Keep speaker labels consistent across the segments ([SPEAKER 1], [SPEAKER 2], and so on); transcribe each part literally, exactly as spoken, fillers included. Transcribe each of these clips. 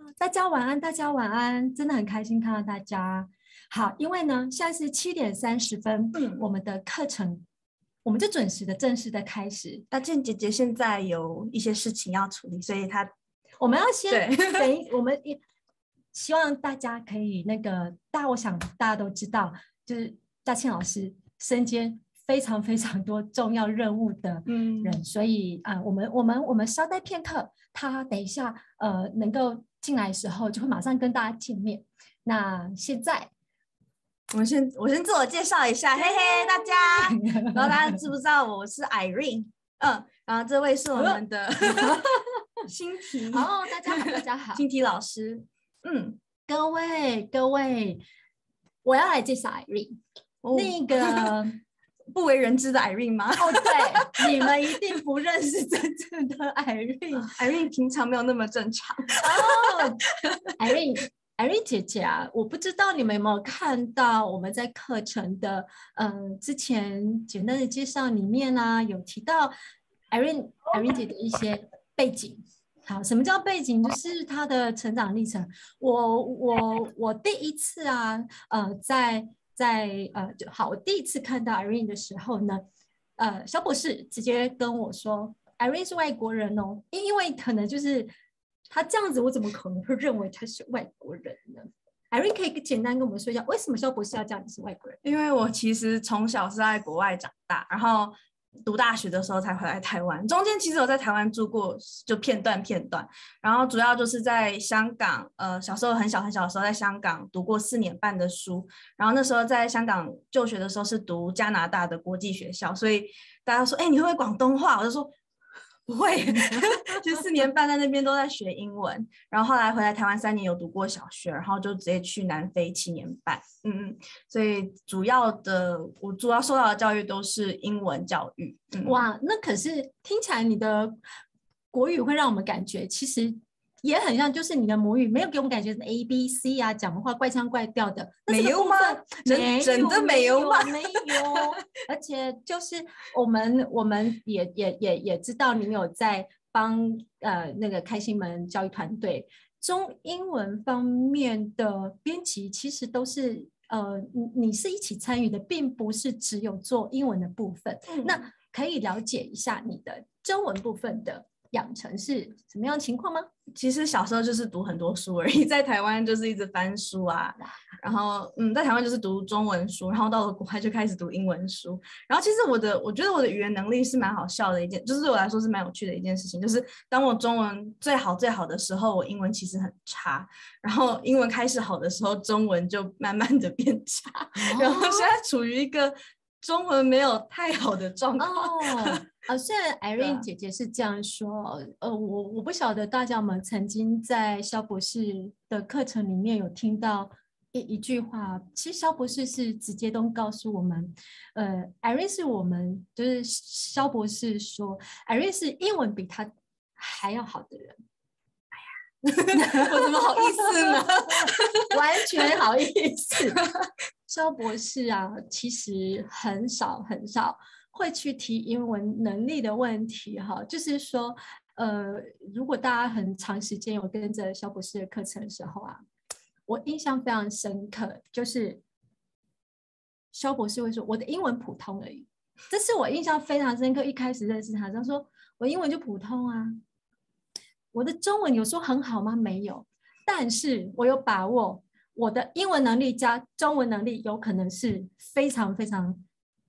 [SPEAKER 1] 大家晚安，大家晚安，真的很开心看到大家。好，因为呢，现在是七点三十分，嗯，我们的课程我们就准时的正式的开始。
[SPEAKER 2] 大健姐姐现在有一些事情要处理，所以她
[SPEAKER 1] 我们要先等一，我们希望大家可以那个，大家我想大家都知道，就是大庆老师身兼非常非常多重要任务的人，嗯、所以啊、呃，我们我们我们稍待片刻，他等一下呃能够进来的时候，就会马上跟大家见面。那现在。
[SPEAKER 2] 我先我先自我介绍一下，嘿嘿，大家，然后大家知不知道我是 Irene？ 嗯，然后这位是我们的新题，
[SPEAKER 1] 好，大家好，大家好，
[SPEAKER 2] 新题老师，嗯，
[SPEAKER 1] 各位各位，我要来介绍 Irene，、哦、那个
[SPEAKER 2] 不为人知的 Irene 吗？
[SPEAKER 1] 哦，对，你们一定不认识真正的 Irene，Irene
[SPEAKER 2] 平常没有那么正常
[SPEAKER 1] 哦 ，Irene。Irene 姐姐啊，我不知道你们有没有看到我们在课程的呃之前简单的介绍里面啊，有提到 Irene Irene 姐的一些背景。好，什么叫背景？就是她的成长历程。我我我第一次啊，呃，在在呃就好，我第一次看到 Irene 的时候呢，呃，小博士直接跟我说 ，Irene 是外国人哦，因为可能就是。他这样子，我怎么可能会认为他是外国人呢 ？Irene 可以简单跟我们说一下，为什么肖博士要叫你是外国人？
[SPEAKER 2] 因为我其实从小是在国外长大，然后读大学的时候才回来台湾，中间其实有在台湾住过，就片段片段。然后主要就是在香港，呃，小时候很小很小的时候在香港读过四年半的书，然后那时候在香港就学的时候是读加拿大的国际学校，所以大家说，哎、欸，你会不会广东话？我就说。不会，就四年半在那边都在学英文，然后后来回来台湾三年有读过小学，然后就直接去南非七年半，嗯嗯，所以主要的我主要受到的教育都是英文教育。
[SPEAKER 1] 嗯、哇，那可是听起来你的国语会让我们感觉其实也很像，就是你的母语没有给我们感觉 A B C 啊，讲话怪腔怪调的，
[SPEAKER 2] 没有吗？
[SPEAKER 1] 真
[SPEAKER 2] 真的没有吗？
[SPEAKER 1] 没有，而且就是我们我们也也也也知道你有在帮呃那个开心门教育团队中英文方面的编辑，其实都是呃你你是一起参与的，并不是只有做英文的部分。嗯、那可以了解一下你的中文部分的养成是什么样的情况吗？
[SPEAKER 2] 其实小时候就是读很多书而已，在台湾就是一直翻书啊，然后嗯，在台湾就是读中文书，然后到了国外就开始读英文书。然后其实我的，我觉得我的语言能力是蛮好笑的一件，就是对我来说是蛮有趣的一件事情，就是当我中文最好最好的时候，我英文其实很差，然后英文开始好的时候，中文就慢慢的变差，哦、然后现在处于一个中文没有太好的状况。
[SPEAKER 1] 哦啊，虽然 Irene 姐姐是这样说，呃，我我不晓得大家们曾经在肖博士的课程里面有听到一一句话，其实肖博士是直接都告诉我们，呃，Irene 是我们就是肖博士说 ，Irene 是英文比他还要好的人。
[SPEAKER 2] 哎呀，我怎么好意思呢？
[SPEAKER 1] 完全好意思。肖博士啊，其实很少很少会去提英文能力的问题哈，就是说，呃，如果大家很长时间有跟着肖博士的课程的时候啊，我印象非常深刻，就是肖博士会说我的英文普通而已，这是我印象非常深刻。一开始认识他，他说我英文就普通啊，我的中文有说很好吗？没有，但是我有把握。我的英文能力加中文能力有可能是非常非常，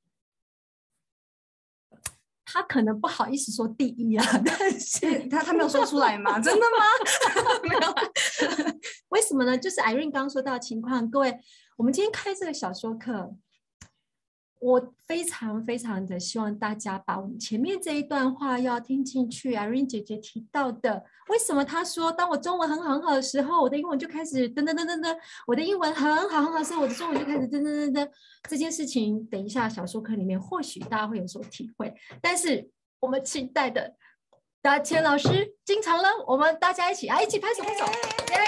[SPEAKER 1] 他可能不好意思说第一啊，但是
[SPEAKER 2] 他他没有说出来吗？真的吗？没有。
[SPEAKER 1] 为什么呢？就是 Irene 刚刚说到的情况，各位，我们今天开这个小说课，我非常非常的希望大家把我们前面这一段话要听进去。Irene 姐姐提到的，为什么她说当我中文很好很好的时候，我的英文就开始噔噔噔噔噔，我的英文很好很好的时候，我的中文就开始噔噔噔噔。这件事情，等一下小说课里面或许大家会有所体会。但是我们期待的大千老师进场了，我们大家一起啊，一起拍手拍手，耶！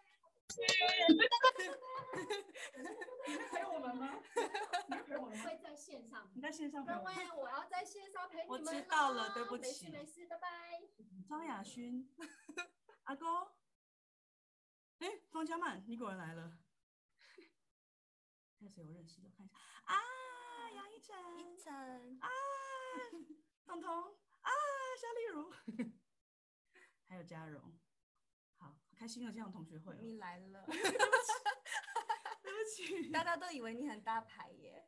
[SPEAKER 2] 陪我们吗？
[SPEAKER 1] 我会在线上，
[SPEAKER 2] 你在线上陪我们。
[SPEAKER 1] 各位，我要在线上陪你们。
[SPEAKER 2] 我知道了，对不起。
[SPEAKER 1] 没事没事，拜拜。
[SPEAKER 2] 张雅勋，阿公。
[SPEAKER 3] 方嘉曼，你果然来了。还有谁有认识的？看一下啊，杨一晨，
[SPEAKER 2] 一晨
[SPEAKER 3] 啊，彤彤啊，夏丽茹，还有嘉荣。好开心有这样的同学会、哦。
[SPEAKER 2] 你来了，
[SPEAKER 3] 对不起，
[SPEAKER 2] 大家都以为你很大牌耶。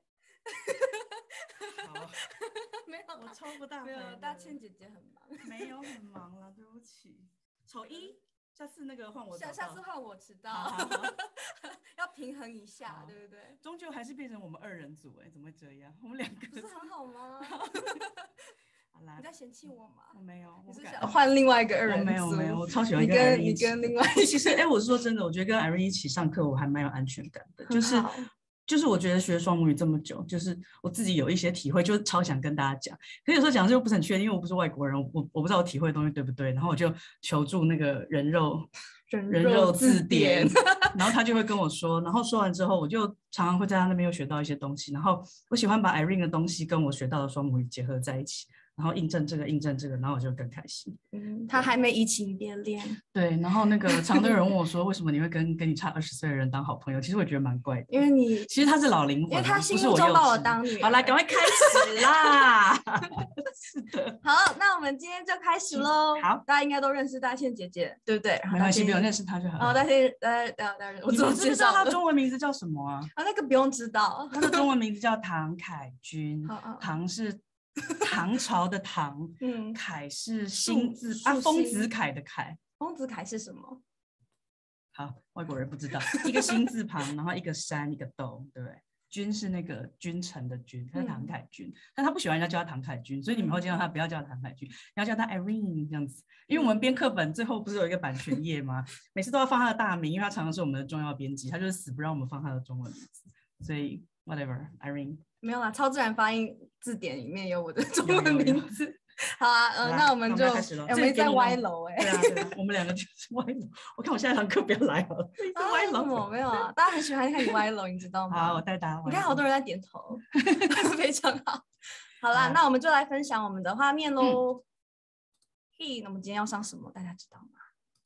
[SPEAKER 3] 好，
[SPEAKER 2] 没有，
[SPEAKER 3] 我超不大牌。
[SPEAKER 2] 没有，大倩姐姐很忙。
[SPEAKER 3] 没有很忙了，对不起。丑一，下次那个换我。
[SPEAKER 2] 下下次换我迟到。
[SPEAKER 3] 好好好
[SPEAKER 2] 要平衡一下，对不对？
[SPEAKER 3] 终究还是变成我们二人组哎，怎么会这样？我们两个
[SPEAKER 2] 不是很好吗？
[SPEAKER 3] 好啦，
[SPEAKER 2] 你在嫌弃我吗？
[SPEAKER 3] 我没有，
[SPEAKER 2] 你是想换另外一个二人组？
[SPEAKER 3] 没有没有，我超喜欢
[SPEAKER 2] 你跟你跟另外一
[SPEAKER 3] 其实哎，我是说真的，我觉得跟 Irene 一起上课，我还蛮有安全感的，就是。就是我觉得学双母语这么久，就是我自己有一些体会，就是超想跟大家讲。可是有时候讲的又不是很确定，因为我不是外国人，我我不知道我体会的东西对不对。然后我就求助那个人肉
[SPEAKER 2] 人肉字典，
[SPEAKER 3] 然后他就会跟我说，然后说完之后，我就常常会在他那边又学到一些东西。然后我喜欢把 Irene 的东西跟我学到的双母语结合在一起。然后印证这个，印证这个，然后我就更开心。
[SPEAKER 2] 嗯，他还没移情别恋。
[SPEAKER 3] 对，然后那个常都有人问我说，为什么你会跟跟你差二十岁的人当好朋友？其实我觉得蛮怪的，
[SPEAKER 2] 因为你
[SPEAKER 3] 其实他是老灵魂，
[SPEAKER 2] 因为他心目中把我当女儿。
[SPEAKER 3] 好，来，赶快开始啦！是的。
[SPEAKER 2] 好，那我们今天就开始喽。
[SPEAKER 3] 好，
[SPEAKER 2] 大家应该都认识大倩姐姐，对不对？
[SPEAKER 3] 没关系，不用认识她就好。
[SPEAKER 2] 哦，大倩，呃呃呃，我
[SPEAKER 3] 知道知道她中文名字叫什么啊？
[SPEAKER 2] 啊，那个不用知道，
[SPEAKER 3] 她的中文名字叫唐凯君，唐是。唐朝的唐，
[SPEAKER 2] 嗯，
[SPEAKER 3] 凯是心字啊，丰子恺的恺。
[SPEAKER 2] 丰子恺是什么？
[SPEAKER 3] 好，外国人不知道，一个心字旁，然后一个山，一个豆，对不对？君是那个君臣的君，他是唐凯君，嗯、但他不喜欢人家叫他唐凯君，所以你们会见到他不要叫他唐凯君，要叫他 Irene 这样子。因为我们编课本最后不是有一个版权页吗？每次都要放他的大名，因为他常常是我们的重要编辑，他就是死不让我们放他的中文名字，所以 whatever Irene。
[SPEAKER 2] 没有啦，超自然发音字典里面有我的中文名字。好啊，呃，那我们就
[SPEAKER 3] 开始了。
[SPEAKER 2] 我们在歪楼哎。
[SPEAKER 3] 对啊，对啊，我们两个就是歪楼。我看我下一堂课不要来了，一直歪楼。
[SPEAKER 2] 啊、没有啊，大家很喜欢看你歪楼，你知道吗？
[SPEAKER 3] 好，我带大家。
[SPEAKER 2] 你看好多人在点头，非常好。好啦，那我们就来分享我们的画面喽。嘿、嗯，那我们今天要上什么？大家知道吗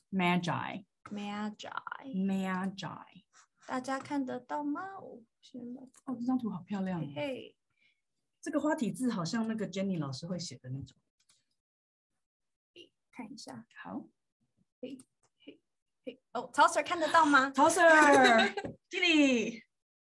[SPEAKER 3] ？Magi。Magi。Magi。
[SPEAKER 2] 大家看得到吗？
[SPEAKER 3] 哦，这张图好漂亮哦！
[SPEAKER 2] 嘿，
[SPEAKER 3] 这个花体字好像那个 Jenny 老师会写的那种。
[SPEAKER 2] 看一下，
[SPEAKER 3] 好。
[SPEAKER 2] 嘿，嘿，嘿，哦，曹 Sir 看得到吗？
[SPEAKER 3] 曹 Sir，Jenny，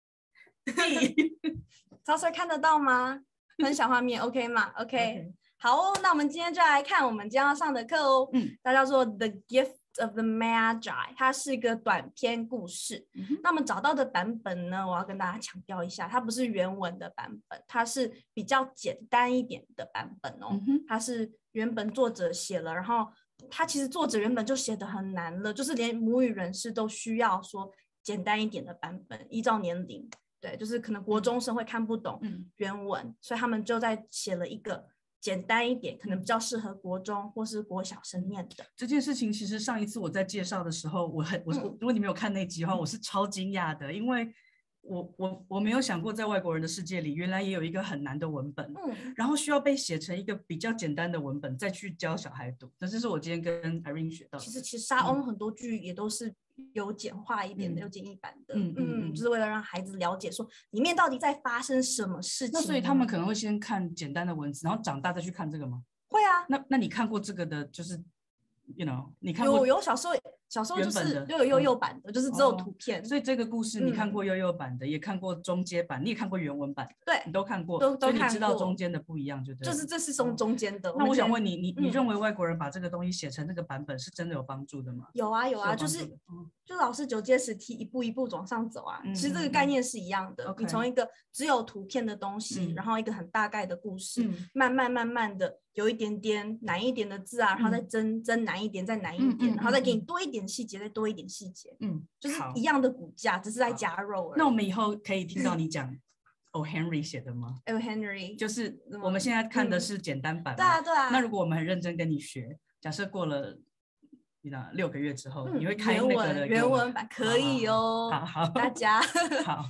[SPEAKER 2] 曹 Sir 看得到吗？分享画面 OK 吗 ？OK，, okay. 好哦，那我们今天就来看我们今天要上的课哦。嗯，它叫做 The Gift of the Magi， 它是一个短篇故事。嗯、那么找到的版本呢，我要跟大家强调一下，它不是原文的版本，它是比较简单一点的版本哦。嗯、它是原本作者写了，然后它其实作者原本就写得很难了，就是连母语人士都需要说简单一点的版本，依照年龄，对，就是可能国中生会看不懂原文，嗯、所以他们就在写了一个简单一点，可能比较适合国中或是国小生念的。
[SPEAKER 3] 这件事情其实上一次我在介绍的时候，我很我、嗯、如果你没有看那集的话，我是超惊讶的，因为我我我没有想过在外国人的世界里，原来也有一个很难的文本，嗯、然后需要被写成一个比较简单的文本，再去教小孩读。这是我今天跟 Irene 学到的。
[SPEAKER 2] 其实其实沙翁很多句也都是有简化一点的，嗯、有简易版的，嗯嗯嗯，就是为了让孩子了解说里面到底在发生什么事情。
[SPEAKER 3] 那所以他们可能会先看简单的文字，然后长大再去看这个吗？
[SPEAKER 2] 会啊。
[SPEAKER 3] 那那你看过这个的，就是，you know， 你看过
[SPEAKER 2] 有有小时候小时候就是就有幼幼版的，嗯、就是只有图片。
[SPEAKER 3] 哦、所以这个故事你看过幼幼版的，嗯、也看过中阶版，你也看过原文版的，
[SPEAKER 2] 对，
[SPEAKER 3] 你都看过，
[SPEAKER 2] 都都看过，
[SPEAKER 3] 所以你知道中间的不一样就对了。
[SPEAKER 2] 就是这是从中间的。
[SPEAKER 3] 哦、那我想问你，你你认为外国人把这个东西写成这个版本是真的有帮助的吗？
[SPEAKER 2] 有啊有啊，就是
[SPEAKER 3] 嗯、
[SPEAKER 2] 就老师九阶十题一步一步往上走啊。嗯、其实这个概念是一样的，
[SPEAKER 3] 嗯、
[SPEAKER 2] 你从一个只有图片的东西，嗯、然后一个很大概的故事，嗯、慢慢慢慢的有一点点难一点的字啊，然后再增增难一点，再难一点，嗯、然后再给你多一点细节，再多一点细节，嗯，就是一样的骨架，只是在加肉而已。
[SPEAKER 3] 那我们以后可以听到你讲O. Henry 写的吗
[SPEAKER 2] ？O. Henry
[SPEAKER 3] 就是我们现在看的是简单版，
[SPEAKER 2] 对啊对啊。
[SPEAKER 3] 那如果我们很认真跟你学，假设过了你知道六个月之后，嗯、你会开那个的
[SPEAKER 2] 原文版可以哦。
[SPEAKER 3] 好好，
[SPEAKER 2] 大家
[SPEAKER 3] 好。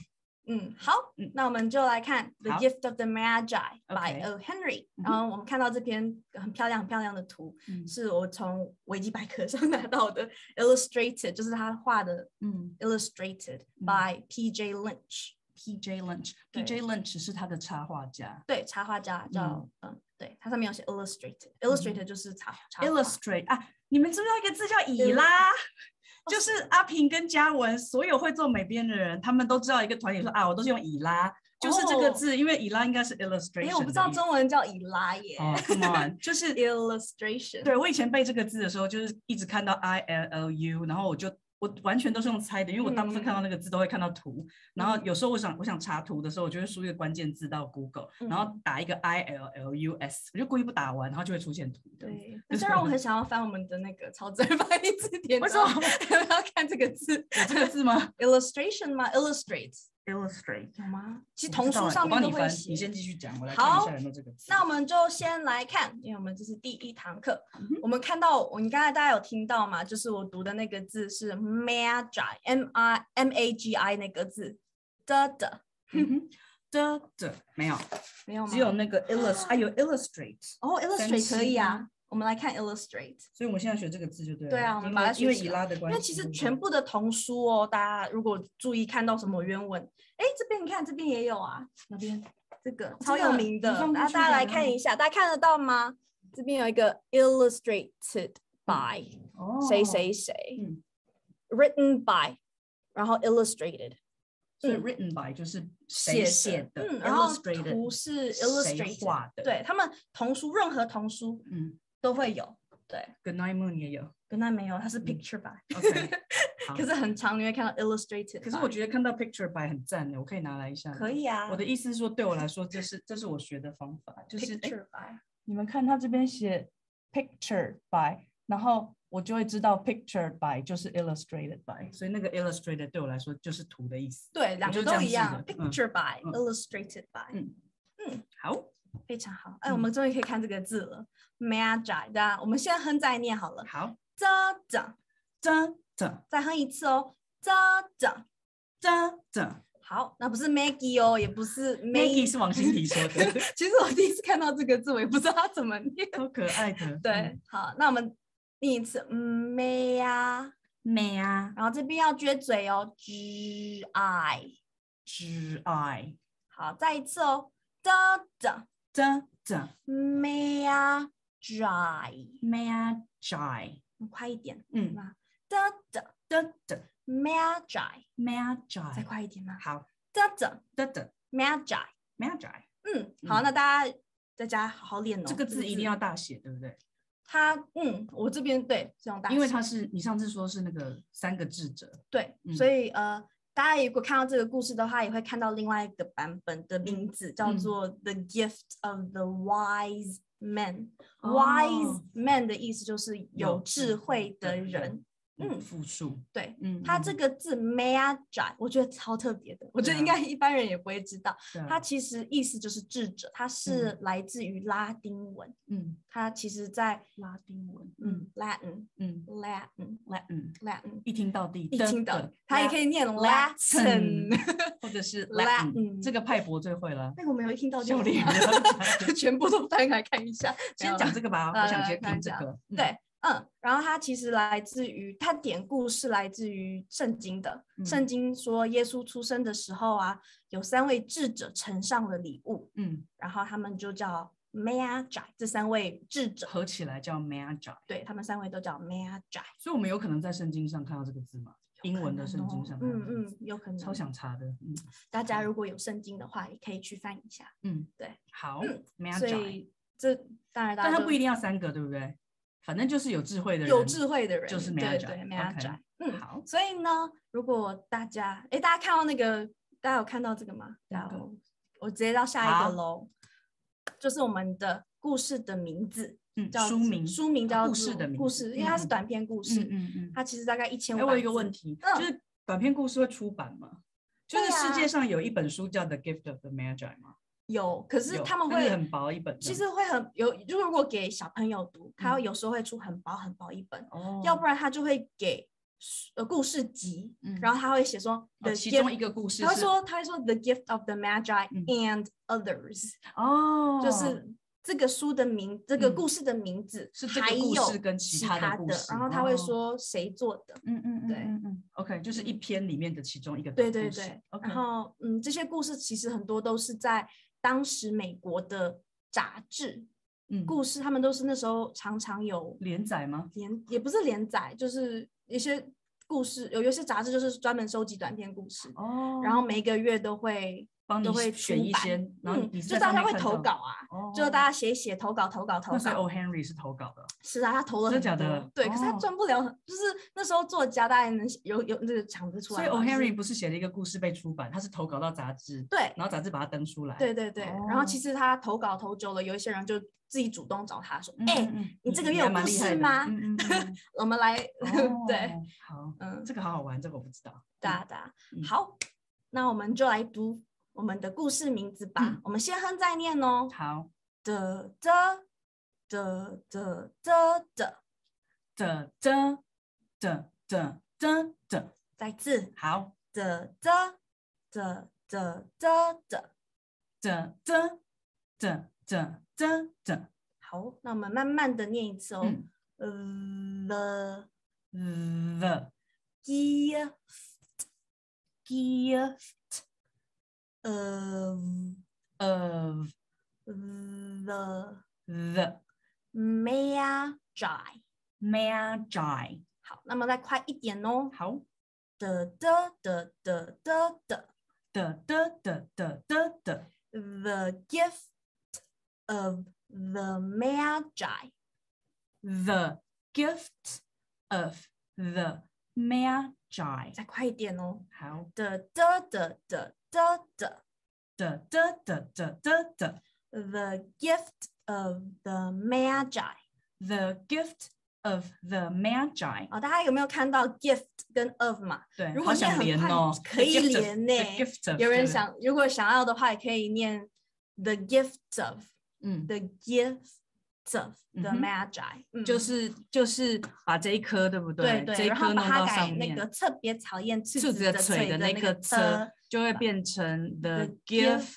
[SPEAKER 2] 嗯，好，嗯、那我们就来看 The Gift of the Magi by
[SPEAKER 3] Okay.
[SPEAKER 2] O. Henry、
[SPEAKER 3] 嗯、
[SPEAKER 2] 然后我们看到这篇很漂亮、很漂亮的图，嗯、是我从维基百科上拿到的 ，illustrated 就是他画的，嗯 ，illustrated、嗯、by P J Lynch。P
[SPEAKER 3] J Lynch，P J Lynch 是他的插画家，
[SPEAKER 2] 对，插画家叫嗯，嗯对，它上面有写 illustrated，illustrated、嗯、就是插插画
[SPEAKER 3] illustrate 啊，你们知不知道一个字叫以拉？就是阿平跟嘉文，所有会做美编的人，他们都知道一个团体说啊，我都是用以拉，就是这个字，哦、因为以拉应该是 illustration。
[SPEAKER 2] 哎，我不知道中文叫以拉耶。
[SPEAKER 3] 哦、oh, ，come on， 就是
[SPEAKER 2] illustration。
[SPEAKER 3] 对，我以前背这个字的时候，就是一直看到 I L L U， 然后我就我完全都是用猜的，因为我大部分看到那个字都会看到图，嗯、然后有时候我想我想查图的时候，我就会输一个关键字到 Google，、嗯、然后打一个 I L L U S， 我就故意不打完，然后就会出现图。
[SPEAKER 2] 对，那虽然我很想要翻我们的那个超字翻译字典，
[SPEAKER 3] 为什么
[SPEAKER 2] 要看这个字？
[SPEAKER 3] 有这个字吗
[SPEAKER 2] ？illustration 吗 ？illustrate。illustrate 有吗？其实童书上面都会写。
[SPEAKER 3] 你先继续讲，我来看一下有没有这个字。
[SPEAKER 2] 那我们就先来看，因为我们这是第一堂课，嗯、我们看到，你刚才大家有听到吗？就是我读的那个字是 magi，m i m a g i 那个字的的，
[SPEAKER 3] 嗯的的没有
[SPEAKER 2] 没有吗？
[SPEAKER 3] 只有那个 illustrate， 还有 illustrate。
[SPEAKER 2] 哦 ，illustrate 可以啊。我们来看 illustrate，
[SPEAKER 3] 所以我们现在学这个字就对了。
[SPEAKER 2] 对啊，我们把它
[SPEAKER 3] 学因为以拉的关系。
[SPEAKER 2] 因为其实全部的童书哦，大家如果注意看到什么原文，哎，这边你看，这边也有啊，
[SPEAKER 3] 哪边？
[SPEAKER 2] 这个超有名的，
[SPEAKER 3] 然后
[SPEAKER 2] 大家来看一下，大家看得到吗？这边有一个 illustrated by 谁谁谁 ，written by， 然后 illustrated。
[SPEAKER 3] 所以 written by 就是谁写的，
[SPEAKER 2] 嗯，然后图是 illustrated
[SPEAKER 3] 画的，
[SPEAKER 2] 对他们童书任何童书，嗯，都会有，对
[SPEAKER 3] ，Good Night Moon 也有
[SPEAKER 2] ，Good Night 没有，它是 picture by，OK， 可是很长，你会看到 illustrated。
[SPEAKER 3] 可是我觉得看到 picture by 很赞的，我可以拿来一下。
[SPEAKER 2] 可以啊，
[SPEAKER 3] 我的意思是说，对我来说，这是这是我学的方法，就是
[SPEAKER 2] picture by。
[SPEAKER 3] 你们看他这边写 picture by， 然后我就会知道 picture by 就是 illustrated by， 所以那个 illustrated 对我来说就是图的意思。
[SPEAKER 2] 对，两个都一样 ，picture by、嗯、illustrated by。
[SPEAKER 3] 嗯嗯，好，
[SPEAKER 2] 非常好。哎，嗯、我们终于可以看这个字了 ，magi， 对啊，我们现在哼在念好了。
[SPEAKER 3] 好，
[SPEAKER 2] 这这
[SPEAKER 3] 这这，
[SPEAKER 2] 再哼一次哦，这这
[SPEAKER 3] 这这。
[SPEAKER 2] 好，那不是 Maggie 哦，也不是
[SPEAKER 3] Maggie， 是王心怡说的。
[SPEAKER 2] 其实我第一次看到这个字，我也不知道它怎么念。
[SPEAKER 3] 好可爱的。
[SPEAKER 2] 对，嗯、好，那我们念一次，美呀，
[SPEAKER 3] 美呀，
[SPEAKER 2] 然后这边要撅嘴哦 ，G I
[SPEAKER 3] G I。
[SPEAKER 2] 好，再一次哦，的的
[SPEAKER 3] 的的，
[SPEAKER 2] 美呀 ，Gi，
[SPEAKER 3] 美呀 ，Gi，
[SPEAKER 2] 快一点，
[SPEAKER 3] 嗯，
[SPEAKER 2] 的的
[SPEAKER 3] 的的。
[SPEAKER 2] Magi，
[SPEAKER 3] Magi，
[SPEAKER 2] 再快一点吗？
[SPEAKER 3] 好，
[SPEAKER 2] 的的
[SPEAKER 3] 的的
[SPEAKER 2] Magi，
[SPEAKER 3] Magi，
[SPEAKER 2] 嗯，好，那大家在家好好练哦。
[SPEAKER 3] 这个字一定要大写，对不对？
[SPEAKER 2] 它，嗯，我这边对是用大写，
[SPEAKER 3] 因为它是你上次说是那个三个智者，
[SPEAKER 2] 对，嗯、所以呃，大家如果看到这个故事的话，也会看到另外一个版本的名字，嗯、叫做 The Gift of the Wise Men。Wise、哦、Men 的意思就是有智慧的人。
[SPEAKER 3] 嗯，复数
[SPEAKER 2] 对，嗯，它这个字 magi 我觉得超特别的，我觉得应该一般人也不会知道，啊、它其实意思就是智者，它是来自于拉丁文，嗯，它其实在
[SPEAKER 3] 拉丁文，
[SPEAKER 2] 嗯 ，Latin， 嗯
[SPEAKER 3] ，Latin，Latin，Latin，
[SPEAKER 2] Latin，
[SPEAKER 3] 一听到底，
[SPEAKER 2] 一听到，它也可以念 Latin，
[SPEAKER 3] 或者是 Latin， 这个派博最会了，
[SPEAKER 2] 那个我没有一听到就
[SPEAKER 3] 就连
[SPEAKER 2] 全部都翻开看一下，
[SPEAKER 3] 先讲这个吧，我想先听这个，
[SPEAKER 2] 对。嗯，然后它其实来自于，它典故是来自于圣经的。嗯、圣经说，耶稣出生的时候啊，有三位智者呈上了礼物，嗯，然后他们就叫 Magi， 这三位智者
[SPEAKER 3] 合起来叫 Magi，
[SPEAKER 2] 对他们三位都叫 Magi。
[SPEAKER 3] 所以我们有可能在圣经上看到这个字吗？英文的圣经上看到这个字，
[SPEAKER 2] 嗯嗯，有可能。
[SPEAKER 3] 超想查的，嗯，
[SPEAKER 2] 大家如果有圣经的话，也可以去翻一下，嗯，对，
[SPEAKER 3] 好、
[SPEAKER 2] 嗯、
[SPEAKER 3] ，Magi，
[SPEAKER 2] 所以这当然大家，
[SPEAKER 3] 但它不一定要三个，对不对？反正就是有智慧的人，
[SPEAKER 2] 有智慧的人
[SPEAKER 3] 就是 Magi，
[SPEAKER 2] 对对 Magi，
[SPEAKER 3] okay，
[SPEAKER 2] 嗯，
[SPEAKER 3] 好。
[SPEAKER 2] 所以呢，如果大家，哎，大家看到那个，大家有看到这个吗？然后我直接到下一个喽，就是我们的故事的名字，
[SPEAKER 3] 嗯，书名，
[SPEAKER 2] 书名叫
[SPEAKER 3] 故事的名字，
[SPEAKER 2] 故事，因为它是短篇故事，
[SPEAKER 3] 嗯嗯嗯，
[SPEAKER 2] 它其实大概一千五百字。
[SPEAKER 3] 我有一个问题，就是短篇故事会出版吗？就是世界上有一本书叫《The Gift of the Magi》吗？
[SPEAKER 2] 有，可是他们会
[SPEAKER 3] 很薄一本，
[SPEAKER 2] 其实会很有，就是如果给小朋友读，他有时候会出很薄很薄一本，哦，要不然他就会给呃故事集，
[SPEAKER 3] 嗯
[SPEAKER 2] 然后他会写说
[SPEAKER 3] 哦
[SPEAKER 2] the
[SPEAKER 3] 其
[SPEAKER 2] gift，、
[SPEAKER 3] 中一个故事
[SPEAKER 2] 他会
[SPEAKER 3] 是
[SPEAKER 2] 说他会说 the gift of the magi、
[SPEAKER 3] 嗯
[SPEAKER 2] and others，、
[SPEAKER 3] 哦，
[SPEAKER 2] 就是这个书的名，这个
[SPEAKER 3] 嗯
[SPEAKER 2] 故事的名字，
[SPEAKER 3] 是这个
[SPEAKER 2] 还
[SPEAKER 3] 故事
[SPEAKER 2] 有
[SPEAKER 3] 跟其
[SPEAKER 2] 其
[SPEAKER 3] 他的故事
[SPEAKER 2] 然后他会
[SPEAKER 3] 哦
[SPEAKER 2] 说谁做的，
[SPEAKER 3] 嗯嗯嗯
[SPEAKER 2] 对
[SPEAKER 3] 嗯嗯，OK，就是一篇里面的其中一个
[SPEAKER 2] 对
[SPEAKER 3] 短故事
[SPEAKER 2] 对对。
[SPEAKER 3] OK，
[SPEAKER 2] 然后嗯，这些故事其实很多都是在当时美国的杂志。
[SPEAKER 3] 嗯，
[SPEAKER 2] 故事他们都是那时候常常有
[SPEAKER 3] 连载吗？
[SPEAKER 2] 连，也不是连载，就是一些故事，有有些杂志就是专门收集短篇故事，
[SPEAKER 3] 哦，
[SPEAKER 2] 然后每一个月都会
[SPEAKER 3] 帮你
[SPEAKER 2] 都会
[SPEAKER 3] 选
[SPEAKER 2] 出版
[SPEAKER 3] 一些，然后
[SPEAKER 2] 嗯，
[SPEAKER 3] 你是在
[SPEAKER 2] 就大家会
[SPEAKER 3] 上面看到
[SPEAKER 2] 投稿啊，
[SPEAKER 3] 哦，
[SPEAKER 2] 就大家写一写投稿投稿投
[SPEAKER 3] 那所以
[SPEAKER 2] 稿。
[SPEAKER 3] O Henry 是投稿的，
[SPEAKER 2] 是啊，他投了
[SPEAKER 3] 真
[SPEAKER 2] 很多，
[SPEAKER 3] 的假的
[SPEAKER 2] 对，可是他
[SPEAKER 3] 哦
[SPEAKER 2] 赚不了很，就是那时候作家大概能有有这个想得出
[SPEAKER 3] 所以
[SPEAKER 2] 来嘛，
[SPEAKER 3] O
[SPEAKER 2] 就是
[SPEAKER 3] Henry 不是写了一个故事被出版，他是投稿到杂志，
[SPEAKER 2] 对
[SPEAKER 3] 然后杂志把它登出来，
[SPEAKER 2] 对对对，然后其
[SPEAKER 3] 实
[SPEAKER 2] 实他投稿投久了，有一些人就自己主动找他说，
[SPEAKER 3] 嗯
[SPEAKER 2] 哎、
[SPEAKER 3] 嗯嗯
[SPEAKER 2] 你这个月有
[SPEAKER 3] 还蛮
[SPEAKER 2] 故
[SPEAKER 3] 厉害的
[SPEAKER 2] 事吗？
[SPEAKER 3] 嗯嗯嗯
[SPEAKER 2] 我们来，
[SPEAKER 3] 哦
[SPEAKER 2] 对，
[SPEAKER 3] 好，
[SPEAKER 2] 嗯，
[SPEAKER 3] 这个好好玩，这个我不知道，
[SPEAKER 2] 哒哒，
[SPEAKER 3] 嗯
[SPEAKER 2] 好，那我们就来读我们的故事名字吧。
[SPEAKER 3] 嗯
[SPEAKER 2] 我们先哼再念哦。
[SPEAKER 3] 好，
[SPEAKER 2] 的的的的的的，
[SPEAKER 3] 这这这这这这，
[SPEAKER 2] 再次
[SPEAKER 3] 好，
[SPEAKER 2] 的的的的的的。
[SPEAKER 3] 这这这这这这，
[SPEAKER 2] 好，那我们慢慢的念一次哦。
[SPEAKER 3] 嗯
[SPEAKER 2] 呃
[SPEAKER 3] ，the
[SPEAKER 2] ，gift
[SPEAKER 3] gift
[SPEAKER 2] of
[SPEAKER 3] of
[SPEAKER 2] the
[SPEAKER 3] the
[SPEAKER 2] magi。
[SPEAKER 3] magi，
[SPEAKER 2] 好，那么再快一点哦。
[SPEAKER 3] 好，
[SPEAKER 2] 的的的的的的。
[SPEAKER 3] 的的的的的的
[SPEAKER 2] The gift of the magi。
[SPEAKER 3] ，the gift of the magi，
[SPEAKER 2] 再快一点哦。
[SPEAKER 3] 好，
[SPEAKER 2] 的的的的的的。
[SPEAKER 3] 的的的的的的
[SPEAKER 2] The gift of the magi。
[SPEAKER 3] ，the gift of the magi，
[SPEAKER 2] 哦，大家有没有看到 gift 跟 of 嘛？
[SPEAKER 3] 对，
[SPEAKER 2] 如果
[SPEAKER 3] 好想
[SPEAKER 2] 念很快
[SPEAKER 3] 连哦，
[SPEAKER 2] 可以
[SPEAKER 3] the gift of-
[SPEAKER 2] 连呢
[SPEAKER 3] the gift of，
[SPEAKER 2] 有人
[SPEAKER 3] 对
[SPEAKER 2] 想，如果想要的话，也可以念 the gift of
[SPEAKER 3] 嗯，
[SPEAKER 2] the gift of the
[SPEAKER 3] 嗯哼
[SPEAKER 2] magi。嗯，
[SPEAKER 3] 就是就是把这一颗对不
[SPEAKER 2] 对对，
[SPEAKER 3] 这一
[SPEAKER 2] 然后
[SPEAKER 3] 颗弄
[SPEAKER 2] 把它改
[SPEAKER 3] 到上面，
[SPEAKER 2] 那个特别讨厌
[SPEAKER 3] 兔
[SPEAKER 2] 子
[SPEAKER 3] 子的嘴
[SPEAKER 2] 的
[SPEAKER 3] 那个
[SPEAKER 2] 车
[SPEAKER 3] 车就会变成 the gift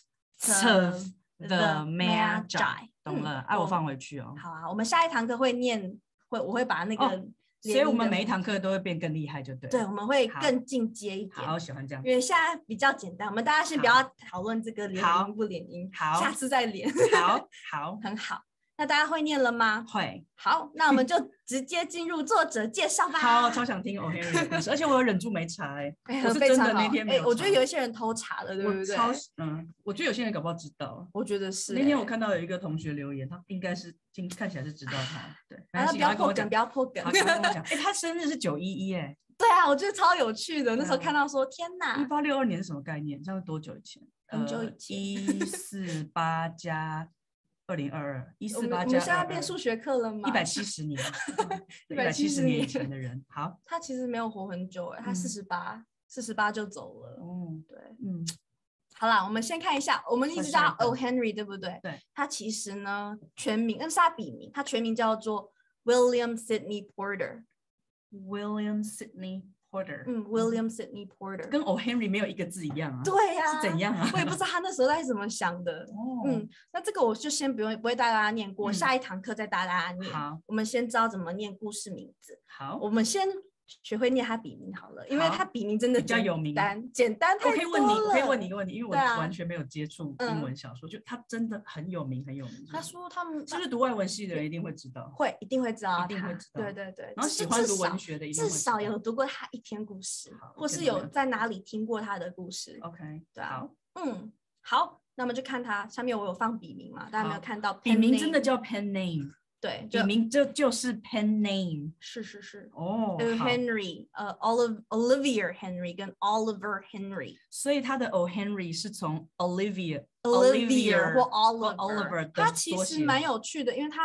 [SPEAKER 3] of the magi，懂了？哎，我放回去哦。
[SPEAKER 2] 好啊，我们下一堂课会念，会我会把那个
[SPEAKER 3] 哦所以我们每一堂课都会变更厉害，就对了。
[SPEAKER 2] 对，我们会
[SPEAKER 3] 好
[SPEAKER 2] 更进阶一点。
[SPEAKER 3] 好喜欢这样。
[SPEAKER 2] 因为现在比较简单，我们大家先不要讨论这个连
[SPEAKER 3] 好
[SPEAKER 2] 音不连音，
[SPEAKER 3] 好
[SPEAKER 2] 下次再连。
[SPEAKER 3] 好好
[SPEAKER 2] 很好。那大家会念了吗？
[SPEAKER 3] 会
[SPEAKER 2] 好，那我们就直接进入作者介绍吧。
[SPEAKER 3] 好，超想听 O Henry 的故事，而且我有忍住没查哎，
[SPEAKER 2] 哎
[SPEAKER 3] 我是真的
[SPEAKER 2] 非常好哎
[SPEAKER 3] 那天没有查。
[SPEAKER 2] 我觉得有一些人偷查了，对不对？
[SPEAKER 3] 我超嗯，我觉得有些人搞不好知道。
[SPEAKER 2] 我觉得是。
[SPEAKER 3] 那天我看到有一个同学留言，他应该是今看起来是知道他，对，
[SPEAKER 2] 啊，不要破梗，不要破梗
[SPEAKER 3] 好，。赶快跟我讲，哎，他生日是九一一哎，
[SPEAKER 2] 对啊，我觉得超有趣的。那时候
[SPEAKER 3] 对啊
[SPEAKER 2] 看到说，天
[SPEAKER 3] 一
[SPEAKER 2] 哪，
[SPEAKER 3] 八六二年是什么概念？这样是多久以前？
[SPEAKER 2] 很久以前
[SPEAKER 3] 一四八加二零二二，一
[SPEAKER 2] 我们我
[SPEAKER 3] 四八加
[SPEAKER 2] 们现在变数学课了吗？
[SPEAKER 3] 一百七十年，一百七十年以前的人。好，
[SPEAKER 2] 他其实没有活很久哎，他
[SPEAKER 3] 嗯
[SPEAKER 2] 四十八，四十八就走了。
[SPEAKER 3] 哦，
[SPEAKER 2] 对，
[SPEAKER 3] 嗯，
[SPEAKER 2] 好啦，我们先看一下，我们一直叫他
[SPEAKER 3] 下一个
[SPEAKER 2] O Henry， 对不对？
[SPEAKER 3] 对。
[SPEAKER 2] 他其实呢，全名那是他笔名，他全名叫做 William Sidney Porter。
[SPEAKER 3] William Sidney Porter，
[SPEAKER 2] 嗯，William Sidney Porter。
[SPEAKER 3] 跟 O Henry 没有一个字一样啊。
[SPEAKER 2] 对呀、
[SPEAKER 3] 是怎样啊？
[SPEAKER 2] 我也不知道他那时候在怎么想的。
[SPEAKER 3] 哦，
[SPEAKER 2] 嗯，那这个我就先不用不会带大家念过，
[SPEAKER 3] 嗯
[SPEAKER 2] 下一堂课再带大家念。
[SPEAKER 3] 好，
[SPEAKER 2] 我们先知道怎么念故事名字。
[SPEAKER 3] 好，
[SPEAKER 2] 我们先学会念他笔名好了，因为
[SPEAKER 3] 好
[SPEAKER 2] 他笔名真的
[SPEAKER 3] 比较有名
[SPEAKER 2] 简单，简单太多
[SPEAKER 3] 我可以问你，我可以
[SPEAKER 2] 了
[SPEAKER 3] 问你一个问题，因为我
[SPEAKER 2] 对啊
[SPEAKER 3] 完全没有接触英文小说，就他真的很有名，很有名。
[SPEAKER 2] 他说他们
[SPEAKER 3] 是不是读外文系的人一定会知道？
[SPEAKER 2] 会一定会知道他，
[SPEAKER 3] 一定会知道
[SPEAKER 2] 对对对，
[SPEAKER 3] 然后
[SPEAKER 2] 至
[SPEAKER 3] 喜欢读
[SPEAKER 2] 至少
[SPEAKER 3] 文学的一定会
[SPEAKER 2] 至
[SPEAKER 3] 知道
[SPEAKER 2] 少有读过他一篇故事
[SPEAKER 3] 好，
[SPEAKER 2] 或是
[SPEAKER 3] 一篇都没有
[SPEAKER 2] 有在哪里听过他的故事。
[SPEAKER 3] OK，
[SPEAKER 2] 对啊
[SPEAKER 3] 好，
[SPEAKER 2] 嗯，好，那么就看他下面我有放笔名嘛，大家有没有
[SPEAKER 3] 好
[SPEAKER 2] 看到？
[SPEAKER 3] 笔名真的叫 pen name，
[SPEAKER 2] 对，
[SPEAKER 3] 笔
[SPEAKER 2] 就
[SPEAKER 3] 名这就是 pen name。
[SPEAKER 2] 是是是。
[SPEAKER 3] 哦，
[SPEAKER 2] 呃
[SPEAKER 3] 好，
[SPEAKER 2] ，Henry，呃，Olive Olivia Henry 跟 Oliver Henry，Olivia
[SPEAKER 3] 所以他的 O Henry 是从 Olivia
[SPEAKER 2] 或 Oliver，
[SPEAKER 3] Oliver 的
[SPEAKER 2] 他其
[SPEAKER 3] 缩写
[SPEAKER 2] 实蛮有趣的，因为他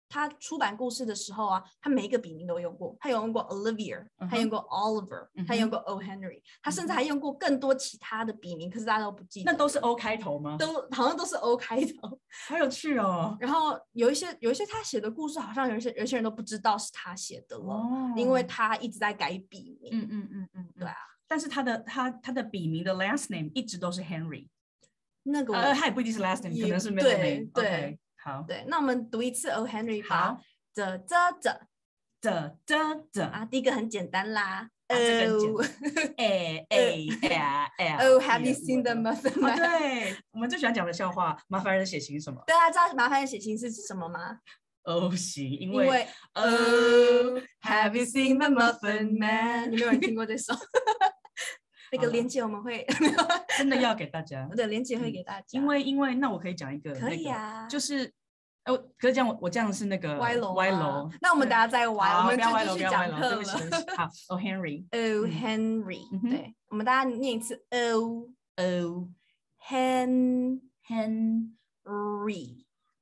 [SPEAKER 2] 他出版故事的时候啊，他每一个笔名都用过，他有用过 Olivia，、嗯、他用过 Oliver，、嗯、他用过 O. Henry，、嗯、他甚至还用过更多其他的笔名，可是大家都不记得。
[SPEAKER 3] 那都是 O 开头吗？
[SPEAKER 2] 都好像都是 O 开头，
[SPEAKER 3] 好有趣哦。
[SPEAKER 2] 然后有一些有一些他写的故事，好像有一些有一些人都不知道是他写的了，哦、因为他一直在改笔名。
[SPEAKER 3] 嗯嗯嗯嗯，
[SPEAKER 2] 对啊。
[SPEAKER 3] 但是他的他他的笔名的 last name 一直都是 Henry。
[SPEAKER 2] 那个
[SPEAKER 3] 呃，他也不一定是 last name， 可能是 middle name。
[SPEAKER 2] 对，
[SPEAKER 3] okay， 好，
[SPEAKER 2] 对，那我们读一次 O. Henry 吧。
[SPEAKER 3] 好，
[SPEAKER 2] 这这这
[SPEAKER 3] 这这这
[SPEAKER 2] 啊，第一个很简单啦。
[SPEAKER 3] 啊，这个很简单。哎哎哎哎
[SPEAKER 2] Oh, have you seen the Muffin Man？
[SPEAKER 3] 对，我们最喜欢讲的笑话，麻烦人写信什么？
[SPEAKER 2] 大家知道麻烦人写信是什么吗？
[SPEAKER 3] 哦，行，因
[SPEAKER 2] 为因为 Oh, have you seen the Muffin Man？ 有没有人听过这首？那个连结我们会
[SPEAKER 3] 真的要给大家，
[SPEAKER 2] 对，连结会给大家，
[SPEAKER 3] 因为因为那我可以讲一个，
[SPEAKER 2] 可以啊，
[SPEAKER 3] 那个、就是，呃，可是这样我我这样是那个
[SPEAKER 2] 歪楼
[SPEAKER 3] 歪楼，
[SPEAKER 2] 那我们大家再歪，我们
[SPEAKER 3] 不要歪楼，
[SPEAKER 2] 就
[SPEAKER 3] 不要歪楼，对不
[SPEAKER 2] 起，
[SPEAKER 3] 对不起，好 ，O Henry，O
[SPEAKER 2] Henry，、嗯、对，我们大家念一次 O
[SPEAKER 3] O
[SPEAKER 2] Hen
[SPEAKER 3] Henry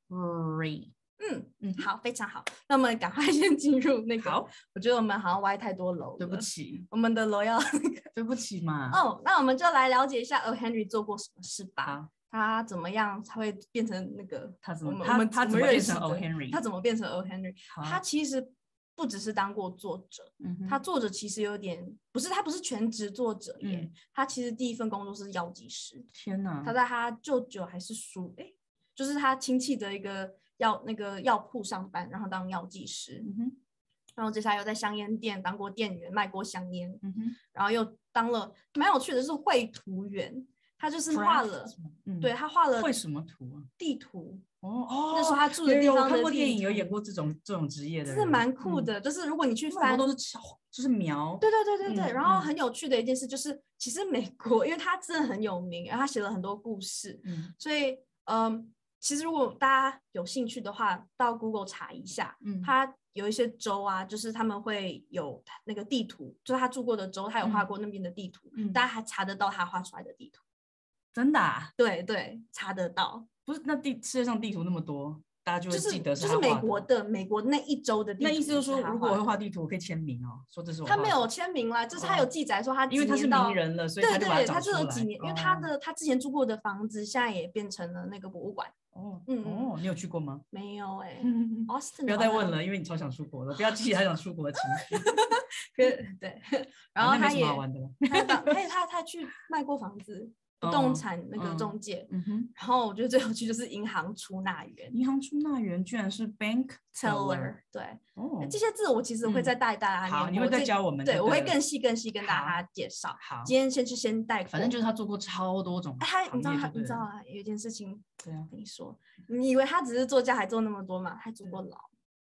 [SPEAKER 3] Re。
[SPEAKER 2] 嗯嗯，好，非常好。那我们赶快先进入那个。
[SPEAKER 3] 好，
[SPEAKER 2] 我觉得我们好像歪太多楼了。
[SPEAKER 3] 对不起，
[SPEAKER 2] 我们的楼要
[SPEAKER 3] 对不起嘛。
[SPEAKER 2] 哦，那我们就来了解一下 O. Henry 做过什么事吧。
[SPEAKER 3] 好，
[SPEAKER 2] 他怎么样才会变成那个？
[SPEAKER 3] 他怎么？
[SPEAKER 2] 我们
[SPEAKER 3] 他他怎么变成 O. Henry？
[SPEAKER 2] 他怎么变成 O. Henry？ 他其实不只是当过作者，
[SPEAKER 3] 嗯、
[SPEAKER 2] 他作者其实有点不是，他不是全职作者耶。嗯、他其实第一份工作是药剂师。
[SPEAKER 3] 天哪！
[SPEAKER 2] 他在他舅舅还是叔哎，就是他亲戚的一个。药那个药铺上班，然后当药剂师，
[SPEAKER 3] 嗯哼，
[SPEAKER 2] 然后接下来又在香烟店当过店员，卖过香烟，
[SPEAKER 3] 嗯哼，
[SPEAKER 2] 然后又当了蛮有趣的是绘图员，他就是画了，嗯、对他画了
[SPEAKER 3] 绘什么图啊？
[SPEAKER 2] 地图
[SPEAKER 3] 哦哦，
[SPEAKER 2] 那时候他住的地方的地图，
[SPEAKER 3] 有看过电影，有演过这种这种职业的，
[SPEAKER 2] 真的蛮酷的。嗯、就是如果你去翻，
[SPEAKER 3] 都是就是描，
[SPEAKER 2] 对对对对对。
[SPEAKER 3] 嗯、
[SPEAKER 2] 然后很有趣的一件事就是，其实美国因为他真的很有名，然后他写了很多故事，
[SPEAKER 3] 嗯，
[SPEAKER 2] 所以嗯。其实如果大家有兴趣的话，到 Google 查一下，嗯，他有一些州啊，就是他们会有那个地图，就是他住过的州，他有画过那边的地图，嗯、大家还查得到他画出来的地图。
[SPEAKER 3] 真的啊？
[SPEAKER 2] 对对，查得到。
[SPEAKER 3] 不是，那地世界上地图那么多，大家就会记得是他
[SPEAKER 2] 画的。就是美国的美国那一州的地图。
[SPEAKER 3] 那意思就是说，如果我会画地图，我可以签名哦，说这是我画的。
[SPEAKER 2] 他没有签名啦，就是他有记载说他
[SPEAKER 3] 因为他是名人了，所以他就把它找出来。
[SPEAKER 2] 对对，他是有几年，因为他的他之前住过的房子，现在也变成了那个博物馆。
[SPEAKER 3] 哦，嗯哦，你有去过吗？
[SPEAKER 2] 没有哎、欸、，Austin
[SPEAKER 3] 不要再问了，因为你超想出国了，不要激起他想出国的情绪。
[SPEAKER 2] 对，然后他也，
[SPEAKER 3] 他
[SPEAKER 2] 他他他去卖过房子，不动产那个中介，
[SPEAKER 3] 嗯哼。
[SPEAKER 2] 然后我觉得最有趣就是银行出纳员，
[SPEAKER 3] 银行出纳员居然是 bank
[SPEAKER 2] teller， 对，哦，这些字我其实会再带大家念，
[SPEAKER 3] 好，你会再教我们，
[SPEAKER 2] 对，我会更细更细跟大家介绍。
[SPEAKER 3] 好，
[SPEAKER 2] 今天先去先带，
[SPEAKER 3] 反正就是他做过超多种行业，
[SPEAKER 2] 你知道他，你知道啊，有一件事情，
[SPEAKER 3] 对啊，
[SPEAKER 2] 跟你说，你以为他只是作家，还做那么多嘛？还坐过牢。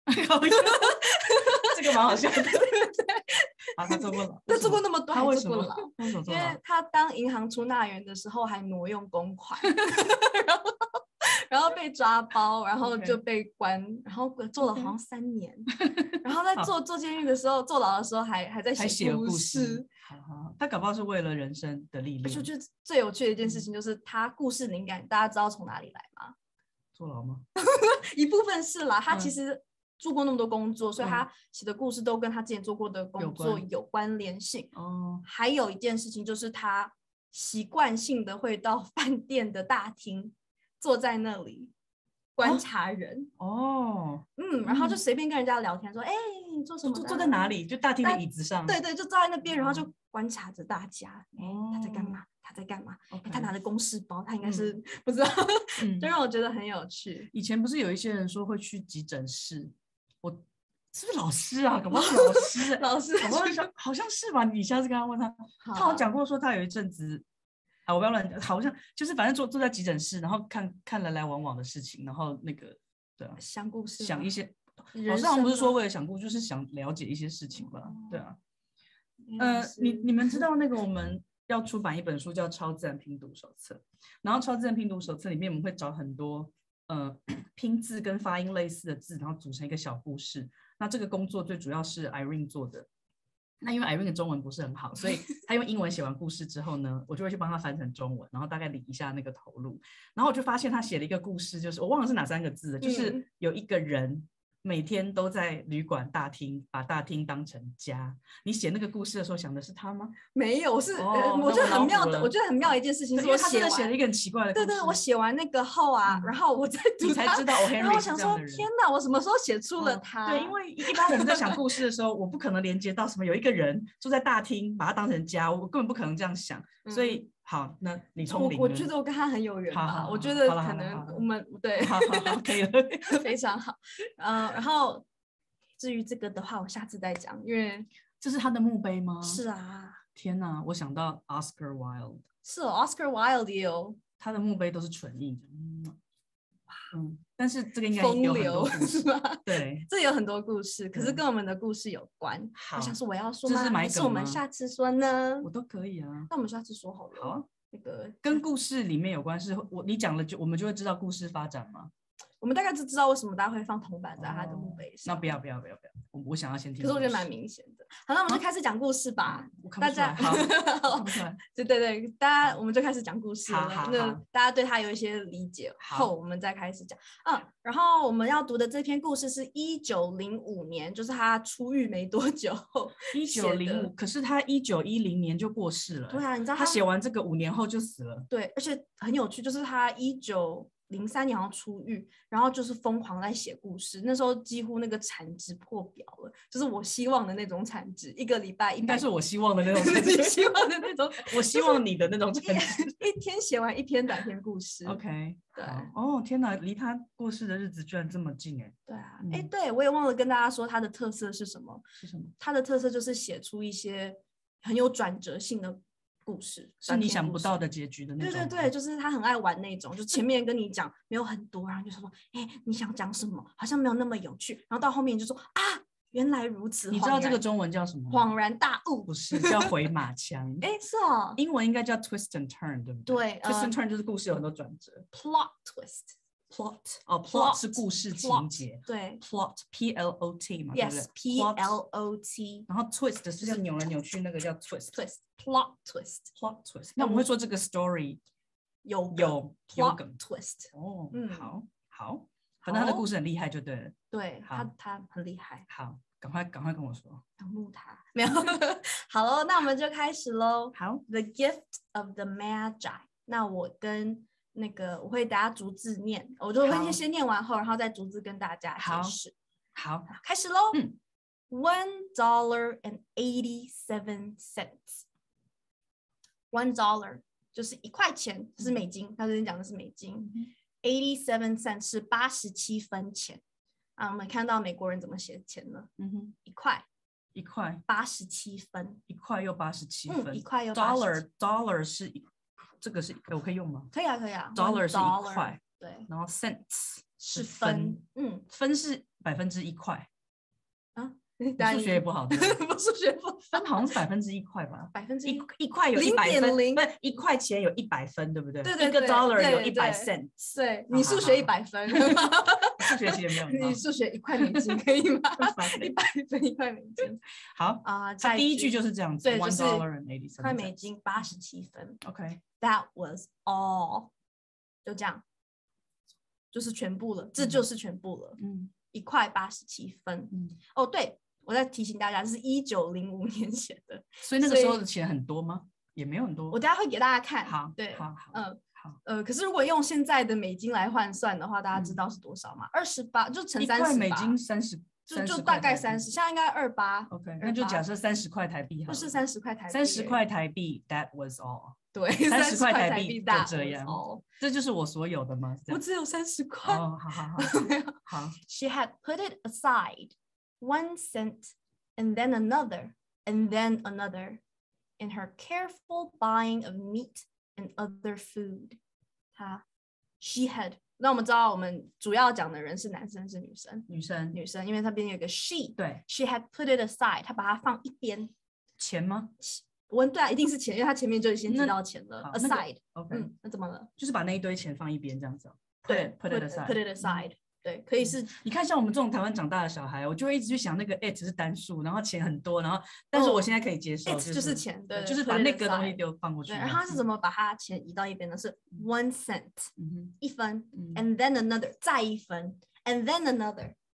[SPEAKER 3] 这个蛮好笑的，对啊，他做过牢，
[SPEAKER 2] 他做过那么多，
[SPEAKER 3] 他为什么？
[SPEAKER 2] 因为他当银行出纳员的时候还挪用公款，然后然后被抓包，然后就被关， okay. 然后坐了好像三年， okay. 然后在坐坐监狱的时候，坐牢的时候还还在写故事。
[SPEAKER 3] 好好，他搞不好是为了人生的历练。
[SPEAKER 2] 就就最有趣的一件事情就是他故事灵感，大家知道从哪里来吗？
[SPEAKER 3] 坐牢吗？
[SPEAKER 2] 一部分是啦，他其实做过那么多工作，嗯、所以他写的故事都跟他之前做过的工作有关联性。哦，还有一件事情就是他习惯性的会到饭店的大厅，坐在那里观察人。
[SPEAKER 3] 哦，
[SPEAKER 2] 嗯，然后就随便跟人家聊天，说，哎、欸，你做什么？
[SPEAKER 3] 坐坐在哪里？就大厅的椅子上。
[SPEAKER 2] 对对，就坐在那边，然后就观察着大家。哎、哦欸，他在干嘛？他在干嘛？
[SPEAKER 3] Okay.
[SPEAKER 2] 欸、他拿着公事包，他应该是、嗯、不知道，嗯、就让我觉得很有趣。
[SPEAKER 3] 以前不是有一些人说会去急诊室，我是不是老师啊？搞不好是老师，
[SPEAKER 2] 老师，
[SPEAKER 3] 搞不好好像是吧？你下次跟他问他，他好像讲过说他有一阵子，啊，我不要乱讲，好像就是反正坐坐在急诊室，然后看看来来往往的事情，然后那个对啊，
[SPEAKER 2] 想故事，
[SPEAKER 3] 想一些，老师好像不是说为了想故事，就是想了解一些事情吧？对啊，呃，你你们知道那个我们要出版一本书叫《超自然拼读手册》，然后《超自然拼读手册》里面我们会找很多呃拼字跟发音类似的字，然后组成一个小故事。那这个工作最主要是 Irene 做的。那因为 Irene 的中文不是很好，所以她用英文写完故事之后呢，我就会去帮她翻成中文，然后大概理一下那个头路。然后我就发现她写了一个故事，就是我忘了是哪三个字了，就是有一个人每天都在旅馆大厅把大厅当成家。你写那个故事的时候想的是他吗？
[SPEAKER 2] 没有，是、
[SPEAKER 3] 哦
[SPEAKER 2] 呃、我觉得很妙的，我
[SPEAKER 3] 觉
[SPEAKER 2] 觉得很妙的一件事情是我写完，
[SPEAKER 3] 他真的写了一个很奇怪的故事。
[SPEAKER 2] 对对，我写完那个后啊，嗯、然后我再读
[SPEAKER 3] 你才知道我 Henry
[SPEAKER 2] 然后我想说，天哪，我什么时候写出了他？
[SPEAKER 3] 哦、对，因为一般我们在想故事的时候，我不可能连接到什么有一个人住在大厅，把他当成家，我根本不可能这样想，嗯、所以。好，那你聪明了。
[SPEAKER 2] 我我觉得我跟他很有缘吧。
[SPEAKER 3] 好好好
[SPEAKER 2] 我觉得可能我们对，
[SPEAKER 3] 好好好，可以了，
[SPEAKER 2] 非常好。呃，然后至于这个的话，我下次再讲，因为
[SPEAKER 3] 这是他的墓碑吗？
[SPEAKER 2] 是啊。
[SPEAKER 3] 天哪，我想到 Oscar Wilde。
[SPEAKER 2] 是哦 ，Oscar Wilde 也有，
[SPEAKER 3] 他的墓碑都是纯印的。嗯，嗯，但是这个应该有很多故事吧？对，
[SPEAKER 2] 这有很多故事，可是跟我们的故事有关。
[SPEAKER 3] 好，
[SPEAKER 2] 我想说我要说吗？
[SPEAKER 3] 这是
[SPEAKER 2] 还是我们下次说呢？
[SPEAKER 3] 我都可以啊。
[SPEAKER 2] 那我们下次说好了。
[SPEAKER 3] 好啊。
[SPEAKER 2] 那个
[SPEAKER 3] 跟故事里面有关，是我你讲了就我们就会知道故事发展吗？
[SPEAKER 2] 我们大概就知道为什么大家会放铜板在他的墓碑上。
[SPEAKER 3] 哦、那不要不要不要不要，我我想要先听。
[SPEAKER 2] 可是我觉得蛮明显的。好，那我们就开始讲故事吧。
[SPEAKER 3] 啊、我看不出来。好，看不出来。
[SPEAKER 2] 对对对，大家我们就开始讲故事了。
[SPEAKER 3] 好好好，
[SPEAKER 2] 那大家对他有一些理解后，我们再开始讲。嗯，然后我们要读的这篇故事是一九零五年，就是他出狱没多久。
[SPEAKER 3] 一九零五，可是他一九一零年就过世了。
[SPEAKER 2] 对啊，你知道
[SPEAKER 3] 他写完这个五年后就死了。
[SPEAKER 2] 对，而且很有趣，就是他一九零三年好像出狱，然后就是疯狂在写故事。那时候几乎那个产值破表了，就是我希望的那种产值，一个礼拜应该
[SPEAKER 3] 是我希望的那种产值，
[SPEAKER 2] 你希望的那种，
[SPEAKER 3] 我希望你的那种产值。
[SPEAKER 2] 一天写完一篇短篇故事。
[SPEAKER 3] OK，
[SPEAKER 2] 对。
[SPEAKER 3] 哦，天哪，离他过世的日子居然这么近哎。
[SPEAKER 2] 对啊，哎、嗯，对我也忘了跟大家说他的特色是什么？
[SPEAKER 3] 是什么？
[SPEAKER 2] 他的特色就是写出一些很有转折性的故事，
[SPEAKER 3] 是你想不到的结局的那种。
[SPEAKER 2] 对对对，就是他很爱玩那种，就前面跟你讲没有很多，然后就说，哎，你想讲什么？好像没有那么有趣，然后到后面就说啊，原来如此。
[SPEAKER 3] 你知道这个中文叫什么？
[SPEAKER 2] 恍然大悟。
[SPEAKER 3] 不是，叫回马枪。
[SPEAKER 2] 哎，是哦。
[SPEAKER 3] 英文应该叫 twist and turn， 对不对？
[SPEAKER 2] 对
[SPEAKER 3] ，twist and turn 就是故事有很多转折。
[SPEAKER 2] plot twist。plot
[SPEAKER 3] 哦 ，plot 是故事情节。
[SPEAKER 2] 对
[SPEAKER 3] ，plot P L O T 嘛，
[SPEAKER 2] 对不对 ？Yes，P L O T。
[SPEAKER 3] 然后 twist 是要扭来扭去，那个叫 twist。
[SPEAKER 2] twist plot twist
[SPEAKER 3] plot twist。那我们会说这个 story
[SPEAKER 2] 有
[SPEAKER 3] 有
[SPEAKER 2] plot twist。
[SPEAKER 3] 哦，好，好，反正他的故事很厉害就对了。
[SPEAKER 2] 对，他他很厉害。
[SPEAKER 3] 好，赶快赶快跟我说。
[SPEAKER 2] 仰慕他没有？好喽，那我们就开始喽。
[SPEAKER 3] 好
[SPEAKER 2] ，The Gift of the Magi。那我跟那个我会大家逐字念，我就会先念完后，然后再逐字跟大家解释。
[SPEAKER 3] 好，好
[SPEAKER 2] 开始喽。嗯 ，One dollar and eighty-seven cents。One dollar 就是一块钱，这是美金，他这边讲的是美金。嗯、eighty-seven cents 是八十七分钱。啊，我们看到美国人怎么写钱呢？嗯哼，一块，
[SPEAKER 3] 一块，
[SPEAKER 2] 八十七分，
[SPEAKER 3] 一块又八十七分，
[SPEAKER 2] 嗯、一块又
[SPEAKER 3] dollar dollar 是一，这个是我可以用吗？
[SPEAKER 2] 可以啊，可以啊。
[SPEAKER 3] dollar 是一块，
[SPEAKER 2] 对，
[SPEAKER 3] 然后 cents
[SPEAKER 2] 是分，嗯，
[SPEAKER 3] 分是百分之一块。
[SPEAKER 2] 啊，
[SPEAKER 3] 数学也不好，对不
[SPEAKER 2] 对？数学不好，
[SPEAKER 3] 分好像是百分之一块吧？
[SPEAKER 2] 百分之
[SPEAKER 3] 一一块有一百分，不是一块钱有一百分，对不对？
[SPEAKER 2] 对对，
[SPEAKER 3] 一个 dollar 有一百 cents。
[SPEAKER 2] 对，你数学一百分，
[SPEAKER 3] 数学其实没有很好。
[SPEAKER 2] 你数学一块美金可以吗？一百分一块美金。
[SPEAKER 3] 好啊，它第一句就是这样子，
[SPEAKER 2] 对，
[SPEAKER 3] 就是一
[SPEAKER 2] 块美金八十七分。
[SPEAKER 3] OK，That
[SPEAKER 2] was all， 就这样，就是全部了，这就是全部了。嗯，一块八十七分。嗯，哦，对。我再提醒大家，这是一九零五年写的，
[SPEAKER 3] 所以那个时候的钱很多吗？也没有很多。
[SPEAKER 2] 我等下会给大家看。
[SPEAKER 3] 好，
[SPEAKER 2] 对，
[SPEAKER 3] 好，好，
[SPEAKER 2] 嗯，
[SPEAKER 3] 好，
[SPEAKER 2] 呃，可是如果用现在的美金来换算的话，大家知道是多少吗？二十八，就乘三十，
[SPEAKER 3] 一块美金三十，
[SPEAKER 2] 就就大概三十，现在应该二八。
[SPEAKER 3] OK， 那就假设三十块台币好了。
[SPEAKER 2] 就是三十块台币。
[SPEAKER 3] 三十块台币 ，That was all。
[SPEAKER 2] 对，
[SPEAKER 3] 三十块台币就这样。
[SPEAKER 2] 这
[SPEAKER 3] 就是我所有的吗？
[SPEAKER 2] 我只有三十块。
[SPEAKER 3] 哦，好好好，好。
[SPEAKER 2] She had put it aside, one cent. And then another, and then another, in her careful buying of meat and other food. 她 she had， 那我们知道我们主要讲的人是男生是女生？
[SPEAKER 3] 女生，
[SPEAKER 2] 女生，因为它边有个 she，
[SPEAKER 3] 对
[SPEAKER 2] ，she had put it aside， 她把它放一边。
[SPEAKER 3] 钱吗？
[SPEAKER 2] 我对啊，一定是钱，因为她前面就已经提到钱了。aside，
[SPEAKER 3] OK，
[SPEAKER 2] 嗯，那怎么了？
[SPEAKER 3] 就是把那一堆钱放一边这样子。
[SPEAKER 2] 对
[SPEAKER 3] ，put it aside，
[SPEAKER 2] put it aside。对，可以是、嗯、
[SPEAKER 3] 你看，像我们这种台湾长大的小孩，我就会一直去想那个 it 是单数，然后钱很多，然后但是我现在可以接受，
[SPEAKER 2] it 就是钱，对，
[SPEAKER 3] 就是把那个东西丢放过去。
[SPEAKER 2] 对，然后他是怎么把他钱移到一边呢？是 one cent，、嗯、一分、
[SPEAKER 3] 嗯、
[SPEAKER 2] ，and then another， 再一分 ，and then another，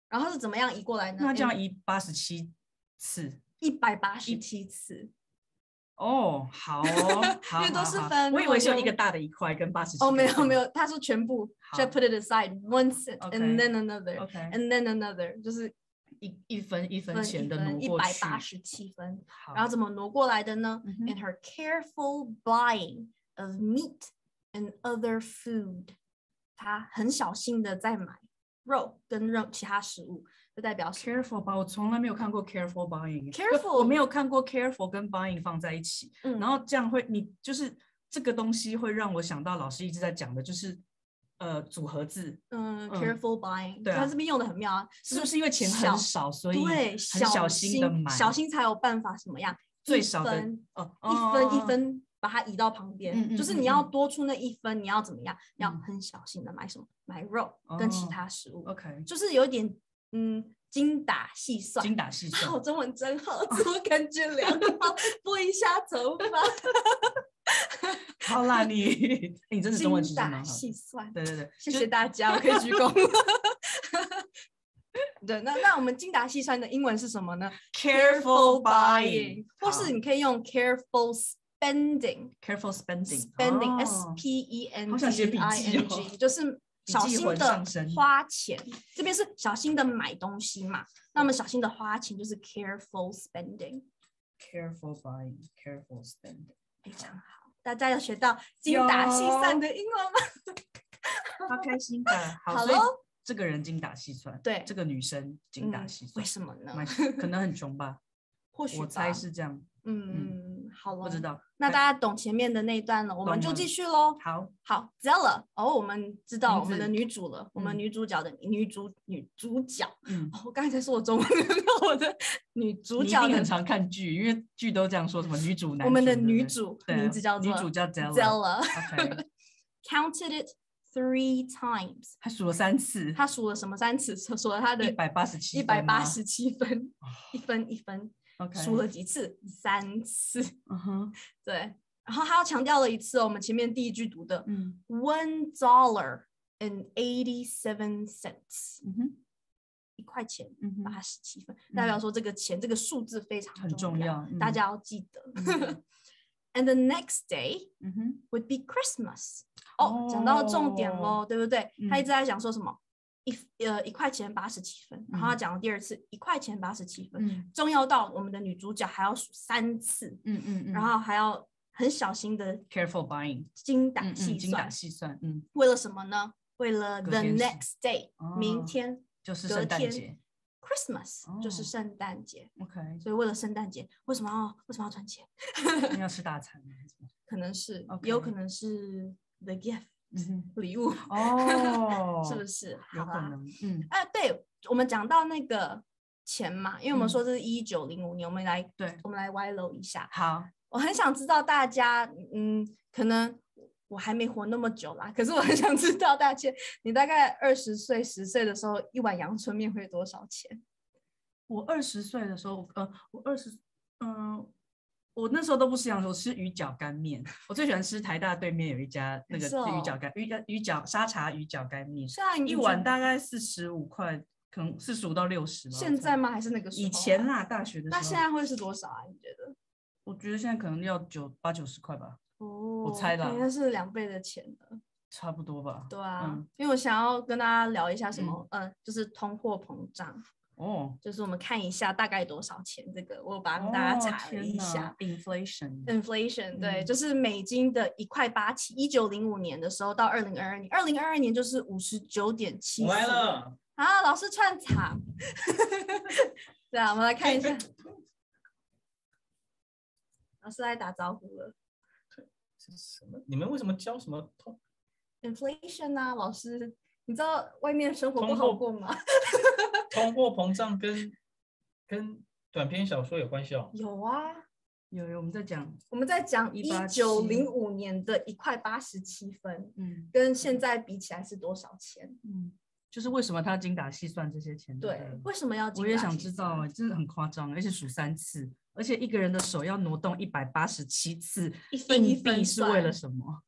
[SPEAKER 2] 然后是怎么样移过来呢？
[SPEAKER 3] 那这样移八十七次，
[SPEAKER 2] 一百八十七次。
[SPEAKER 3] 哦，好哦，好，
[SPEAKER 2] 因为都是
[SPEAKER 3] 好
[SPEAKER 2] 分
[SPEAKER 3] 我以为是有
[SPEAKER 2] 如果用
[SPEAKER 3] 一个大的一块跟八十七。
[SPEAKER 2] 哦，没有没有，他说全部 should put it aside once
[SPEAKER 3] Okay.
[SPEAKER 2] and then another
[SPEAKER 3] OK
[SPEAKER 2] and then another， 就是
[SPEAKER 3] 一一分一分
[SPEAKER 2] 分
[SPEAKER 3] 钱的
[SPEAKER 2] 一分一
[SPEAKER 3] 挪过去。
[SPEAKER 2] 百八十七分。
[SPEAKER 3] 好，
[SPEAKER 2] 然后怎么挪过来的呢、
[SPEAKER 3] 嗯哼
[SPEAKER 2] ？In her careful buying of meat and other food， 她很小心的在买肉跟肉其他食物，就代表
[SPEAKER 3] careful 吧，我从来没有看过 careful buying。
[SPEAKER 2] careful
[SPEAKER 3] 我没有看过 careful 跟 buying 放在一起，
[SPEAKER 2] 嗯
[SPEAKER 3] 然后这样会你就是这个东西会让我想到老师一直在讲的就是呃组合字，
[SPEAKER 2] 嗯
[SPEAKER 3] 嗯
[SPEAKER 2] careful buying，
[SPEAKER 3] 对啊
[SPEAKER 2] 他这边用的很妙啊，
[SPEAKER 3] 是不是因为钱很少，所以
[SPEAKER 2] 对，
[SPEAKER 3] 很
[SPEAKER 2] 小
[SPEAKER 3] 小心的买，
[SPEAKER 2] 小心才有办法什么样？
[SPEAKER 3] 最少的
[SPEAKER 2] 一分
[SPEAKER 3] 哦，
[SPEAKER 2] 一分一
[SPEAKER 3] 哦，
[SPEAKER 2] 分把它移到旁边，
[SPEAKER 3] 嗯嗯
[SPEAKER 2] 就是
[SPEAKER 3] 嗯
[SPEAKER 2] 你要多出那一分，你要怎么样？
[SPEAKER 3] 嗯
[SPEAKER 2] 要很小心的买什么？买肉跟其
[SPEAKER 3] 哦
[SPEAKER 2] 他食物，
[SPEAKER 3] OK，
[SPEAKER 2] 就是有点嗯精打细算。
[SPEAKER 3] 精打细算
[SPEAKER 2] 我。中文真好，怎么感觉良好？拨一下头发。
[SPEAKER 3] 好啦，你你真的中文其
[SPEAKER 2] 精打
[SPEAKER 3] 实蛮好的。
[SPEAKER 2] 细算，
[SPEAKER 3] 对对对，
[SPEAKER 2] 谢
[SPEAKER 3] 就
[SPEAKER 2] 谢大家，我可以鞠躬。对，那那我们精打细算的英文是什么呢
[SPEAKER 3] careful buying，
[SPEAKER 2] 或是你可以用 careful spending。
[SPEAKER 3] careful spending
[SPEAKER 2] spending、
[SPEAKER 3] 哦
[SPEAKER 2] S P E N
[SPEAKER 3] 好想写
[SPEAKER 2] D
[SPEAKER 3] 笔
[SPEAKER 2] I
[SPEAKER 3] 记
[SPEAKER 2] N
[SPEAKER 3] 哦
[SPEAKER 2] G， 就是小
[SPEAKER 3] 笔记
[SPEAKER 2] 心的
[SPEAKER 3] 魂上身
[SPEAKER 2] 花钱。这边是小心的买东西嘛，那我们小心的花钱就是 careful spending。
[SPEAKER 3] careful buying careful spending，
[SPEAKER 2] 非常好，大家有学到精打细算的英文吗？
[SPEAKER 3] 好开心的。好，所以
[SPEAKER 2] 好咯
[SPEAKER 3] 这个人精打细算，
[SPEAKER 2] 对
[SPEAKER 3] 这个女生精打
[SPEAKER 2] 嗯
[SPEAKER 3] 细算，
[SPEAKER 2] 为什么呢？
[SPEAKER 3] 蛮可能很穷吧，
[SPEAKER 2] 或许
[SPEAKER 3] 我猜
[SPEAKER 2] 吧
[SPEAKER 3] 是这样，
[SPEAKER 2] 嗯，好了，
[SPEAKER 3] 不知。道。
[SPEAKER 2] 那大家懂前面的那一段了，我们就
[SPEAKER 3] 懂了
[SPEAKER 2] 继续喽。
[SPEAKER 3] 好，
[SPEAKER 2] 好 Zella， 哦，我们知道
[SPEAKER 3] 名字
[SPEAKER 2] 我们的女主了，我们
[SPEAKER 3] 嗯
[SPEAKER 2] 女主角的女主女主角。
[SPEAKER 3] 嗯，
[SPEAKER 2] 哦我刚才在说我中文，我的女主
[SPEAKER 3] 你一
[SPEAKER 2] 角的
[SPEAKER 3] 定很常看剧，因为剧都这样说，什么女主男主。
[SPEAKER 2] 我们的
[SPEAKER 3] 对不对
[SPEAKER 2] 女主
[SPEAKER 3] 对
[SPEAKER 2] 名字叫做
[SPEAKER 3] 女主叫 Zella。
[SPEAKER 2] Zella
[SPEAKER 3] OK，
[SPEAKER 2] counted it three times，
[SPEAKER 3] 她数了三次，
[SPEAKER 2] 她数了什么三次？数了她的
[SPEAKER 3] 一百八十七，
[SPEAKER 2] 一百八十七分，一分一分，
[SPEAKER 3] OK，
[SPEAKER 2] 数了几次？三次。
[SPEAKER 3] 嗯哼，
[SPEAKER 2] 对，然后他又强调了一次、哦、我们前面第一句读的
[SPEAKER 3] 嗯
[SPEAKER 2] one dollar and eighty seven cents，
[SPEAKER 3] 嗯哼，
[SPEAKER 2] 一块钱
[SPEAKER 3] 嗯哼，
[SPEAKER 2] 八十七分，代表说这个钱、这个数字非常
[SPEAKER 3] 很
[SPEAKER 2] 重
[SPEAKER 3] 重要嗯
[SPEAKER 2] 大家要记得。
[SPEAKER 3] 嗯
[SPEAKER 2] And the next day
[SPEAKER 3] 嗯哼，
[SPEAKER 2] would be Christmas。哦，讲到重点喽，
[SPEAKER 3] 哦
[SPEAKER 2] 对不对？
[SPEAKER 3] 嗯
[SPEAKER 2] 他一直在讲说什么？一呃一块钱八十七分，然后他
[SPEAKER 3] 嗯
[SPEAKER 2] 讲了第二次一块钱八十七分，
[SPEAKER 3] 嗯
[SPEAKER 2] 重要到我们的女主角还要数三次，
[SPEAKER 3] 嗯嗯嗯，
[SPEAKER 2] 然后还要很小心的
[SPEAKER 3] careful buying，
[SPEAKER 2] 精打
[SPEAKER 3] 嗯
[SPEAKER 2] 细
[SPEAKER 3] 嗯，精打
[SPEAKER 2] 算，
[SPEAKER 3] 细算，嗯，
[SPEAKER 2] 为了什么呢？为了
[SPEAKER 3] 隔
[SPEAKER 2] the
[SPEAKER 3] 天是
[SPEAKER 2] next day，、
[SPEAKER 3] 哦
[SPEAKER 2] 明天隔
[SPEAKER 3] 就是圣诞
[SPEAKER 2] 天
[SPEAKER 3] 节
[SPEAKER 2] Christmas、就是
[SPEAKER 3] 哦
[SPEAKER 2] 圣诞节，
[SPEAKER 3] ，OK，
[SPEAKER 2] 所以为了圣诞节，为什么要为什么要赚钱？
[SPEAKER 3] 那要吃大餐吗，还是什么
[SPEAKER 2] 可能是
[SPEAKER 3] OK
[SPEAKER 2] 也有可能是 the gift
[SPEAKER 3] 嗯哼，
[SPEAKER 2] 礼物，
[SPEAKER 3] 哦，
[SPEAKER 2] 是不是？好啦，
[SPEAKER 3] 有可能，嗯，
[SPEAKER 2] 哎、对，我们讲到那个钱嘛，因为我们
[SPEAKER 3] 嗯
[SPEAKER 2] 说这是一九零五年，我们来
[SPEAKER 3] 对，
[SPEAKER 2] 我们来歪楼一下。
[SPEAKER 3] 好，
[SPEAKER 2] 我很想知道大家，嗯，可能我还没活那么久啦，可是我很想知道大家，你大概二十岁、十岁的时候，一碗阳春面会多少钱？
[SPEAKER 3] 我二十岁的时候，呃，我二十，嗯。我那时候都不吃羊肉，我吃鱼饺干面。我最喜欢吃台大对面有一家那个
[SPEAKER 2] 是哦
[SPEAKER 3] 鱼饺干鱼鱼饺沙茶鱼饺干面，
[SPEAKER 2] 虽然
[SPEAKER 3] 一碗大概四十五块，可能四十五到六十吧。
[SPEAKER 2] 现在吗？还是那个时候啊
[SPEAKER 3] 以前啦，大学的时候。
[SPEAKER 2] 那现在会是多少啊？你觉得？
[SPEAKER 3] 我觉得现在可能要九八九十块吧，
[SPEAKER 2] 哦，
[SPEAKER 3] 我猜啦
[SPEAKER 2] 应该是两倍的钱了。
[SPEAKER 3] 差不多吧。
[SPEAKER 2] 对啊，
[SPEAKER 3] 嗯
[SPEAKER 2] 因为我想要跟大家聊一下什么，嗯、呃，就是通货膨胀。
[SPEAKER 3] 哦，
[SPEAKER 2] 就是我们看一下大概多少钱，这个我帮大家查了一下。
[SPEAKER 3] 哦、inflation
[SPEAKER 2] inflation 对，
[SPEAKER 3] 嗯
[SPEAKER 2] 就是美金的一块八起，一九零五年的时候到二零二二年，二零二二年就是五十九点七四。
[SPEAKER 4] 来了，
[SPEAKER 2] 啊，老师串场。对啊，我们来看一下，老师来打招呼了。
[SPEAKER 4] 这是什么？你们为什么教什么通
[SPEAKER 2] inflation 啊，老师，你知道外面生活不好过吗？
[SPEAKER 4] 通货膨胀跟跟短篇小说有关系哦？
[SPEAKER 2] 有啊，
[SPEAKER 3] 有有我们在讲，
[SPEAKER 2] 我们在讲一
[SPEAKER 3] 一八七
[SPEAKER 2] 九零五年的一块八十七分，
[SPEAKER 3] 嗯
[SPEAKER 2] 跟现在比起来是多少钱？
[SPEAKER 3] 嗯，就是为什么他精打细算这些钱？
[SPEAKER 2] 对，
[SPEAKER 3] 不
[SPEAKER 2] 为什么要精打细算？
[SPEAKER 3] 我也想知道哎、真的很夸张，而且数三次，而且一个人的手要挪动一百八十七次，
[SPEAKER 2] 一分一
[SPEAKER 3] 硬币是
[SPEAKER 2] 分算
[SPEAKER 3] 为了什么？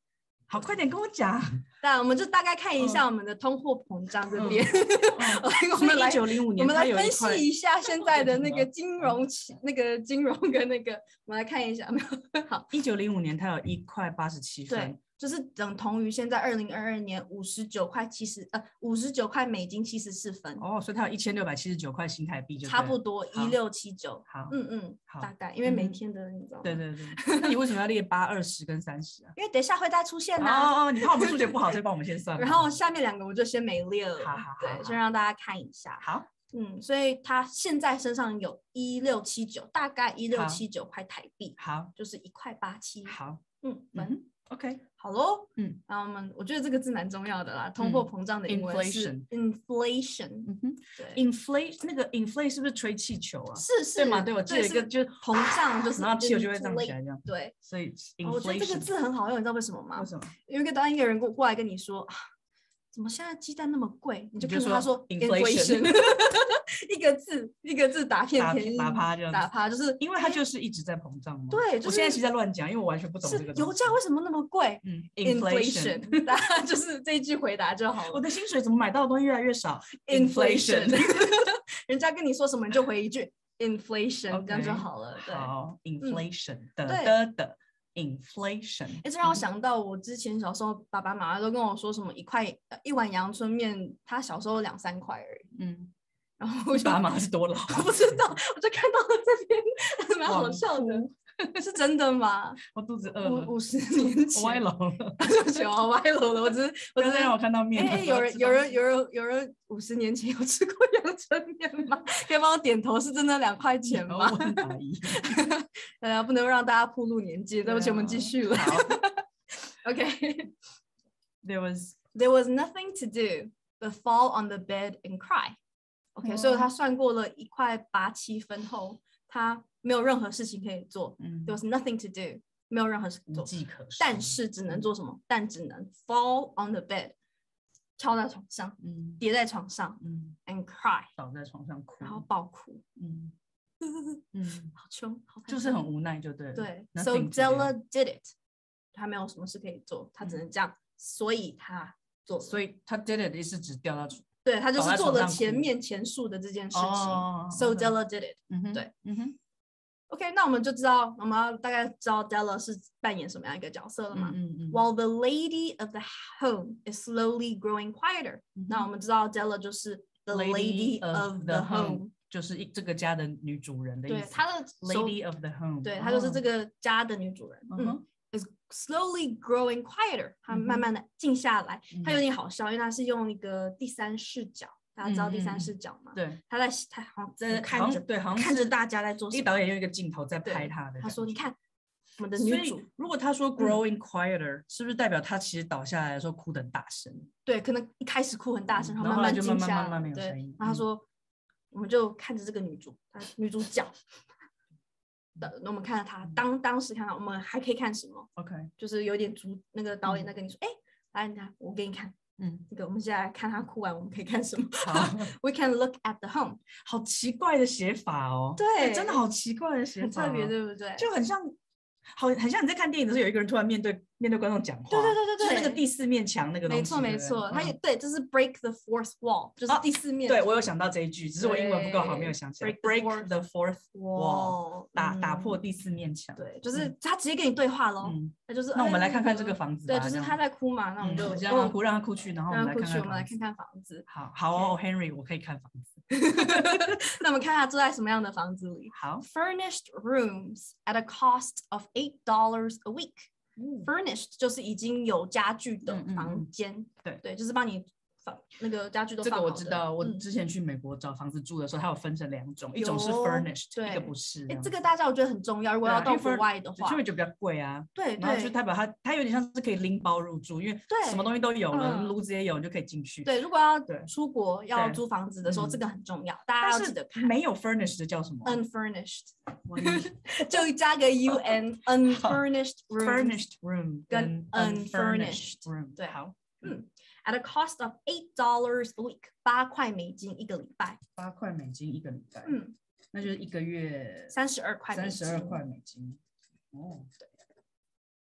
[SPEAKER 3] 好，快点跟我讲。
[SPEAKER 2] 那我们就大概看一下我们的通货膨胀这边，
[SPEAKER 3] 嗯嗯、
[SPEAKER 2] 我们来
[SPEAKER 3] 一九零五年，
[SPEAKER 2] 我们来分析一下现在的那个金融那个金融跟那个，我们来看一下，没有好。
[SPEAKER 3] 一九零五年它有一块八十七分，
[SPEAKER 2] 对，就是等同于现在二零二二年五十九块七十呃五十九块美金七十四分。
[SPEAKER 3] 哦，所以它有一千六百七十九块新台币就，
[SPEAKER 2] 差不多一六七九。
[SPEAKER 3] 好，
[SPEAKER 2] 嗯嗯，
[SPEAKER 3] 好，
[SPEAKER 2] 大概因为每天的、嗯、你知道吗？
[SPEAKER 3] 对对对。那你为什么要列八、二十跟三十啊？
[SPEAKER 2] 因为等一下会再出现呐、啊。
[SPEAKER 3] 哦哦，你怕我们数学不好，所以帮我们先算。
[SPEAKER 2] 然后下面两个我就先没列了。
[SPEAKER 3] 好好好，
[SPEAKER 2] 对，先让大家看一下。
[SPEAKER 3] 好，
[SPEAKER 2] 嗯，所以他现在身上有一六七九，大概一六七九块台币。
[SPEAKER 3] 好，
[SPEAKER 2] 就是一块八七。
[SPEAKER 3] 好，
[SPEAKER 2] 嗯，
[SPEAKER 3] 嗯 ，OK，
[SPEAKER 2] 好咯。
[SPEAKER 3] 嗯，
[SPEAKER 2] 然后我们我觉得这个字蛮重要的啦，通货膨胀的英文是 inflation。
[SPEAKER 3] 嗯哼，
[SPEAKER 2] 对
[SPEAKER 3] ，inflate 那个 inflate 是不是吹气球啊？
[SPEAKER 2] 是是，
[SPEAKER 3] 对嘛？对，我记得一个就是
[SPEAKER 2] 膨胀，就是
[SPEAKER 3] 然后气球就会涨起来这样。
[SPEAKER 2] 对，
[SPEAKER 3] 所以
[SPEAKER 2] inflation。我觉得这个字很好用，你知道为什么吗？
[SPEAKER 3] 为什么？
[SPEAKER 2] 因为当一个人过过来跟你说，怎么现在鸡蛋那么贵，你就看着他说
[SPEAKER 3] inflation。
[SPEAKER 2] 一个字一个字打片便宜，
[SPEAKER 3] 打趴这样，
[SPEAKER 2] 打趴就是
[SPEAKER 3] 因为它就是一直在膨胀嘛。
[SPEAKER 2] 对，
[SPEAKER 3] 我现在其实在乱讲，因为我完全不懂这个。
[SPEAKER 2] 油价为什么那么贵？
[SPEAKER 3] 嗯
[SPEAKER 2] ，inflation， 大家就是这一句回答就好了。
[SPEAKER 3] 我的薪水怎么买到的东西越来越少
[SPEAKER 2] ？inflation， 人家跟你说什么你就回一句 inflation， 这样就好了。对，
[SPEAKER 3] 好 ，inflation 的
[SPEAKER 2] 对
[SPEAKER 3] 的的 inflation。
[SPEAKER 2] 哎，这让我想到我之前小时候，爸爸妈妈都跟我说什么一块一碗阳春面，他小时候两三块而已。嗯。然后我就
[SPEAKER 3] 爸妈是多老？
[SPEAKER 2] 我不知道，我就看到了这边，蛮好笑的，是真的吗？
[SPEAKER 3] 我肚子饿了，
[SPEAKER 2] 五十年前，
[SPEAKER 3] 我歪楼了，
[SPEAKER 2] 对不起，我歪楼了。我只是，我只是
[SPEAKER 3] 让我看到面。
[SPEAKER 2] 哎，有人，有人，有人，有人五十年前有吃过阳春面吗？可以帮我点头，是真的两块钱吗？
[SPEAKER 3] 我问阿姨。
[SPEAKER 2] 呃，不能让大家暴露年纪，对不起，我们继续了。OK，
[SPEAKER 3] There was
[SPEAKER 2] there was nothing to do but fall on the bed and cry. OK，、嗯、所以他算过了一块八七分后，他没有任何事情可以做。嗯、There was nothing to do， 没有任何事做，
[SPEAKER 3] 无计可施。
[SPEAKER 2] 但是只能做什么？嗯、但只能 fall on the bed， 跳在床上，嗯、跌在床上，嗯、and cry，
[SPEAKER 3] 倒在床上哭，
[SPEAKER 2] 然后爆哭。嗯嗯，好穷，好
[SPEAKER 3] 就是很无奈，就对了。
[SPEAKER 2] 对 ，So Della did it， 他没有什么事可以做，他只能这样，嗯、所以他做，
[SPEAKER 3] 所以他 did it 是指掉到床。
[SPEAKER 2] 对，他就是做了前面前述的这件事情。哦、so Della did it。嗯、对，嗯哼。OK， 那我们就知道，我们要大概知道 Della 是扮演什么样一个角色了嘛？嗯嗯、While the lady of the home is slowly growing quieter，、嗯、那我们知道 Della 就是 the lady of the home，
[SPEAKER 3] 就是一这个家的女主人的意思。
[SPEAKER 2] 对，她的
[SPEAKER 3] lady of the home，
[SPEAKER 2] 对，她就是这个家的女主人。嗯。嗯is slowly growing quieter， 它慢慢的静下来，嗯、它有点好笑，因为它是用一个第三视角，大家知道第三视角吗？
[SPEAKER 3] 嗯、对，
[SPEAKER 2] 他在他好像在看着，
[SPEAKER 3] 对，好像
[SPEAKER 2] 看着大家在做什么。
[SPEAKER 3] 一导演用一个镜头在拍他的，
[SPEAKER 2] 他说：“你看我们的女主。”
[SPEAKER 3] 如果他说 growing quieter，、嗯、是不是代表他其实倒下来的时候哭得很大声？
[SPEAKER 2] 对，可能一开始哭很大声，
[SPEAKER 3] 嗯、
[SPEAKER 2] 然后慢慢静下来，
[SPEAKER 3] 慢慢慢慢没有声音。
[SPEAKER 2] 然后他说：“嗯、我们就看着这个女主，女主角。”我们看到他，当当时看到，我们还可以看什么
[SPEAKER 3] ？OK，
[SPEAKER 2] 就是有点主那个导演在跟你说，哎、嗯，来，你看，我给你看，嗯，这个我们现在看他哭完，我们可以看什么？好，We can look at the home。
[SPEAKER 3] 好奇怪的写法哦，
[SPEAKER 2] 对，
[SPEAKER 3] 真的好奇怪的写法、哦，
[SPEAKER 2] 很特别，对不对？
[SPEAKER 3] 就很像，好，很像你在看电影的时候，有一个人突然面对面对观众讲话，
[SPEAKER 2] 对对对对对，
[SPEAKER 3] 就是那个第四面墙那个东西，
[SPEAKER 2] 没错没错，他也对，这是 break the fourth wall， 就是第四面、
[SPEAKER 3] 啊。对，我有想到这一句，只是我英文不够好，没有想起来。break the fourth wall， 打打破第四面墙。
[SPEAKER 2] 对，就是他直接跟你对话喽。嗯，他就是
[SPEAKER 3] 那我们来看看这个房子吧。
[SPEAKER 2] 对，就是他在哭嘛，那我们就
[SPEAKER 3] 让他哭，让他哭去，然后我们来看看，
[SPEAKER 2] 我们来看看房子。
[SPEAKER 3] 好，好哦 ，Henry， 我可以看房子。
[SPEAKER 2] 那我们看他住在什么样的房子里？
[SPEAKER 3] 好
[SPEAKER 2] ，furnished rooms at a cost of eight dollars a week。Furnished 就是已经有家具的房间，嗯嗯、对对，就是帮你放那个家具都放好的。
[SPEAKER 3] 这个我知道，我之前去美国找房子住的时候，它有分成两种，一种是 furnished， 一个不是。
[SPEAKER 2] 哎，这个大家我觉得很重要，如果要到国外的话，
[SPEAKER 3] 因为就比较贵啊。
[SPEAKER 2] 对对，
[SPEAKER 3] 然后就代表它它有点像是可以拎包入住，因为什么东西都有了，炉子也有，你就可以进去。
[SPEAKER 2] 对，如果要出国要租房子的时候，这个很重要，大家要记得看。
[SPEAKER 3] 没有 furnished 的叫什么
[SPEAKER 2] ？Unfurnished， 就加个 U N，unfurnished
[SPEAKER 3] room，furnished room
[SPEAKER 2] 跟 unfurnished
[SPEAKER 3] room。
[SPEAKER 2] 对，好，嗯。At a cost of eight dollars a week， 八块美金一个礼拜。
[SPEAKER 3] 八块美金一个礼拜，嗯，那就是一个月
[SPEAKER 2] 三十二块，
[SPEAKER 3] 三十二块美金。哦，对，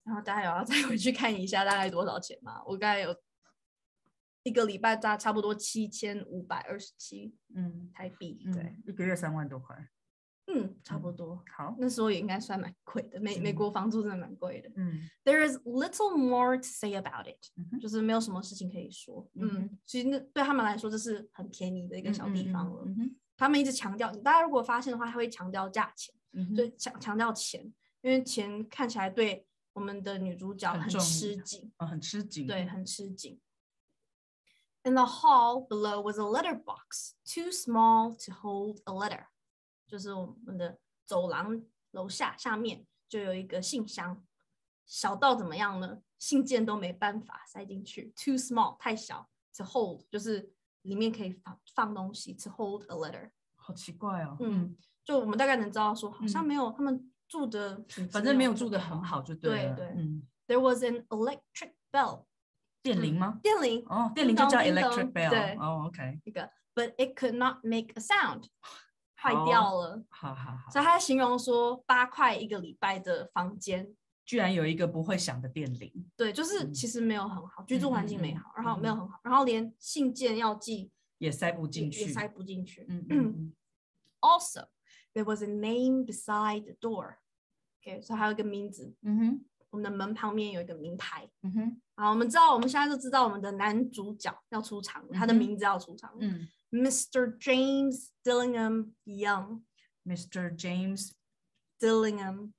[SPEAKER 2] 然后大家有要再回去看一下大概多少钱吗？我大概有一个礼拜大差不多七千五百二十七嗯台币，
[SPEAKER 3] 嗯、
[SPEAKER 2] 对，
[SPEAKER 3] 一个月三万多块。
[SPEAKER 2] 嗯，差不多。
[SPEAKER 3] 嗯、好，
[SPEAKER 2] 那时候也应该算蛮贵的，美、嗯、美国房租真的蛮贵的。
[SPEAKER 3] 嗯
[SPEAKER 2] ，There is little more to say about it，、
[SPEAKER 3] 嗯、
[SPEAKER 2] 就是没有什么事情可以说。
[SPEAKER 3] 嗯，
[SPEAKER 2] 嗯其实那对他们来说这是很便宜的一个小地方了。
[SPEAKER 3] 嗯嗯嗯、
[SPEAKER 2] 他们一直强调，大家如果发现的话，他会强调价钱，
[SPEAKER 3] 嗯、
[SPEAKER 2] 所以强强调钱，因为钱看起来对我们的女主角很吃紧，
[SPEAKER 3] 哦，很吃紧，
[SPEAKER 2] 对，很吃紧。In the hall below was a letter box, too small to hold a letter。就是我们的走廊楼下下面就有一个信箱，小到怎么样呢？信件都没办法塞进去 ，too small 太小 ，to hold 就是里面可以放放东西 ，to hold a letter。
[SPEAKER 3] 好奇怪哦，
[SPEAKER 2] 嗯，嗯就我们大概能知道说，好像没有、嗯、他们住的，
[SPEAKER 3] 反正没有住的很好就对了。
[SPEAKER 2] 对对，
[SPEAKER 3] 嗯
[SPEAKER 2] ，There was an electric bell。
[SPEAKER 3] 电铃吗？
[SPEAKER 2] 嗯、电铃
[SPEAKER 3] 哦，电铃就叫 electric bell。
[SPEAKER 2] 对，
[SPEAKER 3] 哦 ，OK。
[SPEAKER 2] 一个 ，but it could not make a sound。坏掉了，
[SPEAKER 3] 好好好，
[SPEAKER 2] 所以他形容说八块一个礼拜的房间，
[SPEAKER 3] 居然有一个不会响的电铃。
[SPEAKER 2] 对，就是其实没有很好，嗯、居住环境没好，
[SPEAKER 3] 嗯、
[SPEAKER 2] 然后没有很好，然后连信件要寄
[SPEAKER 3] 也塞不进去，
[SPEAKER 2] 也塞不进去。
[SPEAKER 3] 嗯嗯嗯。
[SPEAKER 2] Also, there was a name beside the door. OK， 所以还有一个名字。
[SPEAKER 3] 嗯哼，
[SPEAKER 2] 我们的门旁边有一个名牌。
[SPEAKER 3] 嗯哼，
[SPEAKER 2] 好，我们知道，我们现在就知道我们的男主角要出场了，嗯、他的名字要出场了。
[SPEAKER 3] 嗯。
[SPEAKER 2] Mister James Dillingham Young。Mister
[SPEAKER 3] James
[SPEAKER 2] Dillingham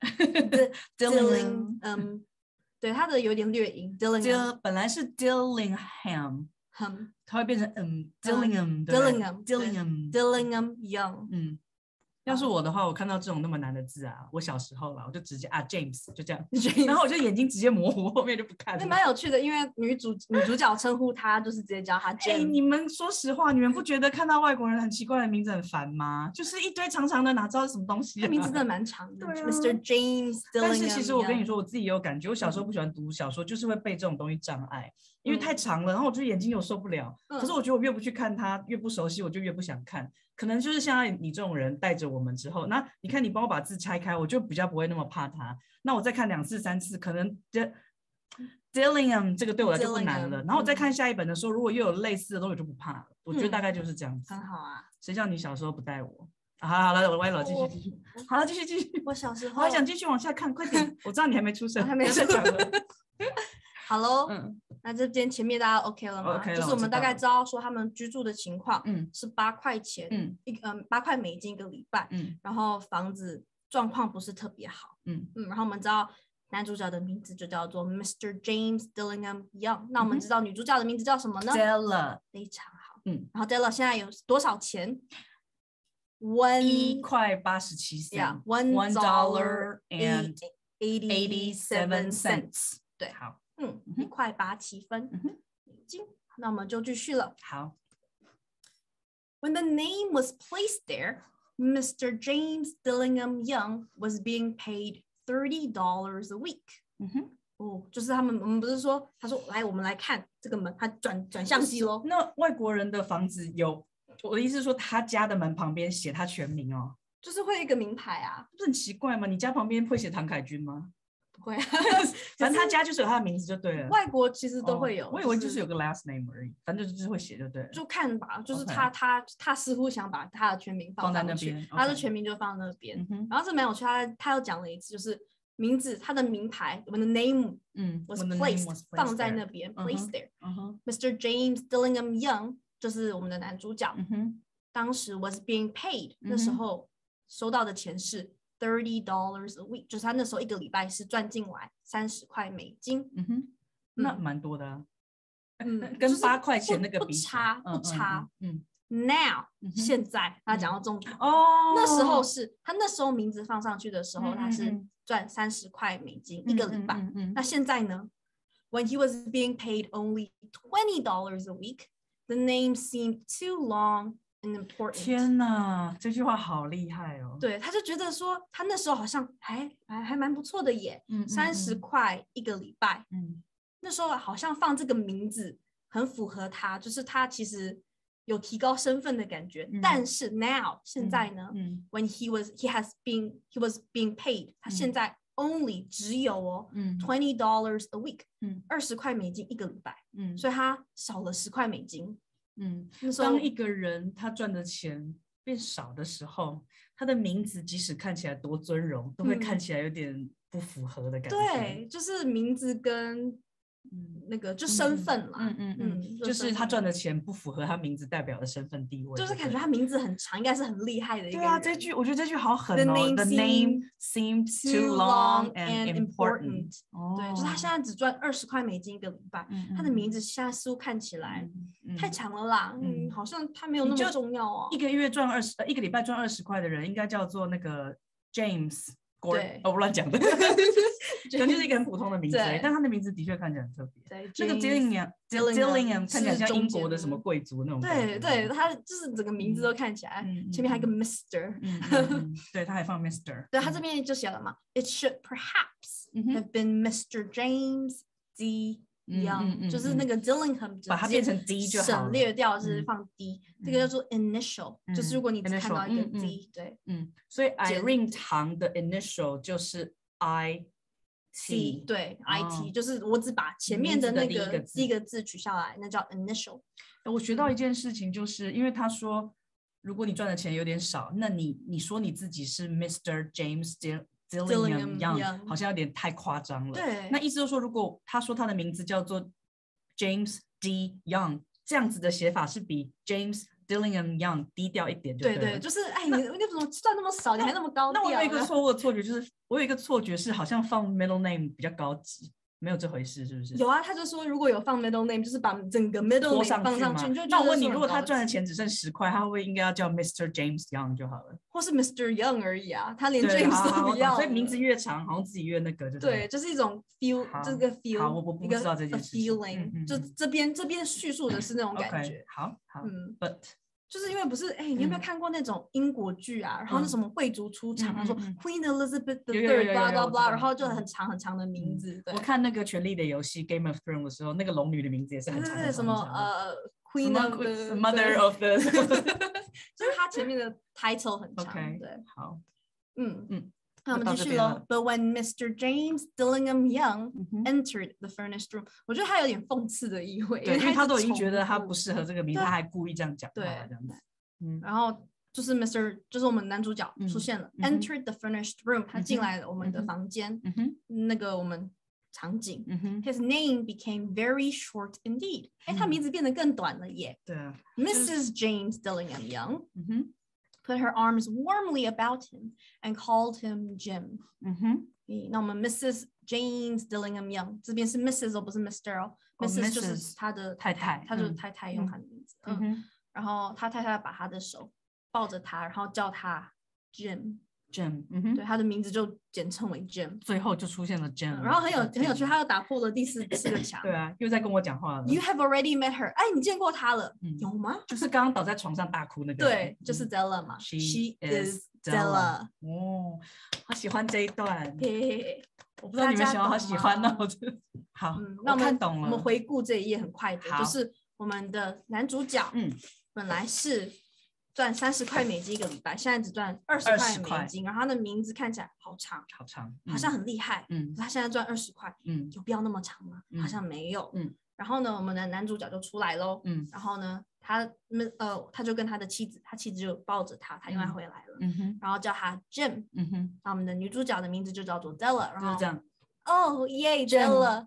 [SPEAKER 3] Dillingham，
[SPEAKER 2] 嗯，对，他的有点略音 ，Dillingham
[SPEAKER 3] 本来是 Dillingham，
[SPEAKER 2] 嗯，
[SPEAKER 3] 它会变成嗯 Dillingham
[SPEAKER 2] Dillingham
[SPEAKER 3] Dillingham
[SPEAKER 2] Dillingham Young，
[SPEAKER 3] 嗯。要是我的话，我看到这种那么难的字啊，我小时候啦，我就直接啊 James 就这样，然后我就眼睛直接模糊，后面就不看了。
[SPEAKER 2] 那蛮有趣的，因为女主女主角称呼他就是直接叫他 James。
[SPEAKER 3] 哎，你们说实话，你们不觉得看到外国人很奇怪的名字很烦吗？就是一堆长长的，哪知道是什么东西、啊？
[SPEAKER 2] 他名字真的蛮长的、
[SPEAKER 3] 啊、
[SPEAKER 2] ，Mister James Dillingham。
[SPEAKER 3] 但是其实我跟你说，我自己也有感觉，我小时候不喜欢读小说，就是会被这种东西障碍，因为太长了，然后我就眼睛有受不了。嗯、可是我觉得我越不去看它，越不熟悉，我就越不想看。可能就是像你这种人带着我们之后，那你看你帮我把字拆开，我就比较不会那么怕它。那我再看两次三次，可能 Dillingham 这个对我来就不难了。然后我再看下一本的时候，如果又有类似的东西，我就不怕了。我觉得大概就是这样子。
[SPEAKER 2] 嗯、很好啊，
[SPEAKER 3] 谁叫你小时候不带我？啊、好了好了，我歪了，继续继续。好了，继续继续。
[SPEAKER 2] 我小时候，
[SPEAKER 3] 我还想继续往下看，快点！我知道你还没出生，
[SPEAKER 2] 还没出生。好喽，
[SPEAKER 3] 嗯，
[SPEAKER 2] 那这边前面大家 OK 了吗？
[SPEAKER 3] OK 了，
[SPEAKER 2] 就是我们大概知道说他们居住的情况，
[SPEAKER 3] 嗯，
[SPEAKER 2] 是八块钱，
[SPEAKER 3] 嗯，
[SPEAKER 2] 一嗯八块美金一个礼拜，
[SPEAKER 3] 嗯，
[SPEAKER 2] 然后房子状况不是特别好，
[SPEAKER 3] 嗯
[SPEAKER 2] 嗯，然后我们知道男主角的名字就叫做 Mister James Dillingham Young， 那我们知道女主角的名字叫什么呢
[SPEAKER 3] ？Della，
[SPEAKER 2] 非常好，
[SPEAKER 3] 嗯，
[SPEAKER 2] 然后 Della 现在有多少钱？ One
[SPEAKER 3] 一块八十七
[SPEAKER 2] cent， One dollar and eighty seven cents， 对，
[SPEAKER 3] 好。
[SPEAKER 2] 嗯，一块八七分美金、嗯。那我们就继续了。
[SPEAKER 3] 好。
[SPEAKER 2] When the name was placed there, Mister James Dillingham Young was being paid thirty dollars a week.
[SPEAKER 3] 嗯哼，
[SPEAKER 2] 哦，就是他们，我们不是说，他说来，我们来看这个门，他转转相机喽。
[SPEAKER 3] 那外国人的房子有，我的意思是说，他家的门旁边写他全名哦，
[SPEAKER 2] 就是会有一个名牌啊，
[SPEAKER 3] 不是很奇怪吗？你家旁边会写唐凯君吗？
[SPEAKER 2] 会、啊，
[SPEAKER 3] 反正他家就是有他的名字就对了。
[SPEAKER 2] 外国其实都会有，
[SPEAKER 3] 哦、我以为就是有个 last name 而已，反正就是会写就对了。
[SPEAKER 2] 就看吧，就是他、okay. 他他似乎想把他的全名放
[SPEAKER 3] 在那边，
[SPEAKER 2] 他的全名就放在那边。
[SPEAKER 3] 嗯、
[SPEAKER 2] 然后这蛮有趣，他他又讲了一次，就是名字他的名牌，我们的 name
[SPEAKER 3] 嗯
[SPEAKER 2] was placed, was placed 放在那边 placed there、
[SPEAKER 3] uh-huh.
[SPEAKER 2] Mister James Dillingham Young 就是我们的男主角，
[SPEAKER 3] 嗯哼，
[SPEAKER 2] 当时 was being paid、
[SPEAKER 3] 嗯、
[SPEAKER 2] 那时候收到的钱是thirty dollars a week， 就是他那时候一个礼拜是赚进来三十块美金。
[SPEAKER 3] 嗯哼，那蛮多的啊。
[SPEAKER 2] 嗯，
[SPEAKER 3] 跟八块钱那个比
[SPEAKER 2] 不差不差。
[SPEAKER 3] 嗯
[SPEAKER 2] ，Now、
[SPEAKER 3] 嗯、
[SPEAKER 2] 现在他讲到重点
[SPEAKER 3] 哦，
[SPEAKER 2] 那时候是他那时候名字放上去的时候，
[SPEAKER 3] 嗯、
[SPEAKER 2] 他是赚三十块美金、
[SPEAKER 3] 嗯、
[SPEAKER 2] 一个礼拜、
[SPEAKER 3] 嗯嗯。
[SPEAKER 2] 那现在呢 ？When he was being paid only twenty dollars a week, the name seemed too long.Important.
[SPEAKER 3] 天哪，这句话好厉害哦！
[SPEAKER 2] 对，他就觉得说，他那时候好像还还还蛮不错的耶，三十块一个礼拜。
[SPEAKER 3] 嗯，
[SPEAKER 2] 那时候好像放这个名字很符合他，就是他其实有提高身份的感觉。
[SPEAKER 3] 嗯、
[SPEAKER 2] 但是 now 现在呢、
[SPEAKER 3] 嗯嗯、
[SPEAKER 2] ，when he was he has been he was being paid，、嗯、他现在 only 只有哦，
[SPEAKER 3] 嗯
[SPEAKER 2] twenty dollars a week，
[SPEAKER 3] 嗯
[SPEAKER 2] 二十块美金一个礼拜，
[SPEAKER 3] 嗯
[SPEAKER 2] 所以他少了十块美金。
[SPEAKER 3] 嗯，
[SPEAKER 2] 那时候
[SPEAKER 3] 当一个人他赚的钱变少的时候，他的名字即使看起来多尊荣，都会
[SPEAKER 2] 嗯
[SPEAKER 3] 看起来有点不符合的感觉。
[SPEAKER 2] 对，就是名字跟
[SPEAKER 3] 嗯
[SPEAKER 2] 那个就身份啦，
[SPEAKER 3] 嗯嗯嗯，
[SPEAKER 2] 嗯
[SPEAKER 3] 就是他赚的钱不符合他名字代表的身份地位，
[SPEAKER 2] 就是
[SPEAKER 3] 对不对
[SPEAKER 2] 感觉他名字很长，应该是很厉害的一个人。
[SPEAKER 3] 对啊，这句我觉得这句好狠
[SPEAKER 2] The
[SPEAKER 3] 哦。
[SPEAKER 2] name
[SPEAKER 3] The name seemed too long and important。
[SPEAKER 2] 对，就是他现在只赚二十块美金一个礼拜，
[SPEAKER 3] 嗯
[SPEAKER 2] 他的名字现在似乎看起来太长了啦，嗯，
[SPEAKER 3] 嗯
[SPEAKER 2] 好像他没有那么重要哦。
[SPEAKER 3] 一个月赚二十，呃，一个礼拜赚二十块的人，应该叫做那个 James Gordon。
[SPEAKER 2] 对
[SPEAKER 3] 哦，我乱讲的，可能就是一个很普通的名字而已，
[SPEAKER 2] 对
[SPEAKER 3] 但他的名字的确看起来很特别。
[SPEAKER 2] 对，
[SPEAKER 3] 那个
[SPEAKER 2] James
[SPEAKER 3] Dillingham，Dillingham 看起来像英国的
[SPEAKER 2] 是
[SPEAKER 3] 什么贵族那种感觉。
[SPEAKER 2] 对对，他就是整个名字都看起来，
[SPEAKER 3] 嗯嗯
[SPEAKER 2] 前面还有一个 Mister。
[SPEAKER 3] 嗯嗯嗯，对，他还放 Mister。
[SPEAKER 2] 对，他这边就写了嘛，It should perhaps
[SPEAKER 3] 嗯哼
[SPEAKER 2] have been Mister James D.
[SPEAKER 3] 嗯
[SPEAKER 2] Young，、
[SPEAKER 3] 嗯嗯
[SPEAKER 2] 就是那个 Dillingham
[SPEAKER 3] 把它变成 D 就好了
[SPEAKER 2] 省略掉是
[SPEAKER 3] 嗯
[SPEAKER 2] 放 D，、
[SPEAKER 3] 嗯
[SPEAKER 2] 这个叫做 initial，、
[SPEAKER 3] 嗯
[SPEAKER 2] 就是如果你只看到一个
[SPEAKER 3] initial，嗯
[SPEAKER 2] D，、对
[SPEAKER 3] 嗯，所以
[SPEAKER 2] 简
[SPEAKER 3] Irene 堂的 initial 就是 I
[SPEAKER 2] ，C， 对、
[SPEAKER 3] 哦
[SPEAKER 2] I T，就是我只把前面的那
[SPEAKER 3] 名字的第一个字
[SPEAKER 2] 个第一个字取下来，那叫 initial。
[SPEAKER 3] 我学到一件事情，就是因为他说，如果你赚的钱有点少，那你你说你自己是 Mister James Dill- Dillingham
[SPEAKER 2] Dillingham
[SPEAKER 3] Young，
[SPEAKER 2] Young
[SPEAKER 3] 好像有点太夸张了。
[SPEAKER 2] 对，
[SPEAKER 3] 那意思就是说，如果他说他的名字叫做 James D. Young， 这样子的写法是比 James Dillingham Young 低调一点就
[SPEAKER 2] 对
[SPEAKER 3] 对了。
[SPEAKER 2] 对，就是哎，你你怎么赚那么少，你还那么高调呢？
[SPEAKER 3] 那我有一个错误的错觉，就是我有一个错觉是好像放 middle name 比较高级，没有这回事，是不是？
[SPEAKER 2] 有啊，他就说如果有放 middle name，就是把整个 middle
[SPEAKER 3] 拖
[SPEAKER 2] name
[SPEAKER 3] 上去吗
[SPEAKER 2] 放上去，你就觉得
[SPEAKER 3] 那我问你，
[SPEAKER 2] 是很
[SPEAKER 3] 如果他
[SPEAKER 2] 高级
[SPEAKER 3] 赚的钱只剩十块，他会不会应该要叫 Mister James Young 就好了？
[SPEAKER 2] 或是 Mister Young 而已啊，他连
[SPEAKER 3] 对，好
[SPEAKER 2] James
[SPEAKER 3] 好好
[SPEAKER 2] 都不要了，
[SPEAKER 3] 所以名字越长，好像自己越那个，就
[SPEAKER 2] 对，就是一种 feel，
[SPEAKER 3] 好
[SPEAKER 2] 这个 feel，
[SPEAKER 3] 好我我不
[SPEAKER 2] 一个
[SPEAKER 3] 知道这件
[SPEAKER 2] a
[SPEAKER 3] 事情
[SPEAKER 2] feeling，、
[SPEAKER 3] 嗯嗯
[SPEAKER 2] 就
[SPEAKER 3] 嗯
[SPEAKER 2] 这边这边叙述的是那种感
[SPEAKER 3] OK，
[SPEAKER 2] 觉。
[SPEAKER 3] 好好
[SPEAKER 2] 嗯
[SPEAKER 3] ，But
[SPEAKER 2] 就是因为不是，哎，你有没有
[SPEAKER 3] 嗯
[SPEAKER 2] 看过那种英国剧啊？然后那
[SPEAKER 3] 嗯
[SPEAKER 2] 什么贵族出场，他说
[SPEAKER 3] 嗯嗯嗯
[SPEAKER 2] Queen Elizabeth the
[SPEAKER 3] 有有有
[SPEAKER 2] Third，
[SPEAKER 3] 有
[SPEAKER 2] blah
[SPEAKER 3] 有
[SPEAKER 2] blah
[SPEAKER 3] 我知
[SPEAKER 2] blah，
[SPEAKER 3] 道
[SPEAKER 2] 然后就
[SPEAKER 3] 嗯
[SPEAKER 2] 很长很长的名字。对
[SPEAKER 3] 我，看那个《权力的游戏》Game of Thrones 的时候，那个龙女的名字也是
[SPEAKER 2] 对对对，
[SPEAKER 3] 很长很
[SPEAKER 2] 什么
[SPEAKER 3] 长很长的
[SPEAKER 2] 呃
[SPEAKER 3] 什
[SPEAKER 2] Queen
[SPEAKER 3] 么
[SPEAKER 2] of the
[SPEAKER 3] Mother of the
[SPEAKER 2] 就是他前面的 title 很长。
[SPEAKER 3] OK，
[SPEAKER 2] 对，
[SPEAKER 3] 好，
[SPEAKER 2] 嗯
[SPEAKER 3] 嗯，
[SPEAKER 2] 那我们
[SPEAKER 3] 到
[SPEAKER 2] 继续喽
[SPEAKER 3] 这边了。
[SPEAKER 2] But when Mister James Dillingham Young
[SPEAKER 3] 嗯哼
[SPEAKER 2] entered the furnished room，我觉得他有点讽刺的意味，
[SPEAKER 3] 对，因为
[SPEAKER 2] 一直
[SPEAKER 3] 他都已经觉
[SPEAKER 2] 重复
[SPEAKER 3] 得他不适合这个名字，
[SPEAKER 2] 对
[SPEAKER 3] 他还故意这样讲话，
[SPEAKER 2] 对
[SPEAKER 3] 这样子，嗯
[SPEAKER 2] 然后就是 Mister 就是我们男主角
[SPEAKER 3] 嗯
[SPEAKER 2] 出现了、
[SPEAKER 3] 嗯哼
[SPEAKER 2] entered the furnished room，他
[SPEAKER 3] 嗯哼
[SPEAKER 2] 进来了我们的
[SPEAKER 3] 嗯哼
[SPEAKER 2] 房间，
[SPEAKER 3] 嗯哼
[SPEAKER 2] 那个我们场景。
[SPEAKER 3] 嗯哼，
[SPEAKER 2] His name became very short indeed，哎、他
[SPEAKER 3] 嗯
[SPEAKER 2] 名字变得更短了耶。
[SPEAKER 3] 对啊，
[SPEAKER 2] Missus James Dillingham Young
[SPEAKER 3] 嗯哼
[SPEAKER 2] put her arms warmly about him and called him Jim。
[SPEAKER 3] 嗯哼。
[SPEAKER 2] 诶那我们 Missus James Dillingham Young 这边是 Missus 哦，不是 Mister 哦、
[SPEAKER 3] 哦
[SPEAKER 2] Missus 就是
[SPEAKER 3] Missus
[SPEAKER 2] 他的
[SPEAKER 3] 太太
[SPEAKER 2] 他就是
[SPEAKER 3] 嗯
[SPEAKER 2] 太太用
[SPEAKER 3] 嗯
[SPEAKER 2] 他的名字。嗯
[SPEAKER 3] 嗯哼
[SPEAKER 2] 然后他太太把他的手抱着他，然后叫他 Jim，
[SPEAKER 3] ，Jim，嗯哼，
[SPEAKER 2] 对，他的名字就简称为 Jim。
[SPEAKER 3] 最后就出现了 Jim，
[SPEAKER 2] 然后很有很有趣，他
[SPEAKER 3] 他
[SPEAKER 2] 又打破了第四四个墙。
[SPEAKER 3] 对啊，又在跟我讲话了，
[SPEAKER 2] You have already met her，哎，你见过她了，
[SPEAKER 3] 嗯
[SPEAKER 2] 有吗？
[SPEAKER 3] 就是刚刚倒在床上大哭那个人，
[SPEAKER 2] 对，就是
[SPEAKER 3] 嗯
[SPEAKER 2] Della 嘛
[SPEAKER 3] She
[SPEAKER 2] is
[SPEAKER 3] is
[SPEAKER 2] Della。
[SPEAKER 3] 哦，好喜欢这一段，
[SPEAKER 2] 嘿嘿嘿，
[SPEAKER 3] 我不知道你们喜欢，好喜欢
[SPEAKER 2] 呢
[SPEAKER 3] 哦，。我真的好，
[SPEAKER 2] 嗯，那
[SPEAKER 3] 我
[SPEAKER 2] 我们
[SPEAKER 3] 看懂了，
[SPEAKER 2] 我们回顾这一页很快的，
[SPEAKER 3] 好
[SPEAKER 2] 就是我们的男主角，
[SPEAKER 3] 嗯，
[SPEAKER 2] 本来是赚三十块美金一个礼拜，现在只赚二十
[SPEAKER 3] 20块
[SPEAKER 2] 块美金，然后他的名字看起来好长，
[SPEAKER 3] 好长，
[SPEAKER 2] 好像很厉害，
[SPEAKER 3] 嗯
[SPEAKER 2] 可他现在赚二十块，
[SPEAKER 3] 嗯
[SPEAKER 2] 有必要那么长吗？
[SPEAKER 3] 嗯
[SPEAKER 2] 好像没有。
[SPEAKER 3] 嗯
[SPEAKER 2] 然后呢，我们的男主角就出来喽。
[SPEAKER 3] 嗯
[SPEAKER 2] 然后呢，他们呃，他就跟他的妻子，他妻子就抱着他，他因为他
[SPEAKER 3] 嗯
[SPEAKER 2] 回来了，
[SPEAKER 3] 嗯哼
[SPEAKER 2] 然后叫他 Jim。
[SPEAKER 3] 嗯哼，
[SPEAKER 2] 那我们的女主角的名字就叫做 Della，然后
[SPEAKER 3] 就是这样，
[SPEAKER 2] 哦耶
[SPEAKER 3] Jim
[SPEAKER 2] Della，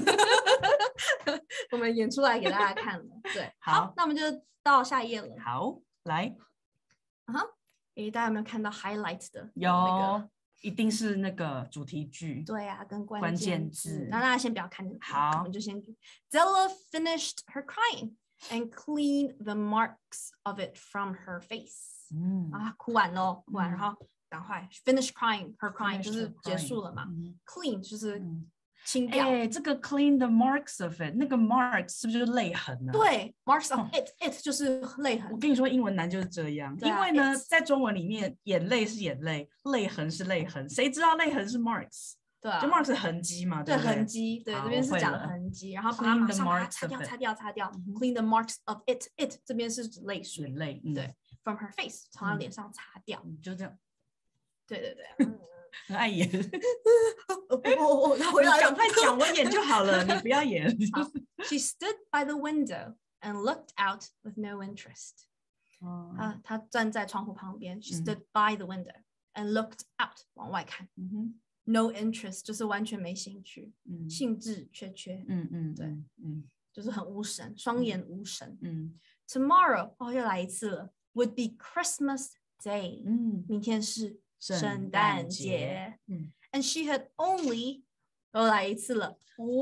[SPEAKER 2] 我们演出来给大家看了。对，
[SPEAKER 3] 好
[SPEAKER 2] 那我们就到下一页了。
[SPEAKER 3] 好，来，
[SPEAKER 2] 诶，大家有没有看到 highlight 的
[SPEAKER 3] 有
[SPEAKER 2] 那个？
[SPEAKER 3] 一定是那个主题句，
[SPEAKER 2] 对啊，跟关
[SPEAKER 3] 关
[SPEAKER 2] 键
[SPEAKER 3] 键字
[SPEAKER 2] 那大家先不要看这个，
[SPEAKER 3] 好
[SPEAKER 2] 我们就先 Della finished her crying and cleaned the marks of it from her face。
[SPEAKER 3] 嗯
[SPEAKER 2] 啊，哭完喽，哭完，
[SPEAKER 3] 嗯
[SPEAKER 2] 然后赶快 finish crying her crying
[SPEAKER 3] Finish
[SPEAKER 2] 就是
[SPEAKER 3] her
[SPEAKER 2] 结
[SPEAKER 3] crying，
[SPEAKER 2] 束了嘛
[SPEAKER 3] 嗯
[SPEAKER 2] ，clean 就是
[SPEAKER 3] 嗯
[SPEAKER 2] 清掉。
[SPEAKER 3] 哎，这个 clean the marks of it，那个 marks 是不是就是泪痕呢？，
[SPEAKER 2] 对 marks of
[SPEAKER 3] 哦
[SPEAKER 2] it it 就是泪痕。
[SPEAKER 3] 我跟你说，英文难就是这样，
[SPEAKER 2] 对啊
[SPEAKER 3] 因为呢，
[SPEAKER 2] it's
[SPEAKER 3] 在中文里面，眼泪是眼泪，泪痕是泪痕，谁知道泪痕是 marks？
[SPEAKER 2] 对啊，
[SPEAKER 3] 就 marks 是痕迹嘛，
[SPEAKER 2] 对
[SPEAKER 3] 不对？
[SPEAKER 2] 痕迹，对
[SPEAKER 3] 好
[SPEAKER 2] 这边是讲
[SPEAKER 3] 我会了
[SPEAKER 2] 痕迹，然后把它
[SPEAKER 3] Clean
[SPEAKER 2] 马
[SPEAKER 3] the
[SPEAKER 2] 上把它
[SPEAKER 3] marks
[SPEAKER 2] 擦
[SPEAKER 3] of
[SPEAKER 2] 掉，
[SPEAKER 3] it
[SPEAKER 2] 擦掉，擦掉
[SPEAKER 3] 嗯哼
[SPEAKER 2] ，clean the marks of it it 这边是指泪水
[SPEAKER 3] 眼泪，嗯
[SPEAKER 2] 对，from her face 从她
[SPEAKER 3] 嗯
[SPEAKER 2] 脸上擦掉。
[SPEAKER 3] 嗯就这样。
[SPEAKER 2] 对对对，嗯
[SPEAKER 3] 很爱演。
[SPEAKER 2] 我我他回来了，
[SPEAKER 3] 赶快讲，我演就好了，你不要演。
[SPEAKER 2] She stood by the window and looked out with no interest.
[SPEAKER 3] 哦
[SPEAKER 2] 她她站在窗户旁边。She
[SPEAKER 3] 嗯
[SPEAKER 2] stood by the window and looked out 往外看。
[SPEAKER 3] 嗯哼
[SPEAKER 2] No interest 就是完全没兴趣，
[SPEAKER 3] 嗯
[SPEAKER 2] 兴致缺缺，
[SPEAKER 3] 嗯嗯
[SPEAKER 2] 对
[SPEAKER 3] 嗯嗯
[SPEAKER 2] 就是很无神，双眼无神。
[SPEAKER 3] 嗯
[SPEAKER 2] Tomorrow 哦又来一次了 would be Christmas Day，、
[SPEAKER 3] 嗯，
[SPEAKER 2] 明天是
[SPEAKER 3] 圣
[SPEAKER 2] 圣
[SPEAKER 3] 诞
[SPEAKER 2] 诞
[SPEAKER 3] 节
[SPEAKER 2] 节。
[SPEAKER 3] 嗯
[SPEAKER 2] And she had only 又来一次了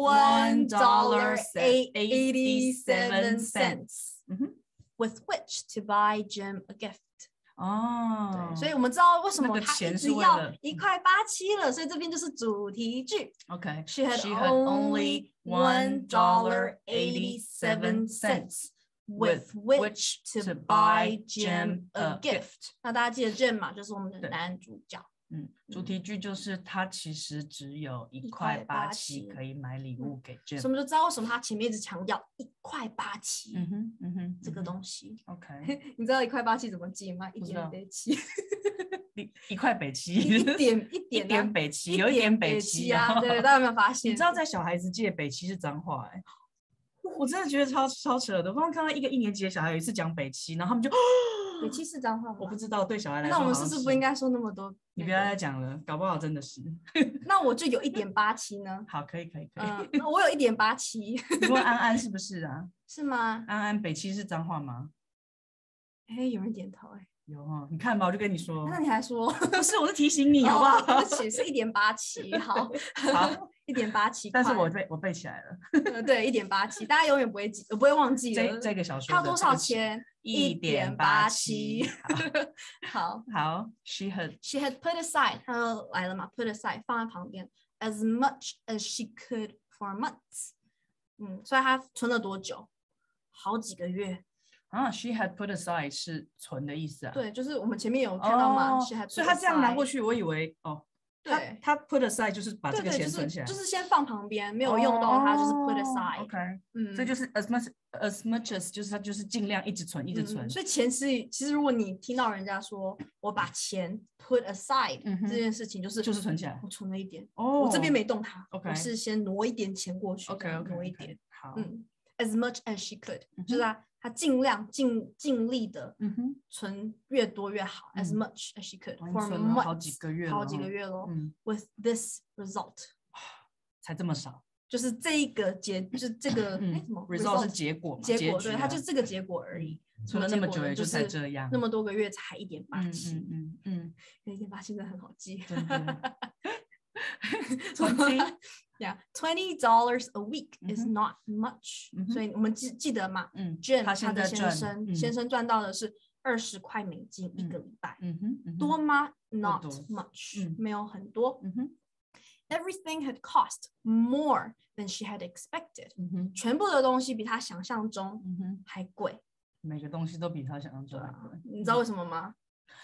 [SPEAKER 3] One
[SPEAKER 2] one dollar
[SPEAKER 3] dollar eighty
[SPEAKER 2] eighty-seven
[SPEAKER 3] seven
[SPEAKER 2] cents
[SPEAKER 3] 嗯哼
[SPEAKER 2] with which to buy Jim a gift。
[SPEAKER 3] 哦，
[SPEAKER 2] 对，所以我们知道为什么
[SPEAKER 3] 那个
[SPEAKER 2] 他
[SPEAKER 3] 钱是
[SPEAKER 2] 一直要
[SPEAKER 3] 为了
[SPEAKER 2] 一块八七了，所以这边就是主题句。
[SPEAKER 3] OK
[SPEAKER 2] She had,
[SPEAKER 3] She had only one dollar eighty-seven cents
[SPEAKER 2] with which to buy Jim a gift。那大家记得 Jim 嘛，就是我们的
[SPEAKER 3] 对
[SPEAKER 2] 男主角。
[SPEAKER 3] 嗯，主题句就是他其实只有一
[SPEAKER 2] 一
[SPEAKER 3] 块
[SPEAKER 2] 块八
[SPEAKER 3] 八七
[SPEAKER 2] 七
[SPEAKER 3] 可以买礼物给
[SPEAKER 2] 所以
[SPEAKER 3] Jim。
[SPEAKER 2] 我们就知道为什么他前面一直强调一块八七
[SPEAKER 3] 嗯哼嗯哼，
[SPEAKER 2] 这个
[SPEAKER 3] 西。
[SPEAKER 2] 东西。
[SPEAKER 3] OK，
[SPEAKER 2] 你知道一块八七怎么记吗？一
[SPEAKER 3] 不知道
[SPEAKER 2] 点北七，
[SPEAKER 3] 一一块北七，
[SPEAKER 2] 一一点一
[SPEAKER 3] 一
[SPEAKER 2] 点啊
[SPEAKER 3] 点北七，
[SPEAKER 2] 一
[SPEAKER 3] 有一点
[SPEAKER 2] 北
[SPEAKER 3] 七
[SPEAKER 2] 啊。对，大家有没有发现？
[SPEAKER 3] 你知道在小孩子界北七是脏话哎、我真的觉得超超扯的。我刚刚看到一个一年级的小孩有一次讲北七，然后他们就
[SPEAKER 2] 北七是脏话吗？
[SPEAKER 3] 我不知道，对小孩来说
[SPEAKER 2] 那我们
[SPEAKER 3] 好像
[SPEAKER 2] 是不是不应该说那么多？
[SPEAKER 3] 你不要再讲了，搞不好真的是。
[SPEAKER 2] 那我就有一点八七呢。
[SPEAKER 3] 好，可以可以可以。
[SPEAKER 2] 嗯，那我有一点八七，
[SPEAKER 3] 你问安安是不是啊？
[SPEAKER 2] 是吗？
[SPEAKER 3] 安安北七是脏话吗？
[SPEAKER 2] 哎，有人点头哎。
[SPEAKER 3] 有哦，你看吧，我就跟你说，
[SPEAKER 2] 那你还说？
[SPEAKER 3] 不是，我是提醒你好不好？
[SPEAKER 2] 哦对不起，是一点八七，好，
[SPEAKER 3] 好，
[SPEAKER 2] 一点八七块。
[SPEAKER 3] 但是我背我背起来了。
[SPEAKER 2] 呃对一点八七，大家永远不会记，不会忘记
[SPEAKER 3] 这
[SPEAKER 2] 了。
[SPEAKER 3] 这个小说
[SPEAKER 2] 它有多少
[SPEAKER 3] 的这个钱？
[SPEAKER 2] 钱？
[SPEAKER 3] 一点八七。
[SPEAKER 2] 好
[SPEAKER 3] 好，She had
[SPEAKER 2] ，She had put aside，她又来了嘛，put aside 放在旁边，as much as she could for months。嗯，所以她存了多久？好几个月。
[SPEAKER 3] 啊，She had put aside 是存的意思啊。
[SPEAKER 2] 对，就是我们前面有看到嘛、
[SPEAKER 3] 哦
[SPEAKER 2] s h e had put
[SPEAKER 3] 所以他这样拿过
[SPEAKER 2] aside
[SPEAKER 3] 去，我以为哦，他
[SPEAKER 2] 对
[SPEAKER 3] 他 put aside 就是把这个
[SPEAKER 2] 对对，就是
[SPEAKER 3] 钱存起来，
[SPEAKER 2] 就是先放旁边，没有用到它，就是 put
[SPEAKER 3] 哦
[SPEAKER 2] aside。
[SPEAKER 3] OK，
[SPEAKER 2] 嗯，
[SPEAKER 3] 这就是 as much as much as 就是他就是尽量一直存一直存
[SPEAKER 2] 嗯。所以钱是，其实如果你听到人家说我把钱 put aside、
[SPEAKER 3] 嗯哼
[SPEAKER 2] 这件事情，就是
[SPEAKER 3] 就是存起来
[SPEAKER 2] 我存了一点，
[SPEAKER 3] 哦，
[SPEAKER 2] 我这边没动它
[SPEAKER 3] OK
[SPEAKER 2] 我是先挪一点钱过去
[SPEAKER 3] OK
[SPEAKER 2] 这样
[SPEAKER 3] OK
[SPEAKER 2] 挪一点。
[SPEAKER 3] 好，
[SPEAKER 2] 嗯，as much as she could，、
[SPEAKER 3] 嗯哼
[SPEAKER 2] 就是他他尽量尽尽力的
[SPEAKER 3] 嗯哼，
[SPEAKER 2] 存越多越好、
[SPEAKER 3] 嗯
[SPEAKER 2] as much as she could
[SPEAKER 3] 哇你
[SPEAKER 2] for
[SPEAKER 3] 存了好
[SPEAKER 2] months，
[SPEAKER 3] 几个月了
[SPEAKER 2] 好几
[SPEAKER 3] 哦
[SPEAKER 2] 个月咯、
[SPEAKER 3] 嗯，
[SPEAKER 2] with this result，
[SPEAKER 3] 才这么少。
[SPEAKER 2] 就是这一个结，就是这个
[SPEAKER 3] 嗯
[SPEAKER 2] 哎什么
[SPEAKER 3] result 是结果嘛，
[SPEAKER 2] 结果，
[SPEAKER 3] 局啊
[SPEAKER 2] 对，它就这个结果而已。
[SPEAKER 3] 存了那么久也
[SPEAKER 2] 就
[SPEAKER 3] 就是才这样，
[SPEAKER 2] 那么多个月才一点八
[SPEAKER 3] 嗯
[SPEAKER 2] 七，
[SPEAKER 3] 嗯嗯
[SPEAKER 2] 一点八七真的很好记。
[SPEAKER 3] 嗯，真的。twenty
[SPEAKER 2] Yeah, twenty dollars a week is
[SPEAKER 3] 嗯哼
[SPEAKER 2] not much、
[SPEAKER 3] 嗯哼
[SPEAKER 2] 所以我们记记得嘛
[SPEAKER 3] 嗯，
[SPEAKER 2] ，Jane
[SPEAKER 3] 他
[SPEAKER 2] 他的先
[SPEAKER 3] 现在赚
[SPEAKER 2] 生、
[SPEAKER 3] 嗯
[SPEAKER 2] 先生赚到的是二十块美金一个礼拜，
[SPEAKER 3] 嗯哼，嗯哼
[SPEAKER 2] 多吗？Not
[SPEAKER 3] 多
[SPEAKER 2] much，、
[SPEAKER 3] 嗯
[SPEAKER 2] 没有很多。
[SPEAKER 3] 嗯哼，
[SPEAKER 2] Everything had cost more than she had expected，、
[SPEAKER 3] 嗯哼，
[SPEAKER 2] 全部的东西比她想象中
[SPEAKER 3] 嗯哼，
[SPEAKER 2] 还贵。
[SPEAKER 3] 每个东西都比他想象中还贵。
[SPEAKER 2] 你知道为什么吗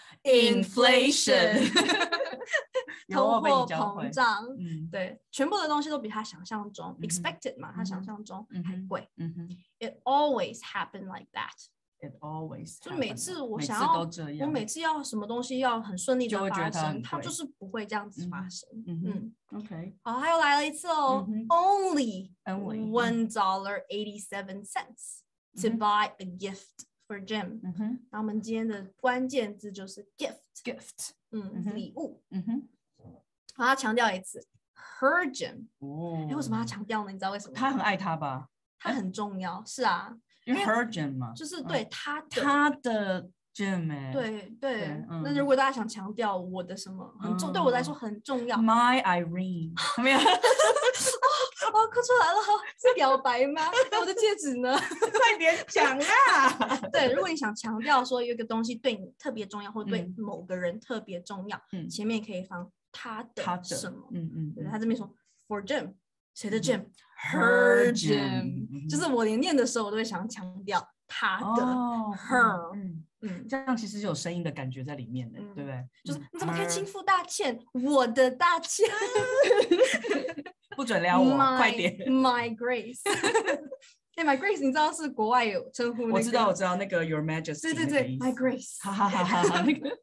[SPEAKER 3] Inflation 有我
[SPEAKER 2] 通货
[SPEAKER 3] 被你教会
[SPEAKER 2] 膨胀。
[SPEAKER 3] 嗯
[SPEAKER 2] 对，全部的东西都比他想象中、
[SPEAKER 3] 嗯哼
[SPEAKER 2] expected 嘛，他
[SPEAKER 3] 嗯哼
[SPEAKER 2] 想象中
[SPEAKER 3] 嗯哼
[SPEAKER 2] 还贵。
[SPEAKER 3] 嗯哼
[SPEAKER 2] It always happened like that。
[SPEAKER 3] ，It always
[SPEAKER 2] 就每
[SPEAKER 3] happens
[SPEAKER 2] 次我
[SPEAKER 3] 每
[SPEAKER 2] 想要
[SPEAKER 3] 次都这，
[SPEAKER 2] 我
[SPEAKER 3] 样。
[SPEAKER 2] 每次要什么东西要很顺利的
[SPEAKER 3] 就会觉
[SPEAKER 2] 发生，
[SPEAKER 3] 得它很贵
[SPEAKER 2] 它就是不会这样子发生。
[SPEAKER 3] 嗯哼
[SPEAKER 2] 嗯，
[SPEAKER 3] OK，
[SPEAKER 2] 好，他又来了一次哦、
[SPEAKER 3] 嗯哼
[SPEAKER 2] Only
[SPEAKER 3] Only
[SPEAKER 2] one dollar eighty-seven cents to
[SPEAKER 3] 嗯哼
[SPEAKER 2] buy a gift for Jim。
[SPEAKER 3] 嗯哼
[SPEAKER 2] 那我们今天的关键字就是 gift，
[SPEAKER 3] ，gift，
[SPEAKER 2] 嗯，
[SPEAKER 3] 嗯哼
[SPEAKER 2] 礼物。
[SPEAKER 3] 嗯哼，
[SPEAKER 2] 好，他强调一次 ，her Jim。
[SPEAKER 3] 哦
[SPEAKER 2] 哎，为什么他强调呢？你知道为什么吗？
[SPEAKER 3] 他很爱他吧？
[SPEAKER 2] 他很重要，是啊，
[SPEAKER 3] 因为
[SPEAKER 2] 因为
[SPEAKER 3] her Jim 嘛，
[SPEAKER 2] 就是对他的，
[SPEAKER 3] 他的 Jim 哎，
[SPEAKER 2] 对对。
[SPEAKER 3] 嗯
[SPEAKER 2] 那如果大家想强调我的什么很重，对我来说很重要，
[SPEAKER 3] ，My Irene，没有，
[SPEAKER 2] 哦，哭出来了，是表白吗？我的戒指呢？
[SPEAKER 3] 快点讲啊！
[SPEAKER 2] 对，如果你想强调说有一个东西对你特别重要，或对
[SPEAKER 3] 嗯
[SPEAKER 2] 某个人特别重要，
[SPEAKER 3] 嗯
[SPEAKER 2] 前面可以放他
[SPEAKER 3] 他的
[SPEAKER 2] 的什么？
[SPEAKER 3] 嗯嗯，
[SPEAKER 2] 对，
[SPEAKER 3] 嗯
[SPEAKER 2] 他这边说 for Jim，谁的 Jim？her
[SPEAKER 3] Her
[SPEAKER 2] Jim，
[SPEAKER 3] Jim，嗯
[SPEAKER 2] 就是我连念的时候我都会想强调他的
[SPEAKER 3] 哦
[SPEAKER 2] her，
[SPEAKER 3] 嗯，
[SPEAKER 2] 嗯。
[SPEAKER 3] 这样其实有声音的感觉在里面的，
[SPEAKER 2] 嗯
[SPEAKER 3] 对不对？
[SPEAKER 2] 就是
[SPEAKER 3] 嗯
[SPEAKER 2] 你怎么可以
[SPEAKER 3] her
[SPEAKER 2] 轻付大欠？我的大欠，
[SPEAKER 3] 不准撩我，
[SPEAKER 2] My-
[SPEAKER 3] 快点！
[SPEAKER 2] My Grace，哎、m y Grace，你知道是国外有称呼、那个？
[SPEAKER 3] 我知道，我知道那个 Your Majesty，
[SPEAKER 2] 对对对，My Grace，
[SPEAKER 3] 哈哈哈哈哈，那个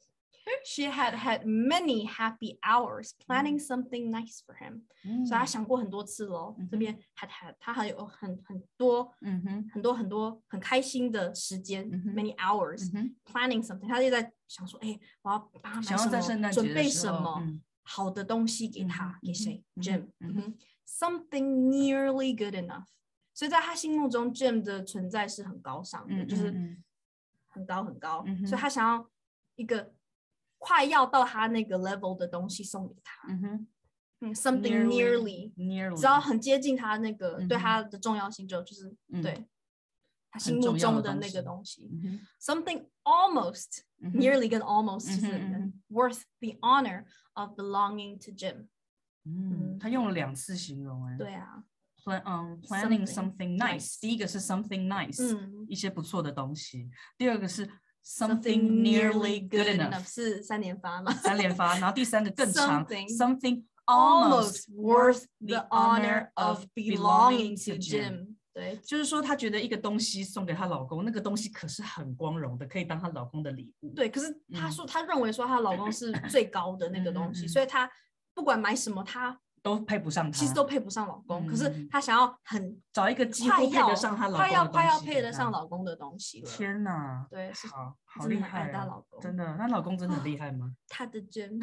[SPEAKER 2] She had had many happy hours planning something nice for him，、嗯、所以他想过很多次咯。嗯、这边 had had， 他还有很很多，嗯哼，很多很多很开心的时间、嗯、，many hours、嗯、planning something， 他就在想说，哎，我要帮他买什么，准备什么、嗯、好的东西给他，嗯、给谁 ？Jim，、嗯嗯、something nearly good enough。所以在他心目中 ，Jim 的存在是很高尚的，嗯、就是很高很高，嗯、所以他想要一个。快要到他那个 level 的东西送给他，嗯哼，嗯 ，something nearly，
[SPEAKER 3] nearly，
[SPEAKER 2] 只要很接近他那个、嗯、对他的重要性就就是、嗯、对他心目中的那个东西、嗯、，something almost、嗯、nearly 跟 almost 就是、嗯、worth the honor of belonging to Jim，
[SPEAKER 3] 嗯，嗯他用了两次形容哎，
[SPEAKER 2] 对啊。
[SPEAKER 3] Um, planning something, something nice， 第一个是 something nice，、嗯、一些不错的东西，第二个是。Something nearly good enough
[SPEAKER 2] 是三连发吗？
[SPEAKER 3] 三连发，然后第三个更长
[SPEAKER 2] ，something,
[SPEAKER 3] something almost
[SPEAKER 2] worth the honor of belonging to Jim。对，
[SPEAKER 3] 就是说她觉得一个东西送给她老公，那个东西可是很光荣的，可以当她老公的礼物。
[SPEAKER 2] 对，可是她说，她、嗯、认为说她老公是最高的那个东西，嗯、所以她不管买什么，她。
[SPEAKER 3] 都配不上他，
[SPEAKER 2] 其实都配不上老公。嗯、可是她想要很
[SPEAKER 3] 找一个几乎配得上她老公的东西，
[SPEAKER 2] 快要快要配得上老公的东西了。
[SPEAKER 3] 天哪，
[SPEAKER 2] 对，是
[SPEAKER 3] 好好厉害、啊，
[SPEAKER 2] 她老公
[SPEAKER 3] 真的，那老公真的很厉害吗？
[SPEAKER 2] 她的 Jim，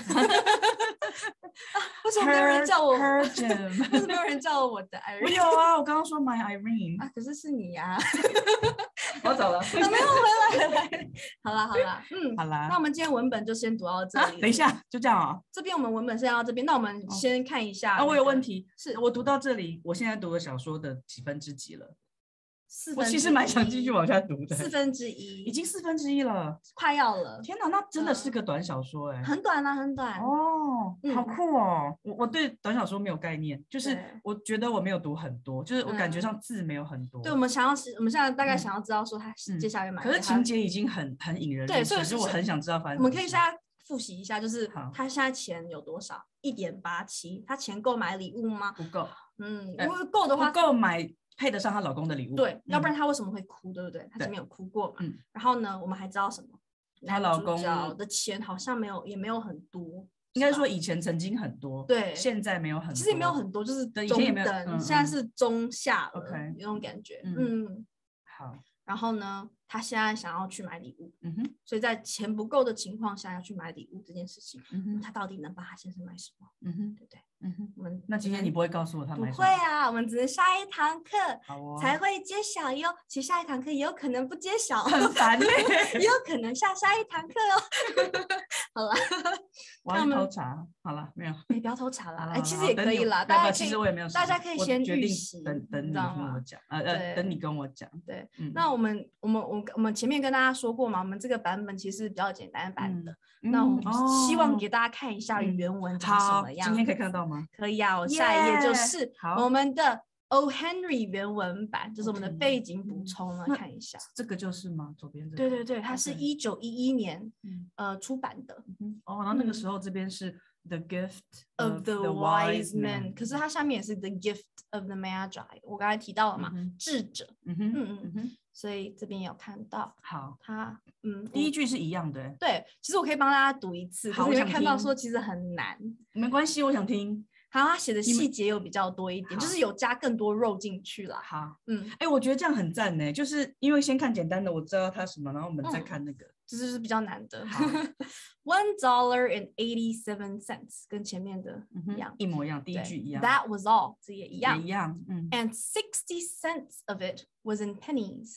[SPEAKER 2] 为什么没有人叫我
[SPEAKER 3] Her Jim？
[SPEAKER 2] 为什么没有人叫我的 Irene？
[SPEAKER 3] 我有啊，我刚刚说 My Irene
[SPEAKER 2] 啊，可是是你呀、啊。
[SPEAKER 3] 我走了，
[SPEAKER 2] 没有回来。好啦好啦，嗯，
[SPEAKER 3] 好啦，
[SPEAKER 2] 那我们今天文本就先读到这里、啊。
[SPEAKER 3] 等一下，就这样啊、哦。
[SPEAKER 2] 这边我们文本先到这边，那我们先看一下、那個。
[SPEAKER 3] 啊，我有问题，是我读到这里，我现在读了小说的几分之几了？
[SPEAKER 2] 四分之一。
[SPEAKER 3] 我其实蛮想继续往下读的。
[SPEAKER 2] 四分之一，
[SPEAKER 3] 已经四分之一了，
[SPEAKER 2] 快要了。
[SPEAKER 3] 天哪，那真的是个短小说哎、欸嗯，
[SPEAKER 2] 很短啊，很短
[SPEAKER 3] 哦、嗯，好酷哦！我我对短小说没有概念，就是我觉得我没有读很多，就是我感觉上字没有很多。
[SPEAKER 2] 嗯、对，我们想要，我们现在大概想要知道说他接下来买、嗯，
[SPEAKER 3] 可是情节已经很很引人入胜，对，所以我很想知道发生什么。
[SPEAKER 2] 我们可以现在复习一下，就是他现在钱有多少？一点八七，他钱够买礼物吗？
[SPEAKER 3] 不够。
[SPEAKER 2] 嗯，如果够的话，
[SPEAKER 3] 不够买。配得上她老公的礼物，
[SPEAKER 2] 对、嗯，要不然她为什么会哭，对不对？她前面有哭过嘛。嗯、然后呢，我们还知道什么？
[SPEAKER 3] 她老公
[SPEAKER 2] 的钱好像没有，也没有很多。
[SPEAKER 3] 应该说以前曾经很多，
[SPEAKER 2] 对，
[SPEAKER 3] 现在没有很多。
[SPEAKER 2] 其实也没有很多，就是中等，嗯、现在是中下了， okay, 有种感觉。嗯，嗯
[SPEAKER 3] 好。
[SPEAKER 2] 然后呢，他现在想要去买礼物，嗯哼，所以在钱不够的情况下要去买礼物这件事情，嗯哼，他到底能帮他先生买什么？嗯哼，对不对？嗯哼，我们
[SPEAKER 3] 那今天你不会告诉我他买什么？
[SPEAKER 2] 不会啊，我们只能下一堂课才会揭晓哟。其实下一堂课也有可能不揭晓，
[SPEAKER 3] 很烦耶，
[SPEAKER 2] 也有可能下下一堂课哦。好了，
[SPEAKER 3] 我要偷查。好了，没有，
[SPEAKER 2] 你不要偷查了。哎，其实也可以啦，大家
[SPEAKER 3] 其实我也没有，
[SPEAKER 2] 大家可以先预习，
[SPEAKER 3] 等等你跟我讲，呃呃，等你跟我讲。
[SPEAKER 2] 对，那我们我们我我们前面跟大家说过嘛，我们这个版本其实是比较简单版的。那我们希望给大家看一下原文长什么样。
[SPEAKER 3] 今天可以看到吗？
[SPEAKER 2] 可以啊，我下一页就是我们的 O. Henry 原文版，就是我们的背景补充了，看一下。
[SPEAKER 3] 这个就是吗？左边这个？
[SPEAKER 2] 对对对，它是一九一一年呃出版的。
[SPEAKER 3] 哦，然后那个时候这边是 The Gift
[SPEAKER 2] of the Wise Man， 可是它下面也是 The Gift of the Magi， 我刚才提到了嘛，智者。嗯哼嗯嗯，所以这边也有看到。
[SPEAKER 3] 好，
[SPEAKER 2] 它嗯
[SPEAKER 3] 第一句是一样的。
[SPEAKER 2] 对，其实我可以帮大家读一次，可是你会看到说其实很难。
[SPEAKER 3] 没关系，我想听。
[SPEAKER 2] 好，他写的细节有比较多一点，就是有加更多肉进去了。
[SPEAKER 3] 好，嗯，哎、欸，我觉得这样很赞呢，就是因为先看简单的，我知道它什么，然后我们再看那个，
[SPEAKER 2] 这、嗯、就是比较难的。One dollar and eighty-seven cents， 跟前面的一样，
[SPEAKER 3] 嗯、一模一样，第一句一样。
[SPEAKER 2] That was all， 这也一样，
[SPEAKER 3] 也一样。嗯
[SPEAKER 2] ，and sixty cents of it was in pennies.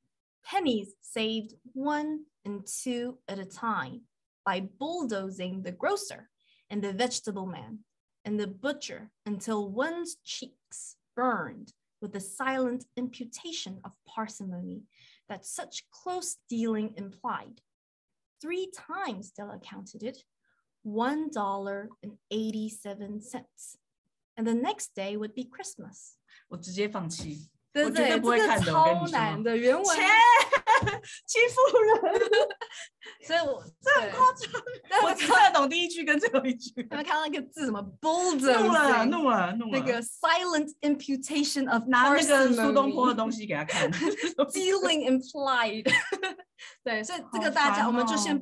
[SPEAKER 2] Pennies saved one and two at a time by bulldozing the grocer and the vegetable man.And the butcher until one's cheeks burned with the silent imputation of parsimony that such close dealing implied. Three times Della counted it, one dollar and eighty-seven cents. And the next day would be Christmas.
[SPEAKER 3] 我直接放弃，
[SPEAKER 2] 对对，
[SPEAKER 3] 我绝对不会看的。
[SPEAKER 2] 这个超难的原文，
[SPEAKER 3] 欺负人。
[SPEAKER 2] 所以我
[SPEAKER 3] 这很夸张，我只看得懂第一句跟最后一句。
[SPEAKER 2] 有没有看到那个字什么 bulldozer？
[SPEAKER 3] 怒了，怒了，怒了。
[SPEAKER 2] 那个 silent imputation of
[SPEAKER 3] 拿那个苏东坡的东西给他看。
[SPEAKER 2] Dealing implied 。对，所以这个大家、哦、我们就先不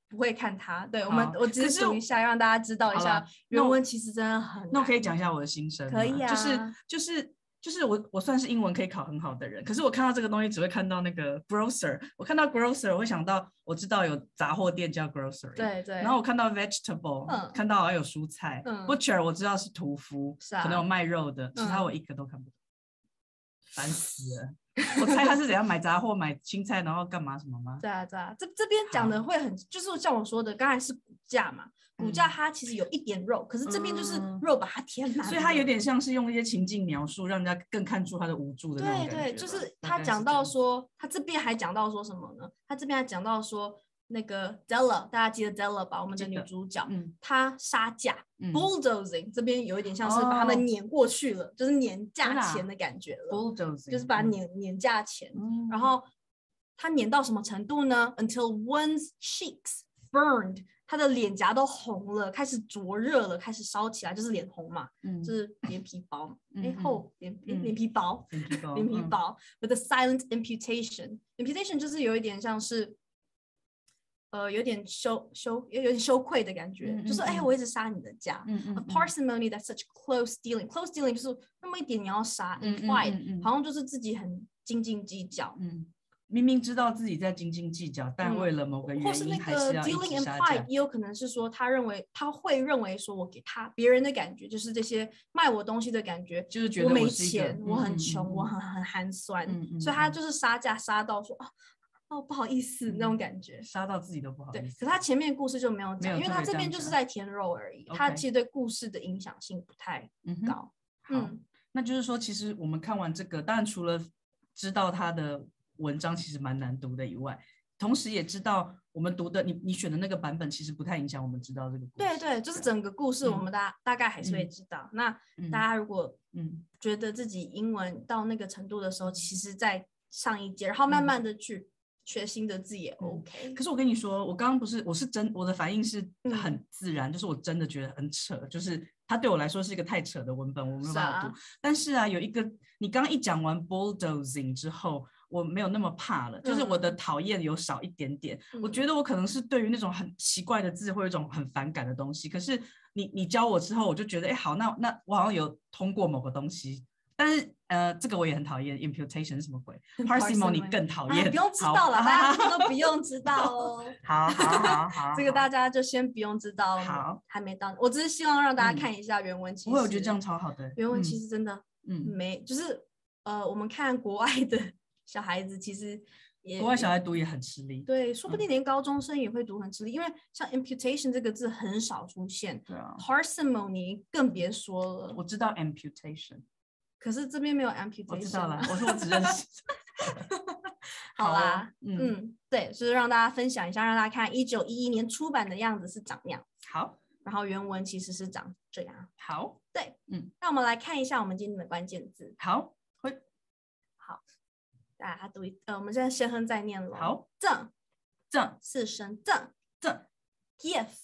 [SPEAKER 2] 不会看它。对我们，
[SPEAKER 3] 好
[SPEAKER 2] 我只
[SPEAKER 3] 可是
[SPEAKER 2] 是读一下，让大家知道一下
[SPEAKER 3] 好啦那我
[SPEAKER 2] 原文其实真的很难。
[SPEAKER 3] 那我可以讲一下我的心声吗，
[SPEAKER 2] 可以啊
[SPEAKER 3] 就是就是就是我我算是英文可以考很好的人，可是我看到这个东西只会看到那个 grocer， 我看到 grocer 我会想到我知道有杂货店叫 grocery，
[SPEAKER 2] 对对，
[SPEAKER 3] 然后我看到 vegetable，、
[SPEAKER 2] 嗯
[SPEAKER 3] 看到还有蔬菜、
[SPEAKER 2] 嗯
[SPEAKER 3] butcher 我知道是屠夫，
[SPEAKER 2] 是啊
[SPEAKER 3] 可能有卖肉的，其他
[SPEAKER 2] 嗯
[SPEAKER 3] 我一个都看不懂，烦、死了。我猜他是怎样买杂货、买青菜，然后干嘛什么吗？
[SPEAKER 2] 对啊对啊，这这边讲的会很，就是像我说的，刚才是骨架嘛，骨架
[SPEAKER 3] 嗯
[SPEAKER 2] 它其实有一点肉，可是这边就是
[SPEAKER 3] 嗯
[SPEAKER 2] 肉把它填满了，
[SPEAKER 3] 所以他有点像是用一些情境描述，让人家更看出他的无助的那种
[SPEAKER 2] 对对，
[SPEAKER 3] 感觉吧。
[SPEAKER 2] 就是
[SPEAKER 3] 大概
[SPEAKER 2] 他讲到
[SPEAKER 3] 这样，
[SPEAKER 2] 说，他这边还讲到说什么呢？他这边还讲到说，那个 Della， 大家记得 Della 吧？我们的女
[SPEAKER 3] 记得
[SPEAKER 2] 主角，
[SPEAKER 3] 嗯
[SPEAKER 2] 她杀价、
[SPEAKER 3] 嗯
[SPEAKER 2] bulldozing，这边有一点像是把他们
[SPEAKER 3] 哦
[SPEAKER 2] 撵过去了，就是撵
[SPEAKER 3] 真的啊
[SPEAKER 2] 价钱的感觉了，
[SPEAKER 3] ，bulldozing，
[SPEAKER 2] 就是把它
[SPEAKER 3] 嗯
[SPEAKER 2] 撵撵价钱。
[SPEAKER 3] 嗯
[SPEAKER 2] 然后他撵到什么程度呢 ？Until one's cheeks burned，他的脸颊都红了，开始灼热了，开始烧起来，就是脸红嘛，
[SPEAKER 3] 嗯
[SPEAKER 2] 就是脸皮薄，哎、
[SPEAKER 3] 嗯嗯
[SPEAKER 2] 厚脸诶
[SPEAKER 3] 嗯
[SPEAKER 2] 脸皮薄，
[SPEAKER 3] 脸皮薄
[SPEAKER 2] 脸皮
[SPEAKER 3] 嗯
[SPEAKER 2] 薄、with a silent imputation，imputation 就是有一点像是，呃，有点羞羞，有有点羞愧的感觉，
[SPEAKER 3] 嗯嗯
[SPEAKER 2] 就是哎、
[SPEAKER 3] 嗯
[SPEAKER 2] 我一直杀你的价。
[SPEAKER 3] 嗯嗯
[SPEAKER 2] A
[SPEAKER 3] 嗯
[SPEAKER 2] parsimony that's such close dealing，close dealing 就是那么一点你要杀
[SPEAKER 3] 嗯嗯
[SPEAKER 2] ，implied，、
[SPEAKER 3] 嗯嗯
[SPEAKER 2] 好像就是自己很斤斤计较。
[SPEAKER 3] 嗯，明明知道自己在斤斤计较，但
[SPEAKER 2] 嗯
[SPEAKER 3] 为了某个
[SPEAKER 2] 或
[SPEAKER 3] 原因
[SPEAKER 2] 是那个
[SPEAKER 3] 还是要一
[SPEAKER 2] dealing
[SPEAKER 3] 直杀
[SPEAKER 2] implied，
[SPEAKER 3] 价。
[SPEAKER 2] 也有可能是说他认为他会认为说我给他别人的感觉就是这些卖我东西的感觉，
[SPEAKER 3] 就是觉得
[SPEAKER 2] 我没
[SPEAKER 3] 我是一个
[SPEAKER 2] 钱，我
[SPEAKER 3] 嗯嗯
[SPEAKER 2] 很穷，
[SPEAKER 3] 嗯嗯
[SPEAKER 2] 我很很寒酸，
[SPEAKER 3] 嗯嗯
[SPEAKER 2] 所以他
[SPEAKER 3] 嗯
[SPEAKER 2] 就是杀价杀到说啊哦不好意思、那种感觉。
[SPEAKER 3] 杀到自己都不好
[SPEAKER 2] 对，
[SPEAKER 3] 意思。
[SPEAKER 2] 可是他前面故事就没有讲，
[SPEAKER 3] 没有
[SPEAKER 2] 因为他这
[SPEAKER 3] 特别这样讲
[SPEAKER 2] 边就是在填肉而已，他
[SPEAKER 3] OK
[SPEAKER 2] 其实对故事的影响性不太
[SPEAKER 3] 嗯哼，
[SPEAKER 2] 高。
[SPEAKER 3] 好，
[SPEAKER 2] 嗯
[SPEAKER 3] 那就是说，其实我们看完这个，当然除了知道他的文章其实蛮难读的以外，同时也知道我们读的你你选的那个版本其实不太影响我们知道这个故事。
[SPEAKER 2] 对对，就是整个故事我
[SPEAKER 3] 嗯
[SPEAKER 2] 们大大概还是会
[SPEAKER 3] 嗯
[SPEAKER 2] 知道。那
[SPEAKER 3] 嗯
[SPEAKER 2] 大家如果
[SPEAKER 3] 嗯
[SPEAKER 2] 觉得自己英文到那个程度的时候，其实在上一阶，然后慢慢的去学新的字也 OK。
[SPEAKER 3] 可是我跟你说，我刚刚不是，我是真，我的反应是
[SPEAKER 2] 嗯
[SPEAKER 3] 很自然，就是我真的觉得很扯，就是它对我来说是一个太扯的文本，我没有办法读。
[SPEAKER 2] 是啊
[SPEAKER 3] 但是啊，有一个你刚刚一讲完 bulldozing 之后，我没有那么怕了，就是我的
[SPEAKER 2] 嗯
[SPEAKER 3] 讨厌有少一点点。我
[SPEAKER 2] 嗯
[SPEAKER 3] 觉得我可能是对于那种很奇怪的字会有一种很反感的东西，可是你你教我之后，我就觉得，哎，好，那那我好像有通过某个东西。但是呃，这个我也很讨厌 imputation 是什么鬼 ？parsimony 更讨厌。
[SPEAKER 2] 哎不用知
[SPEAKER 3] 好
[SPEAKER 2] 道了，
[SPEAKER 3] 好
[SPEAKER 2] 大家都不用知道哦。
[SPEAKER 3] 好好好好，
[SPEAKER 2] 这个大家就先不用知道，
[SPEAKER 3] 好，
[SPEAKER 2] 还没到。我只是希望让大家
[SPEAKER 3] 嗯
[SPEAKER 2] 看一下原文。其实
[SPEAKER 3] 不会，我觉得这样超好的。
[SPEAKER 2] 原文
[SPEAKER 3] 嗯
[SPEAKER 2] 其实真的
[SPEAKER 3] 嗯，
[SPEAKER 2] 没，就是呃，我们看国外的小孩子，其实也
[SPEAKER 3] 国外小孩读也很吃力。
[SPEAKER 2] 对，说不
[SPEAKER 3] 嗯
[SPEAKER 2] 定连高中生也会读很吃力，因为像 imputation 这个字很少出现
[SPEAKER 3] 对啊，
[SPEAKER 2] ，parsimony 更别说了。
[SPEAKER 3] 我知道 amputation，
[SPEAKER 2] 可是这边没有 amputation，
[SPEAKER 3] 我知道了
[SPEAKER 2] 啊，
[SPEAKER 3] 我说我只认识。
[SPEAKER 2] 好啦，
[SPEAKER 3] 哦嗯
[SPEAKER 2] 嗯，对，就是让大家分享一下，让大家看一九一一年出版的样子是长那样，
[SPEAKER 3] 好，
[SPEAKER 2] 然后原文其实是长这样。
[SPEAKER 3] 好，
[SPEAKER 2] 对，
[SPEAKER 3] 嗯，
[SPEAKER 2] 那我们来看一下我们今天的关键字。
[SPEAKER 3] 好，会，
[SPEAKER 2] 大家读一，呃，我们现在先哼再念了。
[SPEAKER 3] 好，
[SPEAKER 2] 赠
[SPEAKER 3] 正
[SPEAKER 2] 四声赠
[SPEAKER 3] 正
[SPEAKER 2] gift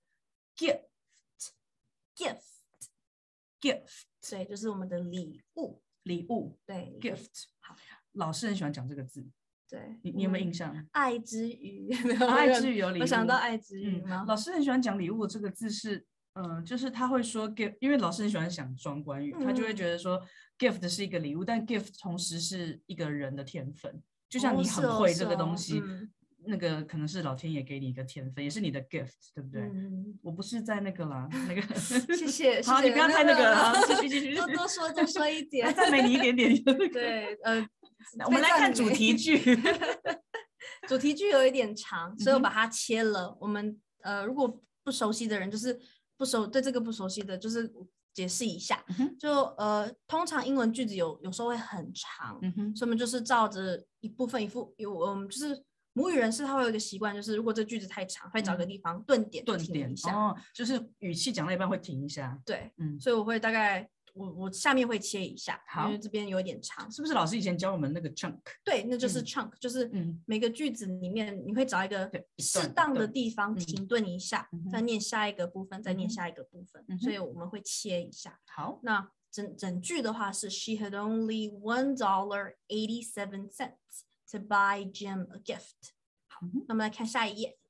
[SPEAKER 3] gift
[SPEAKER 2] gift，
[SPEAKER 3] gift
[SPEAKER 2] 对，就是我们的礼物。
[SPEAKER 3] 礼物
[SPEAKER 2] 对
[SPEAKER 3] gift。
[SPEAKER 2] 好，
[SPEAKER 3] 老师很喜欢讲这个字，
[SPEAKER 2] 对，
[SPEAKER 3] 你你有没有印
[SPEAKER 2] 象？
[SPEAKER 3] 象？
[SPEAKER 2] 爱之语，
[SPEAKER 3] 爱之语有礼物，
[SPEAKER 2] 我想到爱之语
[SPEAKER 3] 嗯
[SPEAKER 2] 吗？
[SPEAKER 3] 老师很喜欢讲礼物这个字是，嗯、就是他会说 gift，因为老师很喜欢讲双关语，他就会
[SPEAKER 2] 嗯
[SPEAKER 3] 觉得说 gift 是一个礼物，但 gift 同时是一个人的天分，就像
[SPEAKER 2] 哦
[SPEAKER 3] 你
[SPEAKER 2] 是哦是
[SPEAKER 3] 很会这个东
[SPEAKER 2] 哦
[SPEAKER 3] 西，
[SPEAKER 2] 嗯
[SPEAKER 3] 那个可能是老天爷给你一个天分，也是你的 gift，对不对？
[SPEAKER 2] 嗯，
[SPEAKER 3] 我不是在那个啦，那个
[SPEAKER 2] 谢谢，
[SPEAKER 3] 好，
[SPEAKER 2] 谢谢
[SPEAKER 3] 你不要太那个
[SPEAKER 2] 了，
[SPEAKER 3] 了，继续继续，
[SPEAKER 2] 多多说多说一点
[SPEAKER 3] 要，赞美你一点点。
[SPEAKER 2] 对，呃，
[SPEAKER 3] 我们来看主题
[SPEAKER 2] 剧。
[SPEAKER 3] 句。
[SPEAKER 2] 主题句有一点长，所以我
[SPEAKER 3] 嗯哼
[SPEAKER 2] 把它切了。我们呃，如果不熟悉的人，就是不熟对这个不熟悉的，就是解释一下。
[SPEAKER 3] 嗯哼
[SPEAKER 2] 就呃，通常英文句子有有时候会很长，
[SPEAKER 3] 嗯哼，
[SPEAKER 2] 所以我们就是照着一部分一副有我们就是母语人士他会有一个习惯，就是如果这句子太长，会找个地方顿点停
[SPEAKER 3] 顿点
[SPEAKER 2] 一下。
[SPEAKER 3] 哦，就是语气讲到一半会停一下。
[SPEAKER 2] 对，
[SPEAKER 3] 嗯，
[SPEAKER 2] 所以我会大概我我下面会切一下，
[SPEAKER 3] 好
[SPEAKER 2] 因为这边有一点长。
[SPEAKER 3] 是不是老师以前教我们那个 chunk？
[SPEAKER 2] 对，那就是
[SPEAKER 3] 嗯
[SPEAKER 2] chunk，、就是
[SPEAKER 3] 嗯
[SPEAKER 2] 每个句子里面你会找一个
[SPEAKER 3] 对一段一
[SPEAKER 2] 适当的
[SPEAKER 3] 段
[SPEAKER 2] 地方
[SPEAKER 3] 嗯
[SPEAKER 2] 停顿一下，
[SPEAKER 3] 嗯哼
[SPEAKER 2] 再念下一个部分，再念
[SPEAKER 3] 嗯哼
[SPEAKER 2] 下一个部分，
[SPEAKER 3] 嗯哼
[SPEAKER 2] 所以我们会切一下。
[SPEAKER 3] 好，
[SPEAKER 2] 那整整句的话是 She had only one dollar eighty seven cents to buy Jim a gift。好，
[SPEAKER 3] 嗯哼
[SPEAKER 2] 那我们来看下一页。